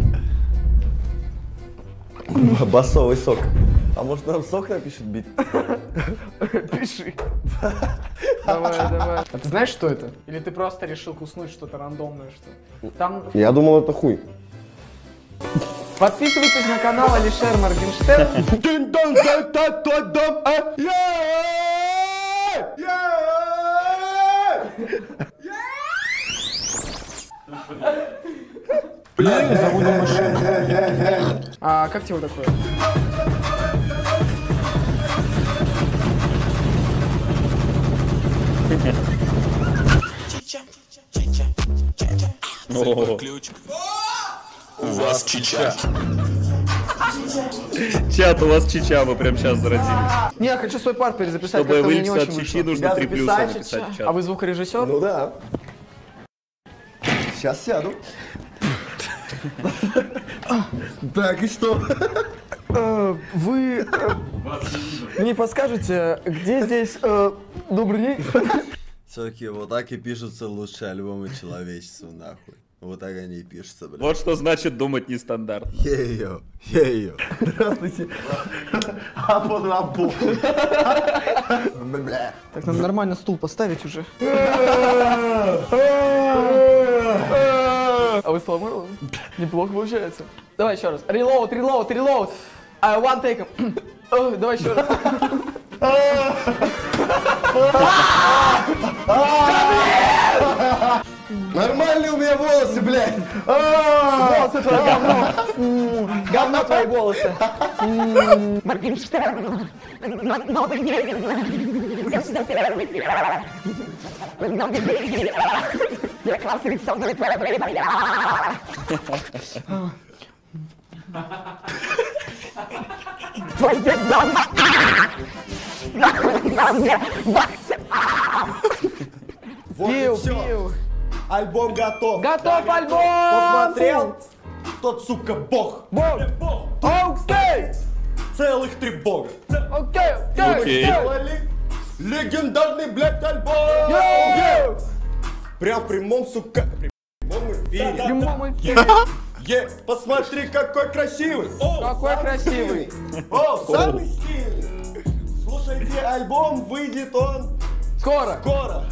беби, али, Басовый сок. А может нам сок напишет бит? Пиши. Давай, давай. А ты знаешь, что это? Или ты просто решил куснуть что-то рандомное, что? Там... Я думал, это хуй. Подписывайтесь на канал Алишер Моргенштерн. Блин, не забуду машину. А как тебе такое? У вас чича. Чат, у вас чича, вы прям сейчас заразились. Не, я хочу свой пар перезаписать, Чтобы как-то мне не вылечиться очень от чичи, вышло. нужно Тебя три плюса записать? написать в чат. А вы звукорежиссер? Ну да. Сейчас сяду. Так, и что? Вы не подскажете, где здесь добрый день? Все-таки вот так и пишутся лучшие альбомы человечества, нахуй. Вот так они и пишутся, блядь. Вот что значит думать нестандартно. Е-йо, е-йо. Здравствуйте. А под работу. Так, надо нормально стул поставить уже. А вы сломали? Неплохо получается. Давай еще раз. Reload, reload, reload. I one take. Давай еще раз. Нормальные у меня волосы, блядь. Волосы твои говно. Говно твои волосы. Вот и все. Альбом готов. Готов альбом! Посмотрел? Тот, сука, бог. Бог. Окей. Целых три бога. Окей, окей. Сделали легендарный, блядь, альбом. Йоу! Прям в прямом, сука, прямом эфире. В прямом эфире. Е, посмотри, какой красивый. О, Какой красивый. О, самый стильный. Слушайте, альбом выйдет он Скоро. скоро.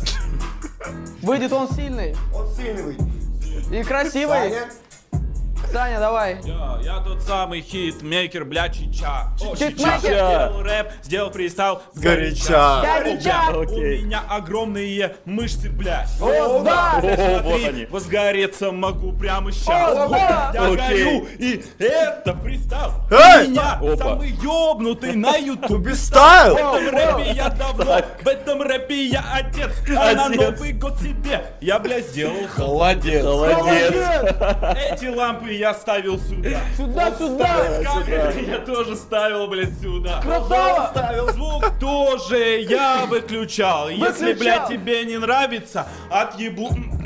Выйдет он сильный. Он сильный выйдет. И красивый. Саня. Саня, давай. Я, я тот самый хитмейкер, бля, чича. О, Хитмейкер. Сделал рэп, сделал фристайл Сгоряча. Горяча. У меня огромные мышцы, блядь. О, да. Смотри, вот они. возгореться могу прямо сейчас. О, да. Я Окей. горю, и это фристайл. Эй! У меня Опа. самый ёбнутый на ютубе. Стайл! В этом рэпе я давно, в этом рэпе я отец. А на Отец. Новый год себе я, блядь, сделал Холодец. Холодец. эти лампы я ставил сюда. Сюда, сюда. Камеры я тоже ставил, блядь, сюда. Красава. Звук тоже я выключал. Если, Выключал. блядь, тебе не нравится, отъебу.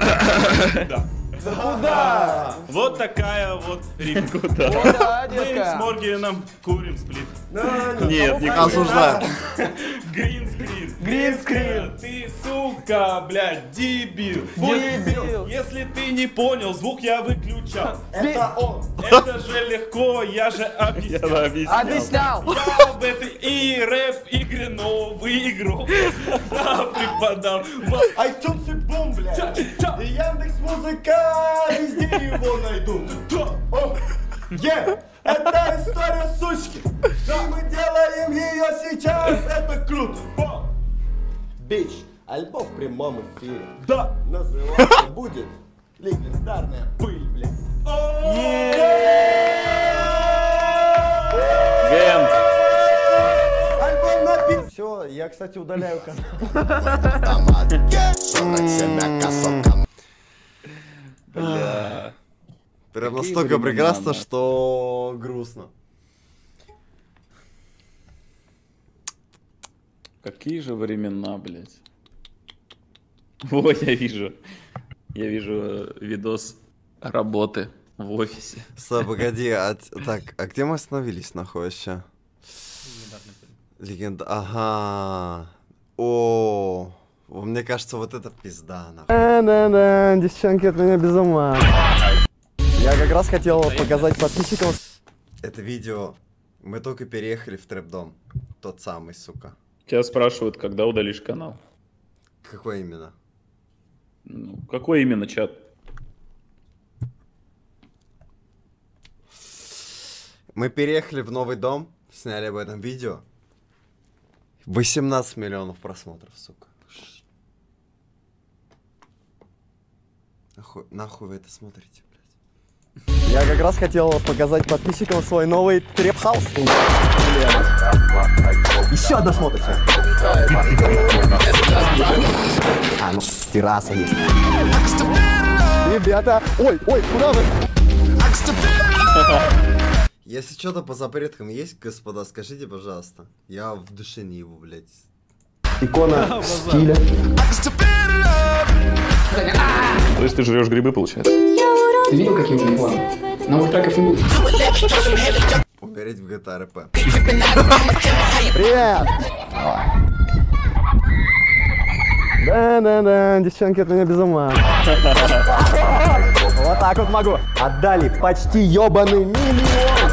Да. Куда? Вот такая вот рифма. Куда? Куда, Мы с детка? Моргином курим сплит. Нет, не Осуждаю. Гринскрин. Гринскрин. Ты, сука, блядь, дебил. Дебил. Если ты не понял, звук я выключал. Это он. Это же легко, я же объяснял. Я объяснял. Объяснял. Я в этой и рэп-игре новый игрок. Я преподал. iTunes и бум, блядь. И Яндекс.Музыка, везде его найдут. О, е, это история сучки. И мы делаем ее сейчас, это круто. О, бич, альбом в прямом эфире. Да. Называться будет легендарная пыль, блядь. Ген. Альбом написан. Все, я, кстати, удаляю канал. Бля. Прям Какие настолько времена, прекрасно, да. что грустно. Какие же времена, блядь. Во, я вижу. Я вижу э, видос работы в офисе. Стой, погоди, а, т- так, а где мы остановились, нахуй, вообще? Легенда, ага. О, мне кажется, вот это пизда, нахуй. Да-да-да, девчонки от меня без ума. Я как раз хотел показать подписчикам. Это видео, мы только переехали в трэп-дом. Тот самый, сука. Тебя спрашивают, когда удалишь канал. Какой именно? Ну, какой именно чат? Мы переехали в новый дом, сняли об этом видео. восемнадцать миллионов просмотров, сука. Нахуй, нахуй вы это смотрите, блядь? Я как раз хотел показать подписчикам свой новый треп-хаус. Еще одна смотрится. А, ну, терраса есть. Ребята, ой, ой, куда вы? Если что-то по запреткам есть, господа, скажите, пожалуйста. Я в душе не его, блядь. Икона стиля. То есть ты жрешь грибы, получается? Ты видел, каким у них план? Новых треков не будет. Умереть в джи ти эй эр пи. Привет! Да-да-да, девчонки от меня без ума. Вот так вот могу. Отдали почти ёбаный миллион.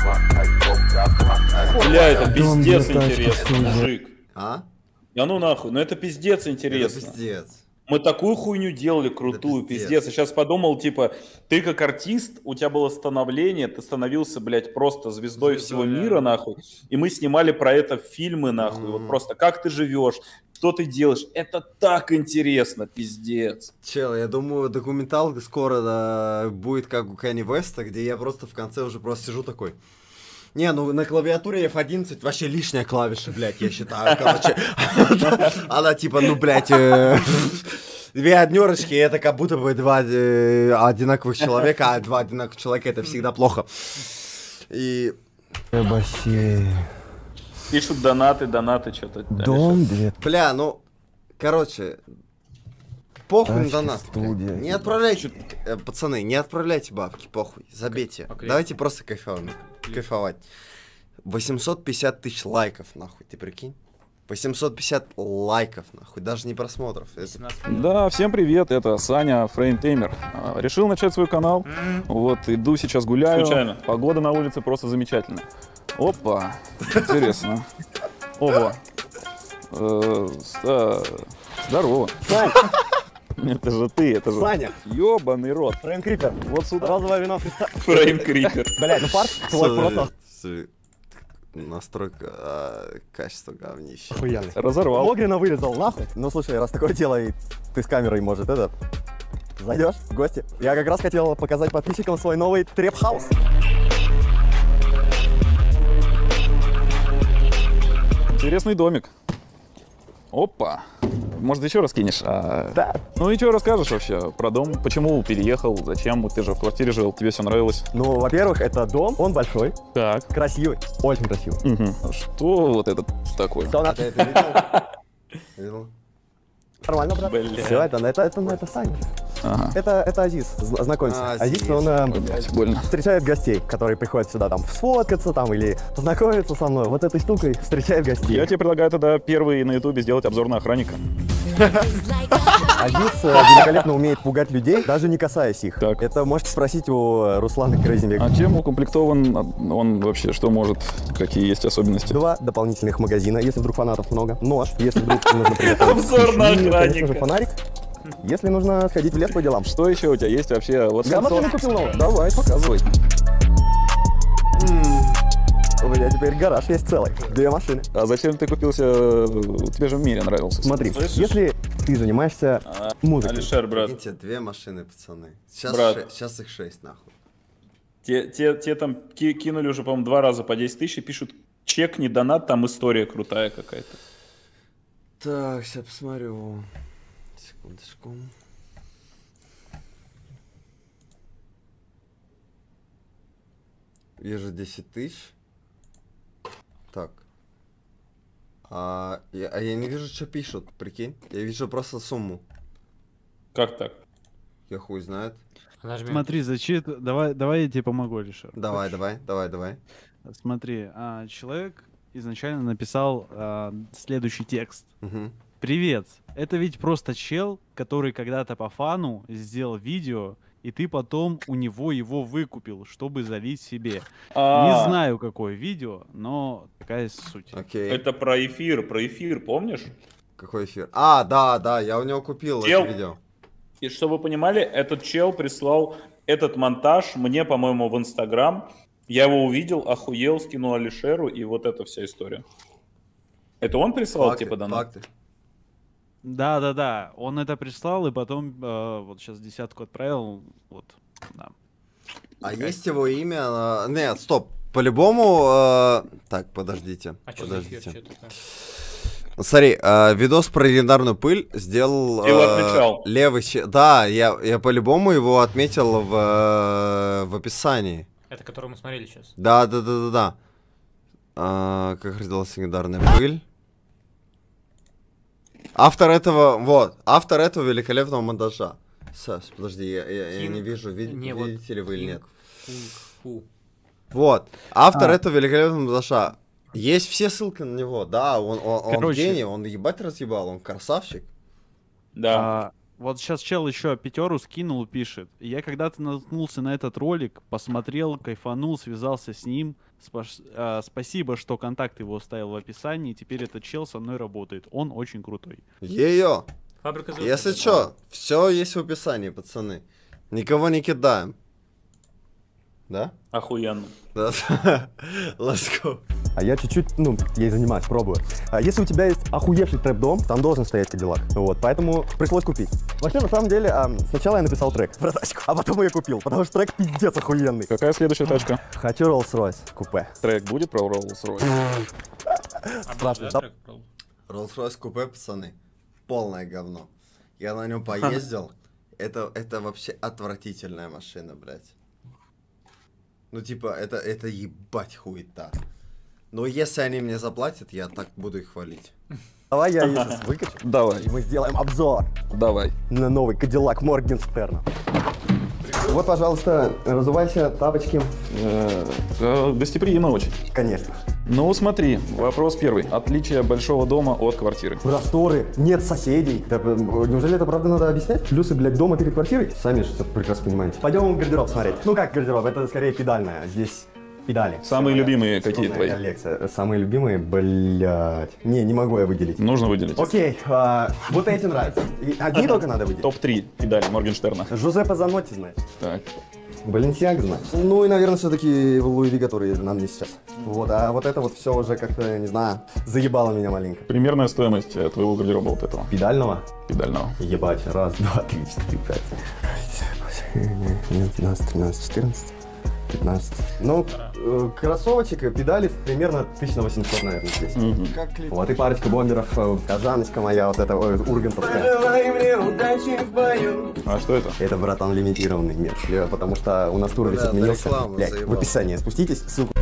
Бля, это пиздец интересно, мужик. А? Да ну нахуй, ну это пиздец интересно. Это пиздец. Мы такую хуйню делали крутую, пиздец. пиздец. Я сейчас подумал, типа, ты как артист, у тебя было становление, ты становился, блядь, просто звездой Звезда, всего мира, да. нахуй. И мы снимали про это фильмы, нахуй. Mm-hmm. Вот просто как ты живешь, что ты делаешь. Это так интересно, пиздец. Чел, я думаю, документалка скоро да, будет как у Кенни Веста, где я просто в конце уже просто сижу такой... Не, ну на клавиатуре эф одиннадцать вообще лишняя клавиша, блядь, я считаю, короче. Она типа, ну, блядь, две однерочки, это как будто бы два одинаковых человека, а два одинаковых человека это всегда плохо. И... Бассейн. Пишут донаты, донаты, что-то. Дом, две. Бля, ну, короче... Похуй на донат. Не отправляйте, э, пацаны, не отправляйте бабки, похуй, забейте. Okay. Давайте просто кайфовать. кайфовать. восемьсот пятьдесят тысяч лайков, нахуй, ты прикинь? восемьсот пятьдесят лайков, нахуй, даже не просмотров. Это... Да, всем привет, это Саня Фреймтеймер. Решил начать свой канал, вот, иду сейчас гуляю. Случайно. Погода на улице просто замечательная. Опа, интересно. Ого. Здорово. Это же ты, это же... Саня! Ёбаный рот. Фрейм Крипер. Вот сюда. Розовое вино Христа. Фрейм Крипер. Блядь, ну парк твой просто... Настройка а, качества говнища. Охуенный. Разорвал. Логрина вырезал, нахуй. Ну слушай, раз такое дело, и ты с камерой, может, это... Зайдешь в гости. Я как раз хотел показать подписчикам свой новый треп-хаус. Интересный домик. Опа. Может, еще раз кинешь? А... Да. Ну и что расскажешь вообще про дом? Почему переехал? Зачем? Ты же в квартире жил, тебе все нравилось? Ну, во-первых, это дом, он большой. Так. Красивый. Очень красивый. Угу. Что вот это такое? Что на... Ты это видел? Видел? Нормально, брат. Бля. Все, это, это, это, это Саня. Ага. Это, это Азиз, знакомься. А, Азиз, Азиз. он э, Блять, больно. встречает гостей, которые приходят сюда там сфоткаться там или познакомиться со мной. Вот этой штукой встречает гостей. Я тебе предлагаю тогда первый на ютубе сделать обзор на охранника. Азиз э, великолепно умеет пугать людей, даже не касаясь их. Так. Это можете спросить у Руслана Крейзимбека. А чем укомплектован он вообще? Что может? Какие есть особенности? Два дополнительных магазина, если вдруг фанатов много. Нож, если вдруг нужно приготовить. Обзор на И, конечно охранника. же, фонарик, если нужно сходить в лес по делам. Что еще у тебя есть вообще? Вот Я кольцо. машину купил новую. Давай, показывай. У меня теперь гараж есть целый. Две машины. А зачем ты купился? Тебе же в мире нравился. Смотри, Слышишь? если ты занимаешься А, музыкой. Алишер, брат. Видите, две машины, пацаны. Сейчас, Брат. ше- сейчас их шесть, нахуй. Те, те, те там ки- кинули уже, по-моему, два раза по десять тысяч и пишут, чек, не донат, там история крутая какая-то. Так, сейчас посмотрю. Секундочку. Вижу десять тысяч. Так. А я, а я не вижу, что пишут, прикинь. Я вижу просто сумму. Как так? Я хуй знает. Смотри, зачем... Давай, давай я тебе помогу, Алишер. Давай, давай, давай, давай. Смотри, а, человек изначально написал а, следующий текст. Мгм. Привет, это ведь просто чел, который когда-то по фану сделал видео, и ты потом у него его выкупил, чтобы залить себе. А. Не знаю, какое видео, но такая суть. Окей. Это про эфир, про эфир, помнишь? Какой эфир? А, да, да, я у него купил Чел. это видео. И чтобы вы понимали, этот чел прислал этот монтаж мне, по-моему, в Инстаграм. Я его увидел, охуел, скинул Алишеру, и вот эта вся история. Это он прислал, Факты, типа, донат? факты. Да, да, да. Он это прислал, и потом э, вот сейчас десятку отправил. Вот, да. А есть его имя? а, Нет, стоп. По-любому... э, Так, подождите. А что за подождите. эфир? Чё такое? Смотри, э, видос про легендарную пыль сделал... Ты его э, отмечал? Левый че- Да, я, я по-любому его отметил в, э, в описании. Это который мы смотрели сейчас. Да, да, да, да, да. А, как родилась легендарная пыль? Автор этого, вот, автор этого великолепного монтажа. Саш, подожди, я, я, я не вижу, ви, не, видите вот ли вы или нет. Фу, фу. Вот, автор А. этого великолепного монтажа. Есть все ссылки на него, да, он, он, он Короче. гений, он ебать разъебал, он красавчик. Да. А, вот сейчас чел еще пятеру скинул, пишет. Я когда-то наткнулся на этот ролик, посмотрел, кайфанул, связался с ним. Спаш- а, спасибо, что контакт его оставил в описании. Теперь этот чел со мной работает. Он очень крутой. Ее. Фабрика звезд. Если что, все есть в описании, пацаны. Никого не кидаем. Да? Охуенно. Да. Let's go. А я чуть-чуть, ну, ей занимаюсь, пробую. А если у тебя есть охуевший трэп-дом, там должен стоять Кадиллак. Вот, поэтому пришлось купить. Вообще, на самом деле, а, сначала я написал трек про тачку, а потом ее купил, потому что трек пиздец охуенный. Какая следующая тачка? Хочу Rolls-Royce купе. Трек будет про Rolls-Royce? Страшно. Rolls-Royce купе, пацаны, полное говно. Я на нем поездил. Это, это вообще отвратительная машина, блядь. Ну, типа, это, это ебать хуета. Но если они мне заплатят, я так буду их хвалить. Давай я ее сейчас выкачу. Давай. И мы сделаем обзор. Давай. На новый Кадиллак Моргенштерна. Вот, пожалуйста, разувайся, тапочки. Э, гостеприимно очень. Конечно. Ну, смотри, вопрос первый. Отличие большого дома от квартиры. Просторы, нет соседей. Да, неужели это правда надо объяснять? Плюсы, блядь, дома перед квартирой? Сами же все прекрасно понимаете. Пойдем в гардероб смотреть. Ну как гардероб? Это скорее педальная. Здесь педали. Самые любимые какие твои? Коллекция. Самые любимые, блядь. Не, не могу я выделить. Нужно выделить. Окей, а, вот эти нравятся. И одни только надо выделить. топ три педали Моргенштерна. Жозеппе Занотти, знаешь. Так. Баленсиаг, знаешь. Ну и, наверное, все-таки Луи Ви, который нам не сейчас. Вот, а вот это вот все уже как-то, не знаю, заебало меня маленько. Примерная стоимость твоего гардероба вот этого. Педального? Педального. Ебать, раз, два, три, четыре, пять. двенадцать, тринадцать, четырнадцать, пятнадцать. Ну, э, кроссовочек и педали примерно тысяча на восемьсот, наверное, здесь. Mm-hmm. Как вот и парочка бомберов, э, Казаночка моя, вот эта э, ургантовская. А что это? Это, братан, лимитированный мерч, э, потому что у нас тур весь отменился. реклама Блядь, в заебала. описании спуститесь, ссылку.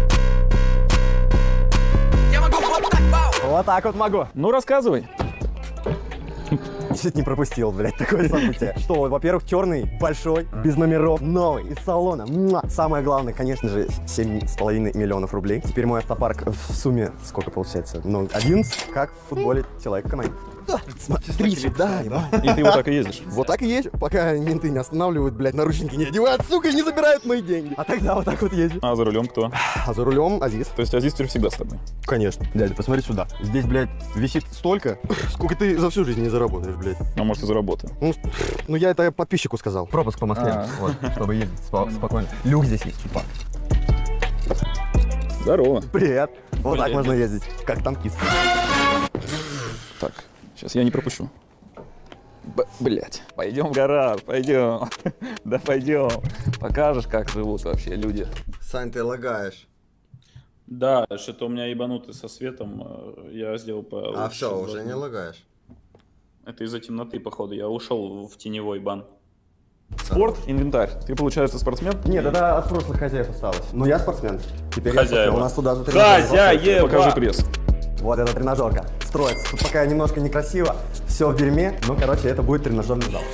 Вот так вот могу. Ну, рассказывай. Чуть не пропустил, блядь, такое событие. Что, во-первых, черный, большой, без номеров, новый, из салона. Муа! Самое главное, конечно же, семь с половиной миллионов рублей. Теперь мой автопарк в сумме, сколько получается? Ну, одиннадцать, как в футболе человек команде. Да, смотри сюда, ебать. И ты вот так и ездишь? Вот так и езжу, пока менты не останавливают, блядь, наручники не одевают, сука, и не забирают мои деньги. А тогда вот так вот езжу. А за рулем кто? А за рулем Азиз. То есть Азиз теперь всегда с тобой? Конечно. Дядя, посмотри сюда. Здесь, блядь, висит столько, сколько ты за всю жизнь не заработаешь, блядь. А может, и заработаю? Ну, ну я это подписчику сказал. Пропуск по Москве. А. Вот, чтобы ездить спо- спокойно. Люк здесь есть, типа. Здорово. Привет. Вот так Привет. можно ездить, как танкист. Так, сейчас я не пропущу. Б- блять. Пойдем в гараж, пойдем. Да пойдем. Покажешь, как живут вообще люди. Сань, ты лагаешь. Да, что-то у меня ебанутый со светом. э, Я сделал по... А все, уже не лагаешь. Это из-за темноты, походу. Я ушел в теневой бан. Спорт, инвентарь. Ты, получается, спортсмен? Нет, это от прошлых хозяев осталось. Но я спортсмен. Теперь я Хозяева. спортсмен. У нас туда же Хозяева. Покажи пресс. Вот эта тренажерка. Строится. Тут пока немножко некрасиво. Все в дерьме. Ну, короче, это будет тренажерный зал.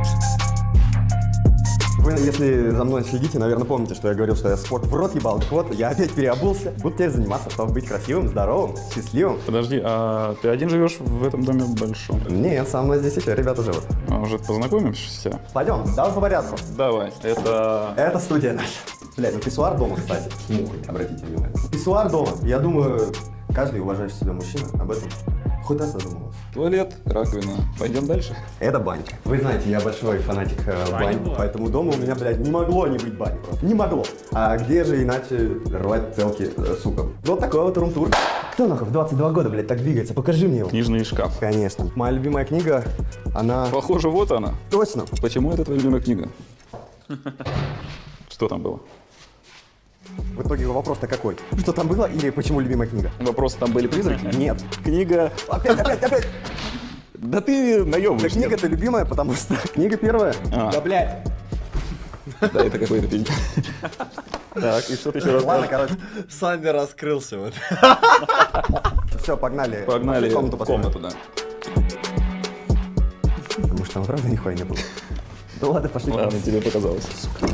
Вы, если за мной следите, наверное, помните, что я говорил, что я спорт в рот ебал. Так вот, я опять переобулся. Буду теперь заниматься, чтобы быть красивым, здоровым, счастливым. Подожди, а ты один живешь в этом доме большом? Нет, со мной здесь еще ребята живут. А, уже познакомимся? Пойдем, давай по порядку. Давай, это... Это студия наша. Блядь, ну писсуар дома, кстати. Мухой, обратите внимание. Писсуар дома. Я думаю, каждый уважающий себя мужчина об этом хоть раз задумывался. Туалет, раковина. Пойдем дальше? Это банька. Вы знаете, я большой фанатик э, бань, поэтому дома у меня, блядь, не могло не быть бани просто. Не могло. А где же иначе рвать целки э, сукам? Вот такой вот рум-тур. Кто нахуй в двадцать два года, блядь, так двигается? Покажи мне его. Книжный шкаф. Конечно. Моя любимая книга, она... Похоже, вот она. Точно. Почему это твоя любимая книга? Что там было? В итоге вопрос-то какой? Что там было или почему любимая книга? Вопросы там были призраки? Нет. Книга... Опять, опять, опять! Да ты наебываешься. Да книга-то любимая, потому что... Книга первая. А. Да, блядь. Да, это какой-то пень. Так, и что ты еще раз? Ладно, короче. Саня раскрылся вот. Все, погнали. Погнали в комнату в комнату, да. Может, там правда нихуя не было? Да ладно, пошли. Ладно, тебе показалось.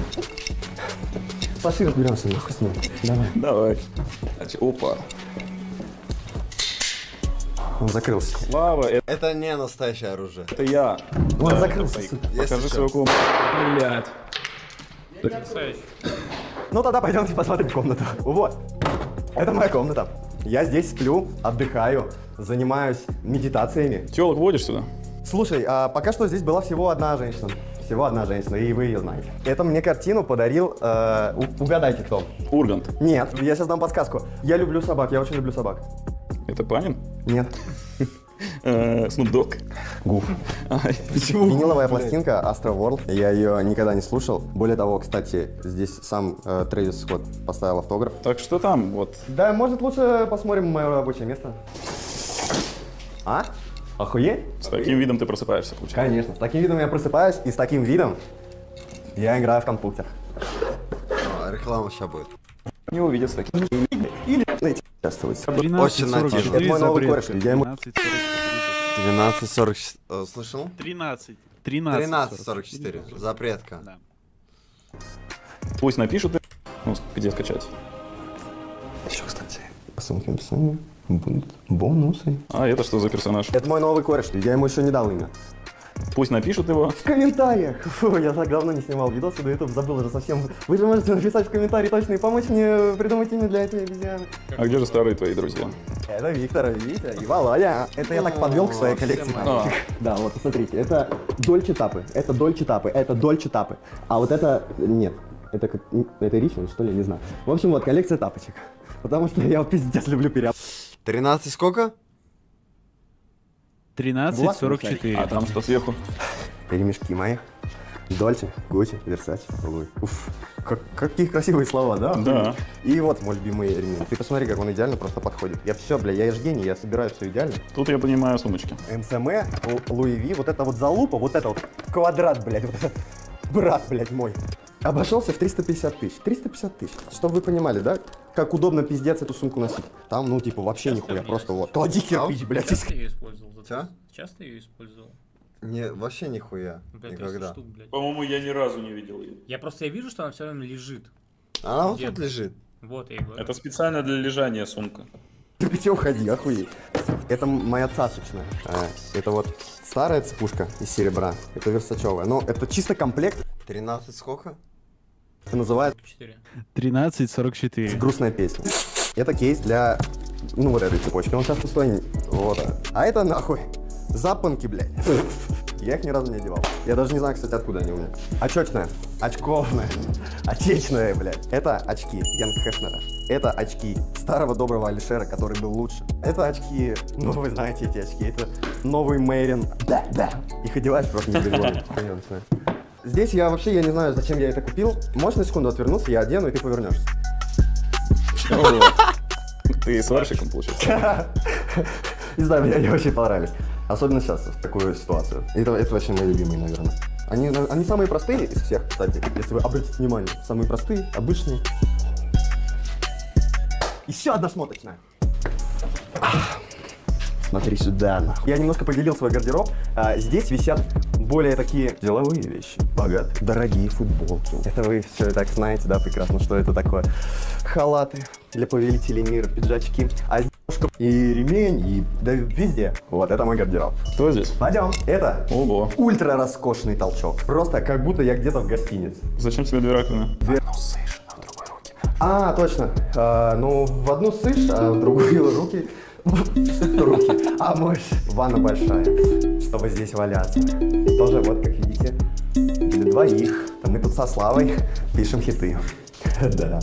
Пошли разберемся, нахуй с ним. Давай. Давай. Значит, опа. Он закрылся. Слава, это... Это не настоящее оружие. Это я. Он Да, закрылся. это фейк. Если Покажи что. свою комнату. Блядь. Ну тогда пойдемте посмотрим комнату. Вот. Это моя комната. Я здесь сплю, отдыхаю, занимаюсь медитациями. Телок водишь сюда? Слушай, а пока что здесь была всего одна женщина. Всего одна женщина, и вы ее знаете. Это мне картину подарил, э, у- угадайте кто. Ургант. Нет, я сейчас дам подсказку. Я люблю собак, я очень люблю собак. Это Панин? Нет. Снуп Дог. Гуф. Почему? Виниловая пластинка Astro World. Я ее никогда не слушал. Более того, кстати, здесь сам э, Трэвис Скотт поставил автограф. Так что там, вот. Да, может лучше посмотрим мое рабочее место. А? Охуеть? С таким видом ты просыпаешься, получается. Конечно, с таким видом я просыпаюсь, и с таким видом я играю в компьютер. А, реклама сейчас будет. Не увидят с таким. Или найти участвовать. Очень натяжно. Это мой новый кореш. Я ему... двенадцать сорок четыре. Слышал? тринадцать. тринадцать. тринадцать сорок четыре. Запретка. Да. Пусть напишут, ну, где скачать. Еще, кстати, по ссылке в описании будут бонусы. А это что за персонаж? Это мой новый кореш, я ему еще не дал имя. Пусть напишут его. В комментариях! Фу, я так давно не снимал видосы до YouTube, забыл уже совсем. Вы же можете написать в комментарии точно и помочь мне придумать имя для этой обезьяны. А где же старые твои друзья? Это Виктор, Витя и Володя. Это я так подвел к своей коллекции. А. Да, вот, посмотрите, это Дольче Тапы, это Дольче Тапы, это Дольче Тапы. А вот это, нет, это как, это Ричмонд, что ли, не знаю. В общем, вот, коллекция тапочек. Потому что я пиздец люблю переоп... тринадцать сколько? тринадцать сорок четыре. А там что сверху? Ремешки мои. Дольче, Гуччи, Версаче, Луи. Уф, как, какие красивые слова, да? Да. И вот мой любимый ремень. Ты посмотри, как он идеально просто подходит. Я все, бля, я же гений, я собираю все идеально. Тут я понимаю сумочки. МСМ, Луи Ви, вот это вот залупа, вот это вот квадрат, блядь, вот это брат, блядь, мой. Обошелся в триста пятьдесят тысяч. триста пятьдесят тысяч. Чтобы вы понимали, да? Как удобно пиздец эту сумку носить. Там, ну, типа, вообще нихуя, просто вот. Клади кирпич, блядь. Часто ее использовал? Чё? Часто ее использовал? Не, вообще нихуя. Блядь, Никогда. штук, блядь. По-моему, я ни разу не видел ее. Я просто я вижу, что она все время лежит. Она вот Где-то. тут лежит. Вот, я и говорю. Это специально для лежания сумка. Ты чё уходи, охуеть. Это моя цасочная. А, это вот старая цепушка из серебра. Это версачевая. Но это чисто комплект. тринадцать сколько? Это называется тринадцать сорок четыре. грустная песня. Это кейс для, ну, вот этой цепочки. Он сейчас пустой. Вот. А это нахуй запонки, блядь. Я их ни разу не одевал. Я даже не знаю, кстати, откуда они у меня. Очечная, очковная, отечная, блядь. Это очки Янг Хефнера. Это очки старого доброго Алишера, который был лучше. Это очки, ну вы знаете эти очки. Это новый Мейрин. Да, да. Их одеваешь просто не переводишь. Здесь я вообще, я не знаю, зачем я это купил. Можешь на секунду отвернуться, я одену, и ты повернешься. Ты сварщиком, получается? Не знаю, мне они очень понравились. Особенно сейчас, в такую ситуацию. Это, это вообще мои любимые, наверное. Они, они самые простые из всех, кстати, если вы обратите внимание. Самые простые, обычные. Еще одна шмоточная. Смотри сюда, нахуй. Я немножко поделил свой гардероб. А, здесь висят более такие деловые вещи. Богатые. Дорогие футболки. Это вы все и так знаете, да, прекрасно, что это такое. Халаты для повелителей мира, пиджачки. А здесь и ремень, и да, везде. Вот, это мой гардероб. Кто здесь? Пойдем. Это Ого. ультра роскошный толчок. Просто как будто я где-то в гостинице. Зачем тебе две раковины? Две... А, точно. А, ну, в одну сышь, а в другую руки. Руки. А мощь. Ванна большая, чтобы здесь валяться. Тоже вот, как видите, для двоих. Мы тут со Славой пишем хиты. Да.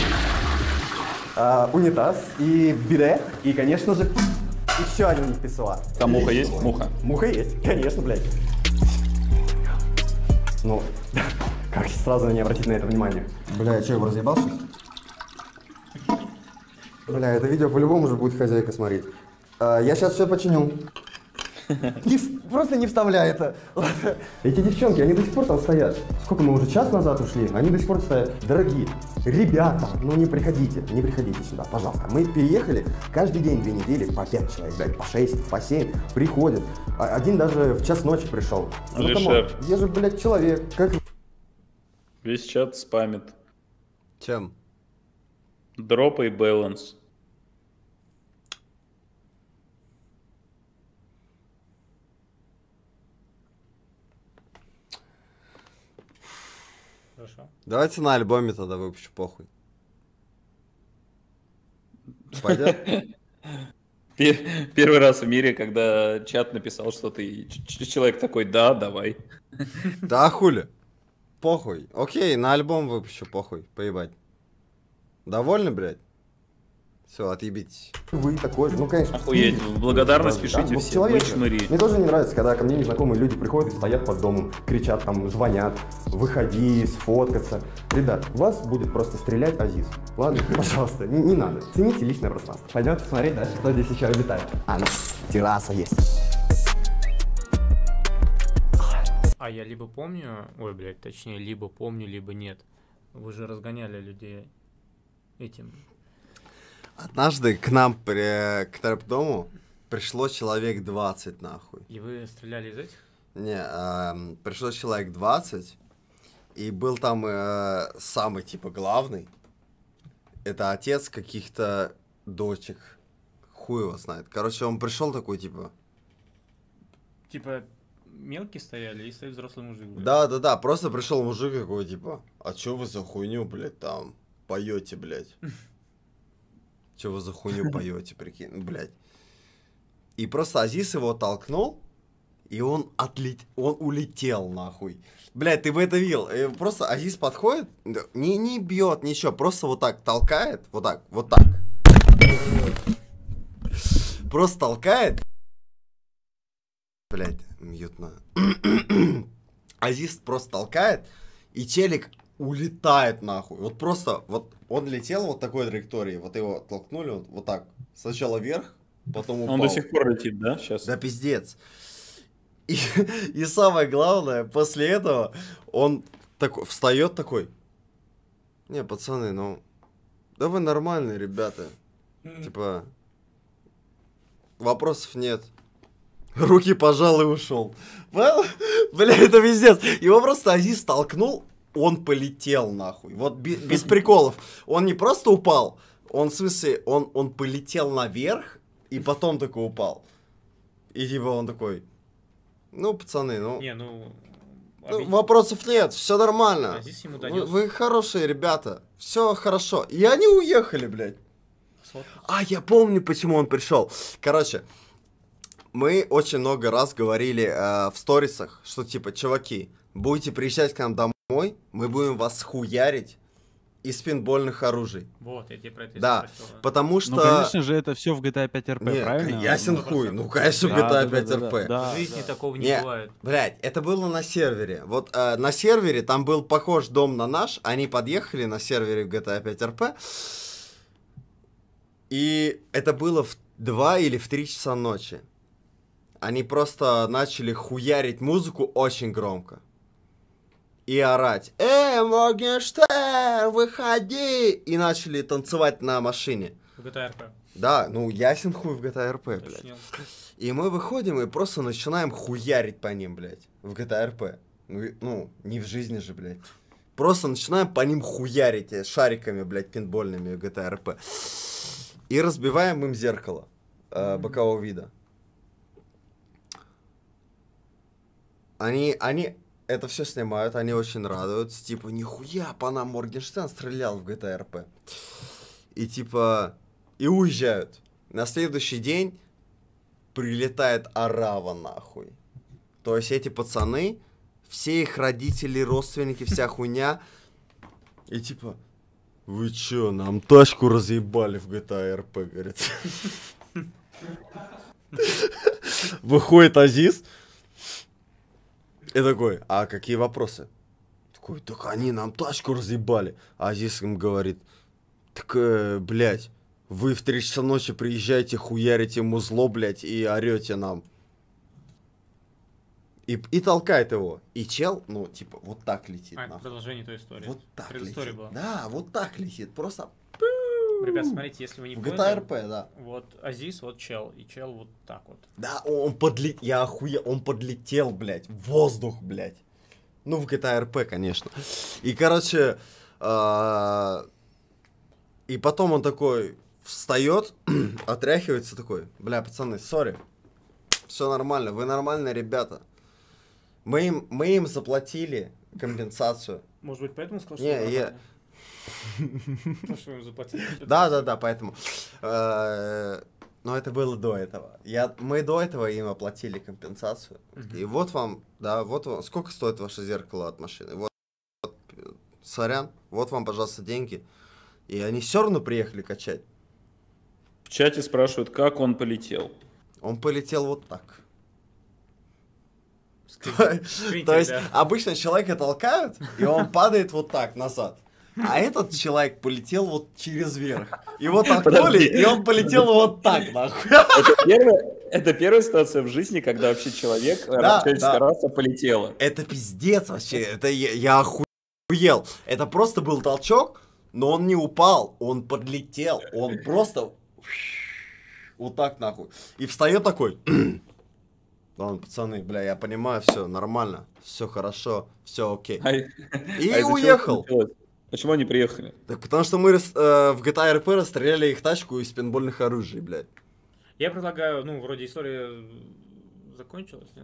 А, унитаз и биде. И, конечно же, еще один писсуар. Там муха есть? Муха. Муха есть, конечно, блядь. Ну, как сразу не обратить на это внимание? Бля, я что, его разъебал сейчас? Бля, это видео по-любому уже будет хозяйка смотреть. А, я сейчас все починю. Не в- Просто не вставляй это. Ладно. Эти девчонки, они до сих пор там стоят. Сколько мы уже час назад ушли, они до сих пор стоят. Дорогие ребята, ну не приходите, не приходите сюда, пожалуйста. Мы переехали каждый день две недели по пять человек, блядь, по шесть, по семь приходят. А- Один даже в час ночи пришел. Ну, Алишер. камон, я же, блядь, человек. Как Весь чат спамит. Чем? Дроп и баланс. Хорошо. Давайте на альбоме тогда выпущу, похуй. Пойдет? Пе- Первый раз в мире, когда чат написал что-то, и ч- ч- человек такой, да, давай. Да хули. Похуй. Окей, на альбом выпущу, похуй. Поебать. Довольны, блядь? Все, отъебитесь. вы такой же, ну конечно. Охуеть, в благодарность Да, пишите ну, все, человек вы же. чмыри. Мне тоже не нравится, когда ко мне незнакомые люди приходят и стоят под домом, кричат там, звонят, выходи, сфоткаться. Ребят, вас будет просто стрелять Азиз. Ладно, пожалуйста, не, не надо. Цените личное пространство. Пойдемте смотреть дальше, кто здесь еще обитает. А, ну, терраса есть. А я либо помню, ой, блядь, точнее, либо помню, либо нет. Вы же разгоняли людей этим. Однажды к нам, при, к трэп-дому, пришло человек двадцать, нахуй. И вы стреляли из этих? Не, эм, пришло человек двадцать, и был там э, самый, типа, главный. Это отец каких-то дочек. Хуй его знает. Короче, он пришел такой, типа... Типа, мелкие стояли и стоит взрослый мужик. блядь. Да-да-да, просто пришел мужик такой, типа, а чё вы за хуйню, блядь, там поете, блядь? Чё вы за хуйню поете, прикинь, ну, блядь. И просто Азиз его толкнул, и он отлет... он улетел, нахуй. Блядь, ты бы это видел. Э, Просто Азиз подходит, да, не, не бьет, ничего, просто вот так толкает, вот так, вот так. Просто толкает. Блядь, мьютно. Азиз просто толкает, и челик улетает нахуй. Вот просто, вот он летел вот такой траекторией, вот его толкнули вот, вот так. Сначала вверх, потом упал. Он до сих пор летит, да, сейчас? Да пиздец. И, и самое главное, после этого он такой, встает такой. Не, пацаны, ну, да вы нормальные ребята. Типа, вопросов нет. Руки пожал и ушел. Бля, это пиздец. Его просто Азиз толкнул, он полетел нахуй. Вот без, без приколов. Он не просто упал, он в смысле, он, он полетел наверх и потом такой упал. И типа он такой, ну, пацаны, ну... Не, ну... ну, вопросов нет, все нормально. Азиз ему Вы, донес. вы хорошие ребята, все хорошо. И они уехали, блядь. А, я помню, почему он пришел. Короче, мы очень много раз говорили э, в сторисах, что типа, чуваки, будете приезжать к нам домой, мы будем вас хуярить из пинбольных оружий. Вот, я тебе про это и Да, спросил, да. потому что... Ну, конечно же, это все в джи ти эй пять эр пи, Не, правильно? ясен Ну, хуй, ну, конечно, в Да, джи ти эй да, пять да, эр пи. да, да. В жизни такого не Не, бывает. блядь, это было на сервере. Вот э, на сервере там был похож дом на наш, они подъехали на сервере в джи ти эй пять эр пи, и это было в два или в три часа ночи. Они просто начали хуярить музыку очень громко. И орать: «Эй, Моргенштерн, выходи!» И начали танцевать на машине. В джи ти эй ар пи. Да, ну ясен хуй в джи ти эй ар пи, блядь. Уточнил. И мы выходим и просто начинаем хуярить по ним, блядь, в джи ти эй ар пи. Ну, и- ну, не в жизни же, блядь. Просто начинаем по ним хуярить э, шариками, блядь, пинбольными в джи ти эй ар пи. И разбиваем им зеркало э, бокового вида. Они, они это все снимают, они очень радуются, типа, нихуя, по нам Моргенштерн стрелял в джи ти эй ар пи. И типа, и уезжают. На следующий день прилетает орава, нахуй. То есть эти пацаны, все их родители, родственники, вся хуйня. И типа, вы чё, нам тачку разъебали в джи ти эй ар пи, говорит. Выходит Азиз и такой: а какие вопросы? Такой: так они нам тачку разъебали. А Азиз им говорит: так, э, блядь, вы в три часа ночи приезжаете, хуярите музло, блядь, и орете нам. И, и толкает его. И чел, ну, типа, вот так летит. А, это нахуй. продолжение той истории. Вот так Предыстория летит. была. Да, вот так летит. Просто... Ребят, смотрите, если вы не В поняли. джи ти эй ар пи, да. Вот Азиз, вот чел. И чел вот так вот. Да, он подлетел, я охуел, он подлетел, блядь, в воздух, блядь. Ну, в джи ти эй ар пи, конечно. И, короче, а, и потом он такой встает, отряхивается такой, бля, пацаны, сори, все нормально, вы нормальные ребята. Мы им, мы им заплатили компенсацию. Может быть, поэтому сказал, что Не, вы я... нормальные? Ну, что им заплатили? Да, да, да, поэтому. Э, Но это было до этого. Я, мы до этого им оплатили компенсацию. И вот вам, да, вот вам, сколько стоит ваше зеркало от машины? Вот, вот, сорян, вот вам, пожалуйста, деньги. И они все равно приехали качать. В чате спрашивают, как он полетел. Он полетел вот так. Скрин- То есть да. обычно человека толкают, и он падает вот так назад. А этот человек полетел вот через верх. Его толкнули, и он полетел вот так, нахуй. Это первая, это первая ситуация в жизни, когда вообще человек, Да, человеческая да. раса полетела. Это пиздец вообще, это я, я охуел. Это просто был толчок, но он не упал, он подлетел, он просто вот так нахуй. И встает такой. Ладно, пацаны, бля, я понимаю, все нормально, все хорошо, все окей. А- И а из-за чего уехал. это началось? Почему они приехали? Так потому что мы рас- э, в джи ти эй ар пи расстреляли их тачку из пейнтбольных оружий, блядь. Я предлагаю, ну, вроде история закончилась, нет?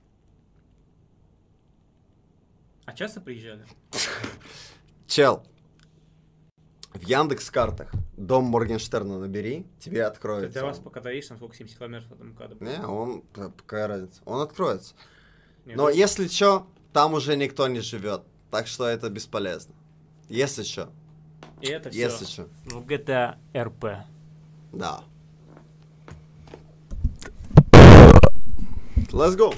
А часто приезжали? Чел, в Яндекс.Картах дом Моргенштерна набери, тебе откроется. Для вас пока доедешь, там сколько, семьдесят километров от МКАДа? Не, он, п- какая разница, он откроется. Нет, Но ну- если что, там уже никто не живет, так что это бесполезно. Если что. И это все Если что. в джи ти эй ар пи. Да. Let's go.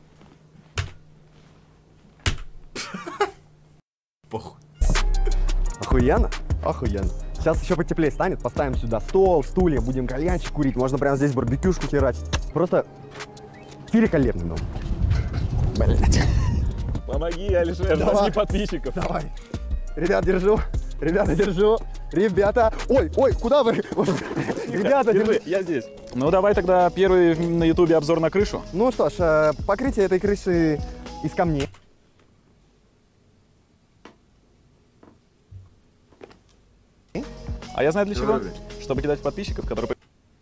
Похуй. Охуенно? Охуенно. Сейчас еще потеплее станет, поставим сюда стол, стулья, будем кальянчик курить, можно прямо здесь барбекюшку херачить. Просто великолепный дом. Блять. Помоги, Алишер, Давай. возьми подписчиков. Давай. Ребят, держу. Ребята, держу. Ребята. Ой, ой, куда вы? Ребята, Держи, держи. я здесь. Ну давай тогда первый на ютубе обзор на крышу. Ну что ж, э, покрытие этой крыши из камней. А я знаю для чего? Давай. Чтобы кидать подписчиков, которые...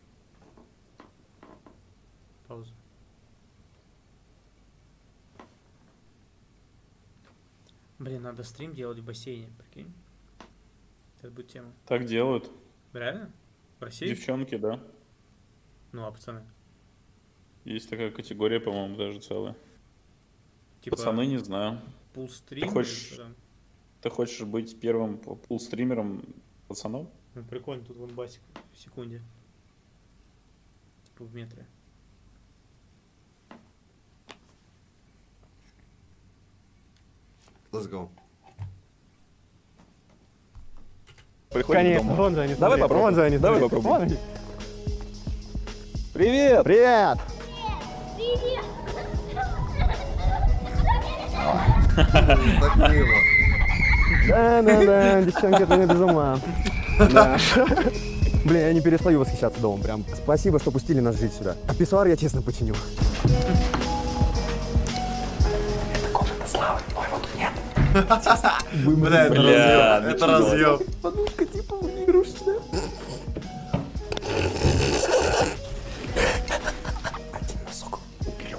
Пауза. Блин, надо стрим делать в бассейне, прикинь. Это будет тема. Так делают. Реально? В России? Девчонки, да. Ну, а пацаны? Есть такая категория, по-моему, даже целая. Типа Пацаны, не знаю. пул-стрим Ты или хочешь, что там? ты хочешь быть первым пул-стримером пацаном? Ну, прикольно, тут вон басик в секунде. Типа в метре. Let's go. Приходим к Конечно, дому. вон же они, Давай смотри, попробуем. вон же они, Давай смотри. попробуем. Вон они. Привет! Привет! Так мило. Да-да-да, девчонки, это не без ума. Да. Блин, я не перестаю восхищаться домом прям. Спасибо, что пустили нас жить сюда. А писсуар я честно починю. Комната славы. Ой, вот тут нет. Бля, это Бля, разъем. Это началось. разъем. Подушка типа игрушечная. Один носок уберем.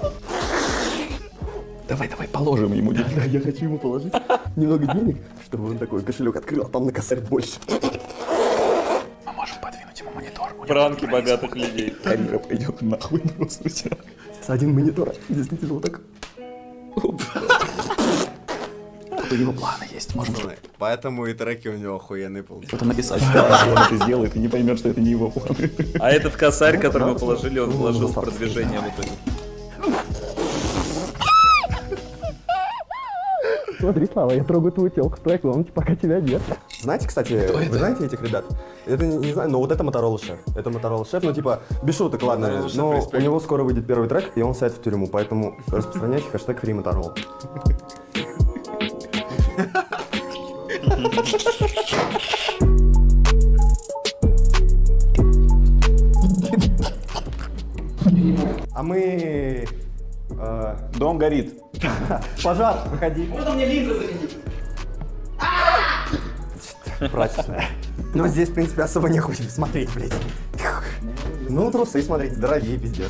Давай, давай, положим ему денег. Да, я хочу ему положить немного денег, чтобы он такой кошелек открыл, а там на косарь больше. Мы можем подвинуть ему монитор. Пранки богатых людей. Камера пойдет нахуй просто. Сейчас один монитор, действительно вот так. Тут у него планы есть, можно Пацаны, поэтому и треки у него охуенные получаются. что-то написать, что он это сделает, и не поймет, что это не его планы. А этот косарь, который мы положили, он вложил в продвижение в итоге. Смотри, Слава, я трогаю твою телку в твоей комнате, пока тебя нет. Знаете, кстати, вы знаете этих ребят? Это не, не знаю, но вот это Motorola Chef. Это Motorola Chef, ну типа, без шуток, ладно. Motorola Chef, Но респект. у него скоро выйдет первый трек, и он сядет в тюрьму, поэтому распространяйте хэштег FreeMotorola. А мы... э, Дом горит. Пожар, выходи. Можно мне линзы заменить? Прачечная. Но здесь, в принципе, особо не хочется смотреть, блядь. Ну, трусы, смотрите, дорогие, пиздец.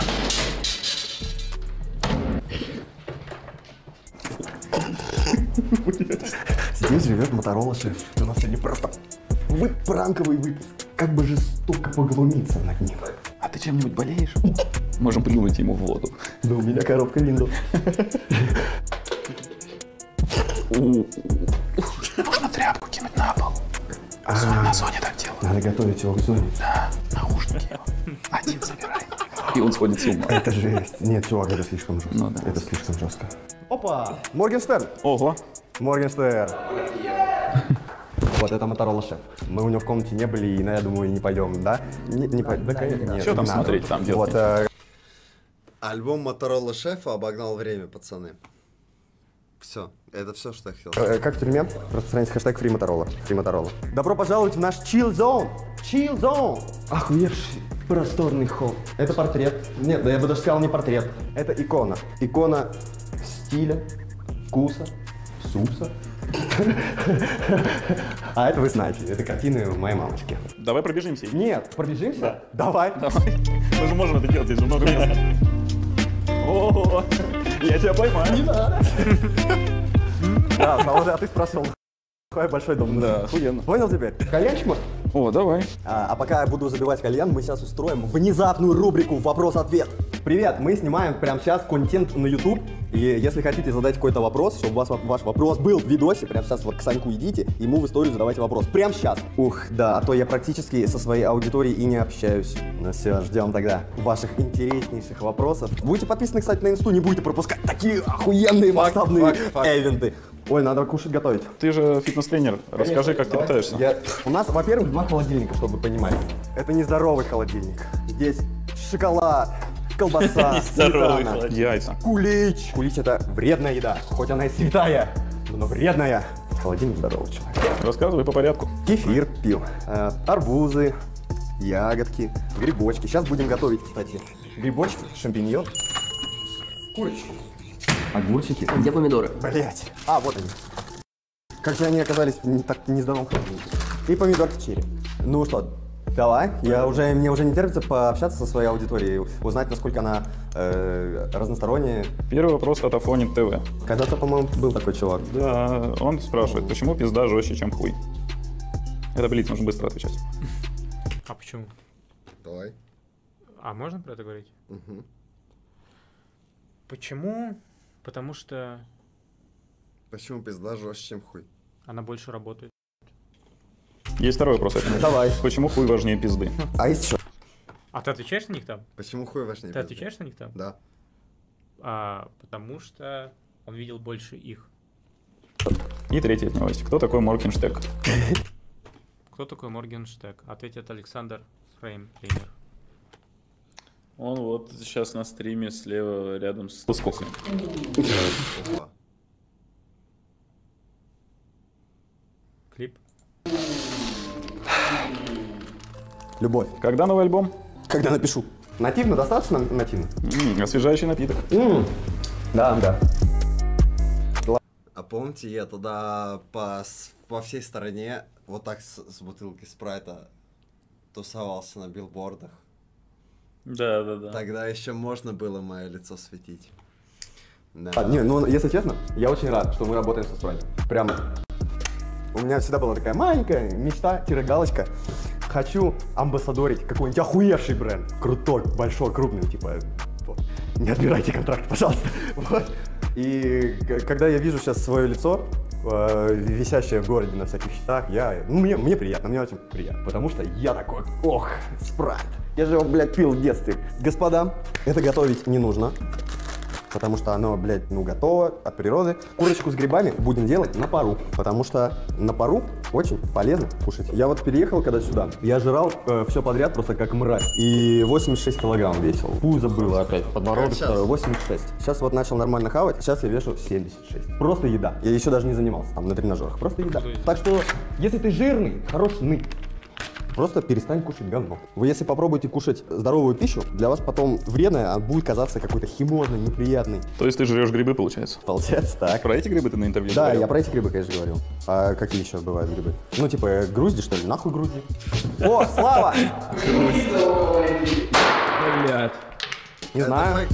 Здесь живет Motorola Chef. У нас сегодня просто вы пранковый выпуск. Как бы жестоко поглумиться над ним. А ты чем-нибудь болеешь? Можем плюнуть ему в воду. Да у меня коробка Windows. Можно тряпку кинуть на пол. А, На зоне так делают. надо готовить его к зоне. Да, наушники. Один забирай. И он сходит с ума. Это жесть. Нет, чувак, это слишком жестко. Ну да. Это слишком жестко. Опа! Моргенштерн! Ого! Моргенштерн! Вот это Motorola Chef. Мы у него в комнате не были, и, ну, я думаю, не пойдем, да? Не, не пойдем. Да, конечно, нет. Что там не надо. смотреть, там делать? Вот, э, Альбом Motorola Chef обогнал время, пацаны. Все, это все, что я хотел. э, как в тюрьме? Распространяйте хэштег FreeMotorola. FreeMotorola. Добро пожаловать в наш Chill Zone! Chill Zone! Охуевший просторный холл. Это портрет. Нет, да я бы даже сказал не портрет. Это икона. Икона стиля, вкуса, вкуса. А это вы знаете, это картины моей мамочки. Давай пробежимся. Нет, пробежимся? Да. Давай. Давай. Мы же можем это делать, здесь же много места. О, я тебя поймаю. Не надо. Да, Володя, а ты спросил, какой большой дом? Да, охуенно. Понял теперь? Кальянчик, может? О, давай. А, а пока я буду забивать кальян, мы сейчас устроим внезапную рубрику «Вопрос-ответ». Привет, мы снимаем прямо сейчас контент на YouTube, и если хотите задать какой-то вопрос, чтобы у вас ваш вопрос был в видосе, прямо сейчас вот к Саньку идите, ему в историю задавайте вопрос. Прямо сейчас. Ух, да, а то я практически со своей аудиторией и не общаюсь. Ну все, ждем тогда ваших интереснейших вопросов. Будете подписаны, кстати, на инсту, не будете пропускать такие охуенные масштабные эвенты. Ой, надо кушать готовить. Ты же фитнес-тренер. Расскажи, как ты питаешься. Я... У нас, во-первых, два холодильника, чтобы вы понимали. Это нездоровый холодильник. Здесь шоколад, колбаса, сметана, яйца. Кулич. Кулич — это вредная еда. Хоть она и святая, но вредная. Холодильник здоровый человек. Рассказывай по порядку. Кефир пил, э, арбузы, ягодки, грибочки. Сейчас будем готовить, кстати, грибочки, шампиньон, курочку. Огурчики. Где помидоры? Блять. А, вот они. Как же они оказались в не, так нездоровом холодильнике. И помидорки черри. Ну что, давай. Я уже, мне уже не терпится пообщаться со своей аудиторией, узнать, насколько она э, разносторонняя. Первый вопрос от Афонин ТВ. Когда-то, по-моему, был такой чувак. Да, он спрашивает, почему пизда жестче, чем хуй? Это, блин, нужно быстро отвечать. А почему? Давай. А можно про это говорить? Угу. Почему? Потому что Почему пизда жестче, чем хуй? она больше работает. Есть второй вопрос. Давай. Почему хуй важнее пизды? А есть что? А ты отвечаешь на них там? Почему хуй важнее Ты пизды? отвечаешь на них там? Да. А, потому что он видел больше их. И третья новость. Кто такой Моргенштерн? Кто такой Моргенштерн? Ответит Александр Фреймлинер. Он вот сейчас на стриме слева рядом с... Сколько? Клип. Любовь. Когда новый альбом? Когда напишу. Нативно? Достаточно нативно? М-м, освежающий напиток. М-м. Да, да. А помните, я тогда по, с- по всей стране вот так с, с бутылкой спрайта тусовался на билбордах? Да, да, да. Тогда еще можно было мое лицо светить. Да. А, не, ну, если честно, я очень рад, что мы работаем со Строй. Прям. У меня всегда была такая маленькая мечта-галочка. Хочу амбассадорить какой-нибудь охуевший бренд. Крутой, большой, крупный, типа. Вот. Не отбирайте контракт, пожалуйста. Вот. И к- когда я вижу сейчас свое лицо, э, висящее в городе на всяких счетах, я, ну, мне, мне приятно, мне очень приятно, потому что я такой, ох, спрайт. Я же его, блядь, пил в детстве. Господа, это готовить не нужно. потому что оно, блядь, ну, готово от природы. Курочку с грибами будем делать на пару, потому что на пару очень полезно кушать. Я вот переехал когда сюда, я жрал э, все подряд просто как мразь. И восемьдесят шесть килограмм весил. Пузо было опять, подбородок восемьдесят шесть. Сейчас вот начал нормально хавать, сейчас я вешу семьдесят шесть. Просто еда. Я еще даже не занимался там на тренажерах, просто еда. Так что, если ты жирный, хороший, просто перестань кушать говно. Вы если попробуете кушать здоровую пищу, для вас потом вредная, а будет казаться какой-то химозной, неприятной. То есть ты жрешь грибы, получается? Получается так. Про эти грибы ты на интервью Да, говорил? я про эти грибы, конечно, говорил. А какие еще бывают грибы? Ну, типа, грузди, что ли? Нахуй грузди. О, Слава! Блядь. Не знаю.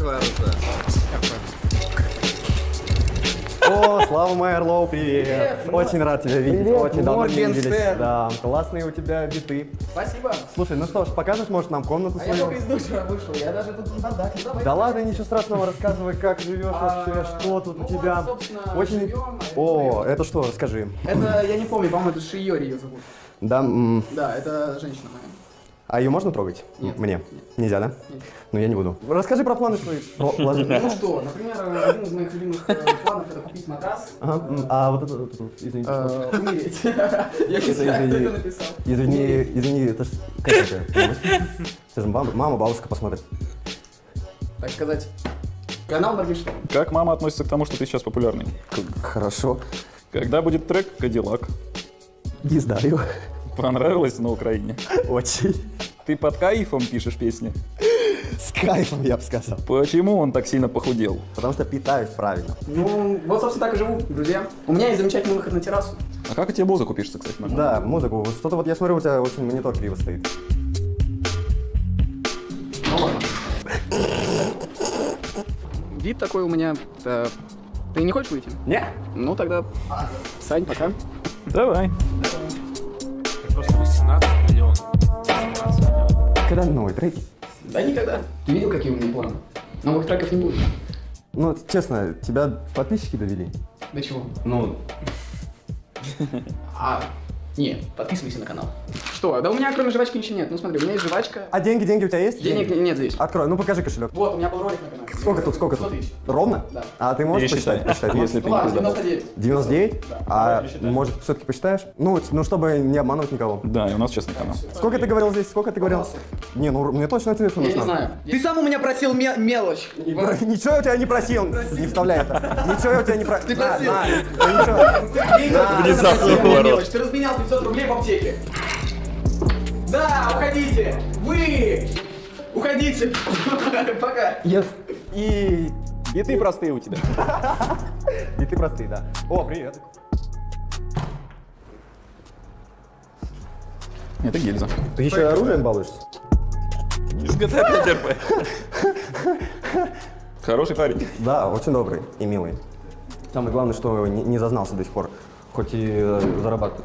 О, Слава Майерлоу, привет. Привет. Очень рад тебя видеть. Привет, Очень давно не виделись. Моргенштерн. Да, классные у тебя биты. Спасибо. Слушай, ну что ж, покажешь, может, нам комнату А я свою? только из душа вышел, я даже тут не бардак. Давай. Да ладно, ничего страшного, рассказывай, как живешь вообще, что тут у тебя. Очень. О, это что, расскажи. Это, я не помню, по-моему, это Шиори ее зовут. Да, м, Да, это женщина моя. а ее можно трогать? Нет. Мне? Нет. Нельзя, да? Нет. Ну я не буду. Расскажи про планы свои. Про планы. Ну что, например, один из моих любимых э, планов это купить матрас. Ага, м, а вот это, вот это, извините, что? Э, Умереть. Я не знаю, кто это написал. Извини, извини, это ж, как это? Это же мама, мама, бабушка посмотрит. Так сказать, канал Моргенштерн. Как мама относится к тому, что ты сейчас популярный? Хорошо. Когда будет трек «Кадиллак»? Не знаю. Понравилось на Украине? Очень. Ты под кайфом пишешь песни? С кайфом, я бы сказал. Почему он так сильно похудел? Потому что питаюсь правильно. Ну, вот, собственно, так и живу, друзья. У меня есть замечательный выход на террасу. А как у тебя музыку пишется, кстати? Нормально? Да, музыку. Что-то вот я смотрю, у тебя очень монитор криво стоит. Ну ладно. Вид такой у меня. э, Ты не хочешь выйти? Нет. Ну тогда, Сань, пока. Давай. Просто восемнадцать миллионов. семнадцать миллионов. Когда новые треки? Да никогда. Ты видел, какие у меня планы? Новых треков не будет. Ну, честно, тебя подписчики довели? До чего? Ну, А, не, подписывайся на канал. Что? Да у меня кроме жвачки ничего нет. Ну смотри, у меня есть жвачка. а деньги, деньги у тебя есть? Денег Деньги? нет здесь. Открой, ну покажи кошелек. Вот, у меня был ролик на канале. Сколько тут, сколько сто тут? тысяч. Ровно? Да. А ты можешь Пересчитай, посчитать? посчитать? если ты Ну не ладно, пиздобол. девяносто девять. девяносто девять? Да. А Пересчитай. может, все-таки посчитаешь? Ну, ну, чтобы не обмануть никого. Да, и у нас честный канал. Сколько ты говорил здесь? Сколько ты говорил? Не, ну мне точно ответ Я не знаю. Ты сам у меня просил ме- мелочь. Ничего я у тебя не просил. Не вставляй это. Ничего я у тебя не просил. Ты просил. Внезапный поворот. Ты разменял пятьсот рублей в аптеке. Да, уходите. Вы. Уходите. Пока. Yes. И... И ты простые у тебя. И ты простый, да. О, привет. Это гильза. Ты еще и оружием балуешься? Из джи ти эй пять эр пи. Хороший парень. Да, очень добрый и милый. Самое главное, что не, не зазнался до сих пор, хоть и э, зарабатывает.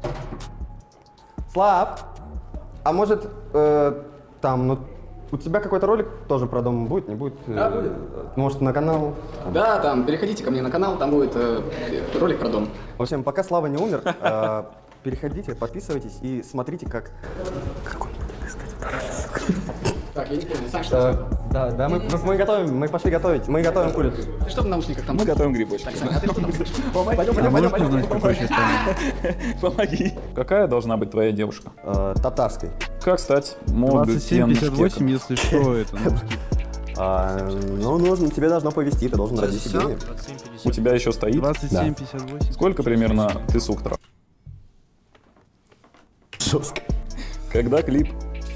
Слав, а может э, там, ну, у тебя какой-то ролик тоже про дом будет, не будет? Да, будет. Может, на канал? Да, там, переходите ко мне на канал, там будет э, ролик про дом. В общем, пока Слава не умер, э, переходите, подписывайтесь и смотрите, как... Как он будет искать? Так, я не понял, Сань, что? Э, да, да, мы, мы, мы готовим, мы пошли готовить, мы готовим курицу. Ты что в наушниках там? Мы готовим грибочки. Так, Сань, а ты что там слышишь? Пойдем, А пойдем, можешь пойдем, узнать, пойдем, какой пойдем. сейчас Помоги. Какая должна быть твоя девушка? Э, татарской. Как стать двадцать семь пятьдесят восемь, модным если что, это на русский. А, ну, нужно, тебе должно повезти, ты должен родить всё? денег. У тебя еще стоит? двадцать семь пятьдесят восемь. Сколько примерно ты суктора? Жестко. Когда клип?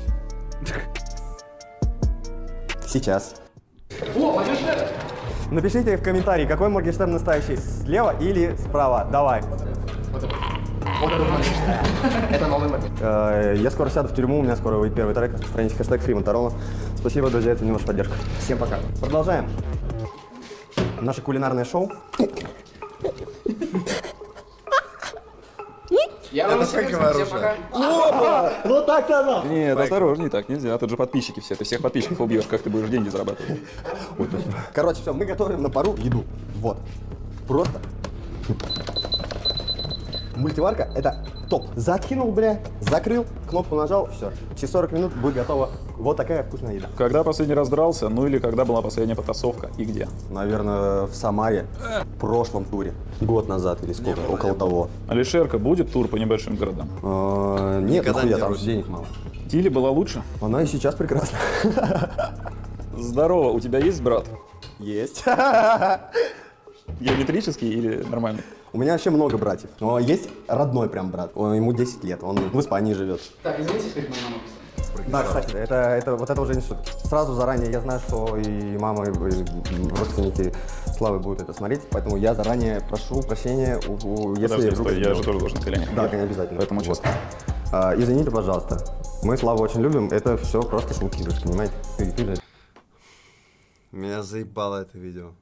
Сейчас. О, Моргенштерн! Напишите в комментарии, какой Моргенштерн настоящий, слева или справа. Давай. Вот это. Вот это Моргенштерн. Это новый Моргенштерн. Э, Я скоро сяду в тюрьму, у меня скоро выйдет первый трек. Распространите хэштег Фримонтарола. Спасибо, друзья, это не ваша поддержка. Всем пока. Продолжаем. Наше кулинарное шоу. Я вам всем пока. Опа! Вот так надо! Нет, осторожней, так нельзя. Тут же подписчики все. Ты всех подписчиков убьешь, как ты будешь деньги зарабатывать. Короче, все, мы готовим на пару еду. Вот. Просто. Мультиварка — это топ. Закинул, бля, закрыл, кнопку нажал, все. Через сорок минут будет готова вот такая вкусная еда. Когда последний раз дрался, ну или когда была последняя потасовка и где? Наверное, в Самаре, в прошлом туре. Год назад или сколько, около того. Алишерка, будет тур по небольшим городам? Э, Нет, нихуя, там денег мало. Тили была лучше? Она и сейчас прекрасна. Здорово, у тебя есть брат? Есть. Геометрический или нормальный? У меня вообще много братьев, но есть родной прям брат, он, ему десять лет, он в Испании живет. Так, извините, как моя мама писала. Да, кстати, это, это, вот это уже не шутка. Сразу заранее я знаю, что и мама, и родственники Славы будут это смотреть, поэтому я заранее прошу прощения, у, у, если Подожди, вдруг... стой, я же тоже должен на коленях. Да, конечно, обязательно. Поэтому вот. честно. А, извините, пожалуйста, мы Славу очень любим, это все просто шутки, вы же понимаете? Ты, ты же... Меня заебало это видео.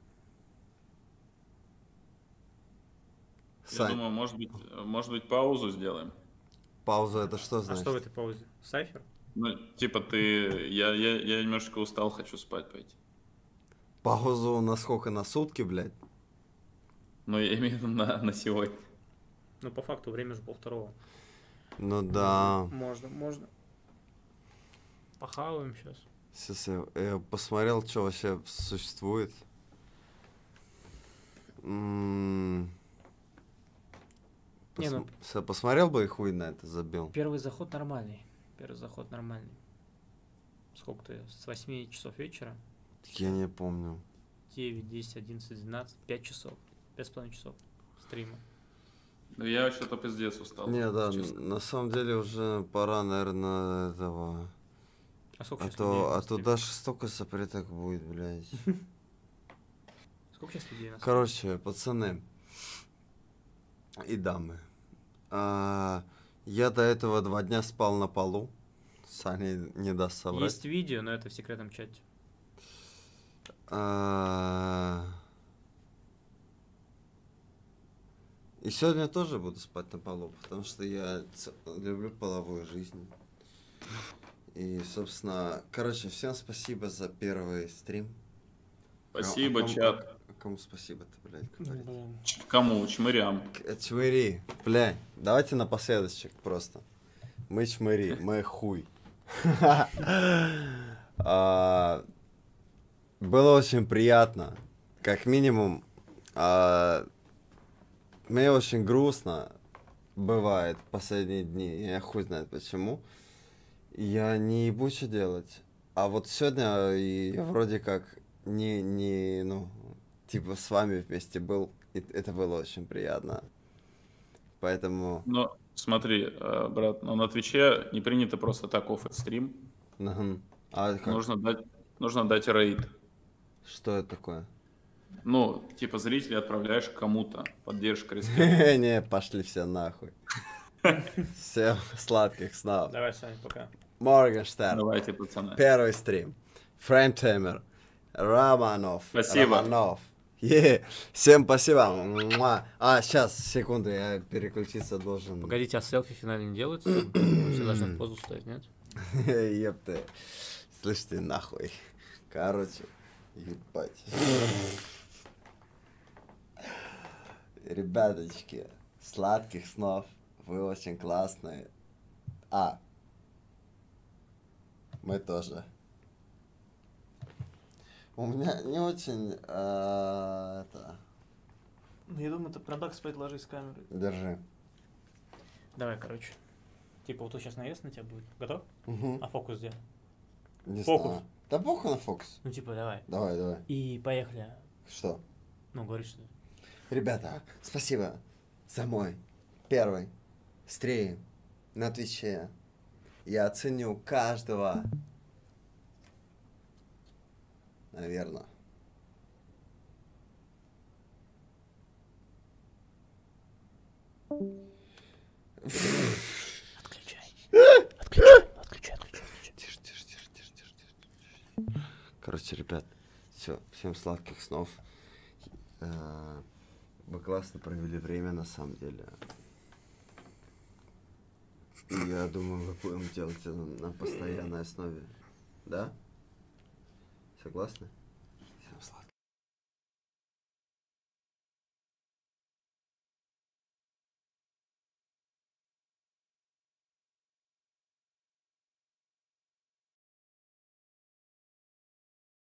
Я Сань. думаю, может быть, может быть, паузу сделаем. Пауза это что А значит? что в этой паузе? Сайфер? Ну, типа ты... Я, я, я немножечко устал, хочу спать пойти. Паузу на сколько? На сутки, блядь? Ну, я имею в виду на, на сегодня. Ну, по факту, время же полвторого. Ну да. Можно, можно. Похаваем сейчас. Сейчас я, я посмотрел, что вообще существует. М-м- Не, Пос- ну- с- Посмотрел бы и хуй на это забил. Первый заход нормальный. Первый заход нормальный. Сколько ты? С восьми часов вечера? Я не помню. девять, десять, одиннадцать, двенадцать, пять часов. пять с половиной часов стрима. Ну, я что-то пиздец устал. Не, да, честно. н- на самом деле уже пора, наверное, этого. А сколько А сейчас людей то, на а то стриме? дальше столько запреток будет, блядь. Сколько сейчас людей на стриме? Короче, пацаны и дамы. а, я до этого два дня спал на полу. Саня не даст соврать. Есть видео, но это в секретном чате. А, И сегодня тоже буду спать на полу, потому что я ц- люблю половую жизнь. И, собственно, короче, всем спасибо за первый стрим. Спасибо, А кому- чат. а Кому спасибо-то, блядь, говорить? Ч- Кому? Чмырям. К- Чмыри, бля, давайте напоследочек просто. Мы чмыри, мы хуй. А, Было очень приятно. Как минимум, а, мне очень грустно бывает в последние дни. Я хуй знает почему. Я не ебу, что делать. А вот сегодня и я вроде как не, не, ну, типа с вами вместе был. И это было очень приятно. Поэтому... Ну, смотри, э, брат, ну, на Твиче не принято просто так оффать стрим. Мгм. А как? Нужно дать, нужно дать рейд. Что это такое? Ну, типа зрителей отправляешь к кому-то. Поддержка, респект. Не, пошли все нахуй. Всем сладких снов. Давай, Саня, пока. Моргенштерн. Давайте, пацаны. Первый стрим. Фреймтеймер. Романов. Спасибо. Романов. Е, всем спасибо. Муа. А, сейчас, секунду, я переключиться должен. Погодите, а селфи финально не делается? Все должны в позу стоять, нет? Епты. Слышите, нахуй. Короче, ебать. Ребяточки, сладких снов. Вы очень классные. А, мы тоже. У меня не очень а, это. Ну, я думаю, ты прям так спать ложись с камерой. Держи. Давай, короче. Типа, вот тут сейчас наезд на тебя будет. Готов? Мгм. А фокус где? Не Фокус. знаю. Да похуй на фокус. Ну, типа, давай. Давай, давай. И поехали. Что? Ну, говори, что... Ребята, спасибо за мой первый стрим на Твиче. Я ценю каждого. Наверное. Отключай. Отключай, отключай, отключай. Тише, тише, тише, тише, тише, тише. Короче, ребят, все, всем сладких снов. Э, Вы классно провели время, на самом деле. И я думаю, мы будем делать это на постоянной основе. Да? Согласны?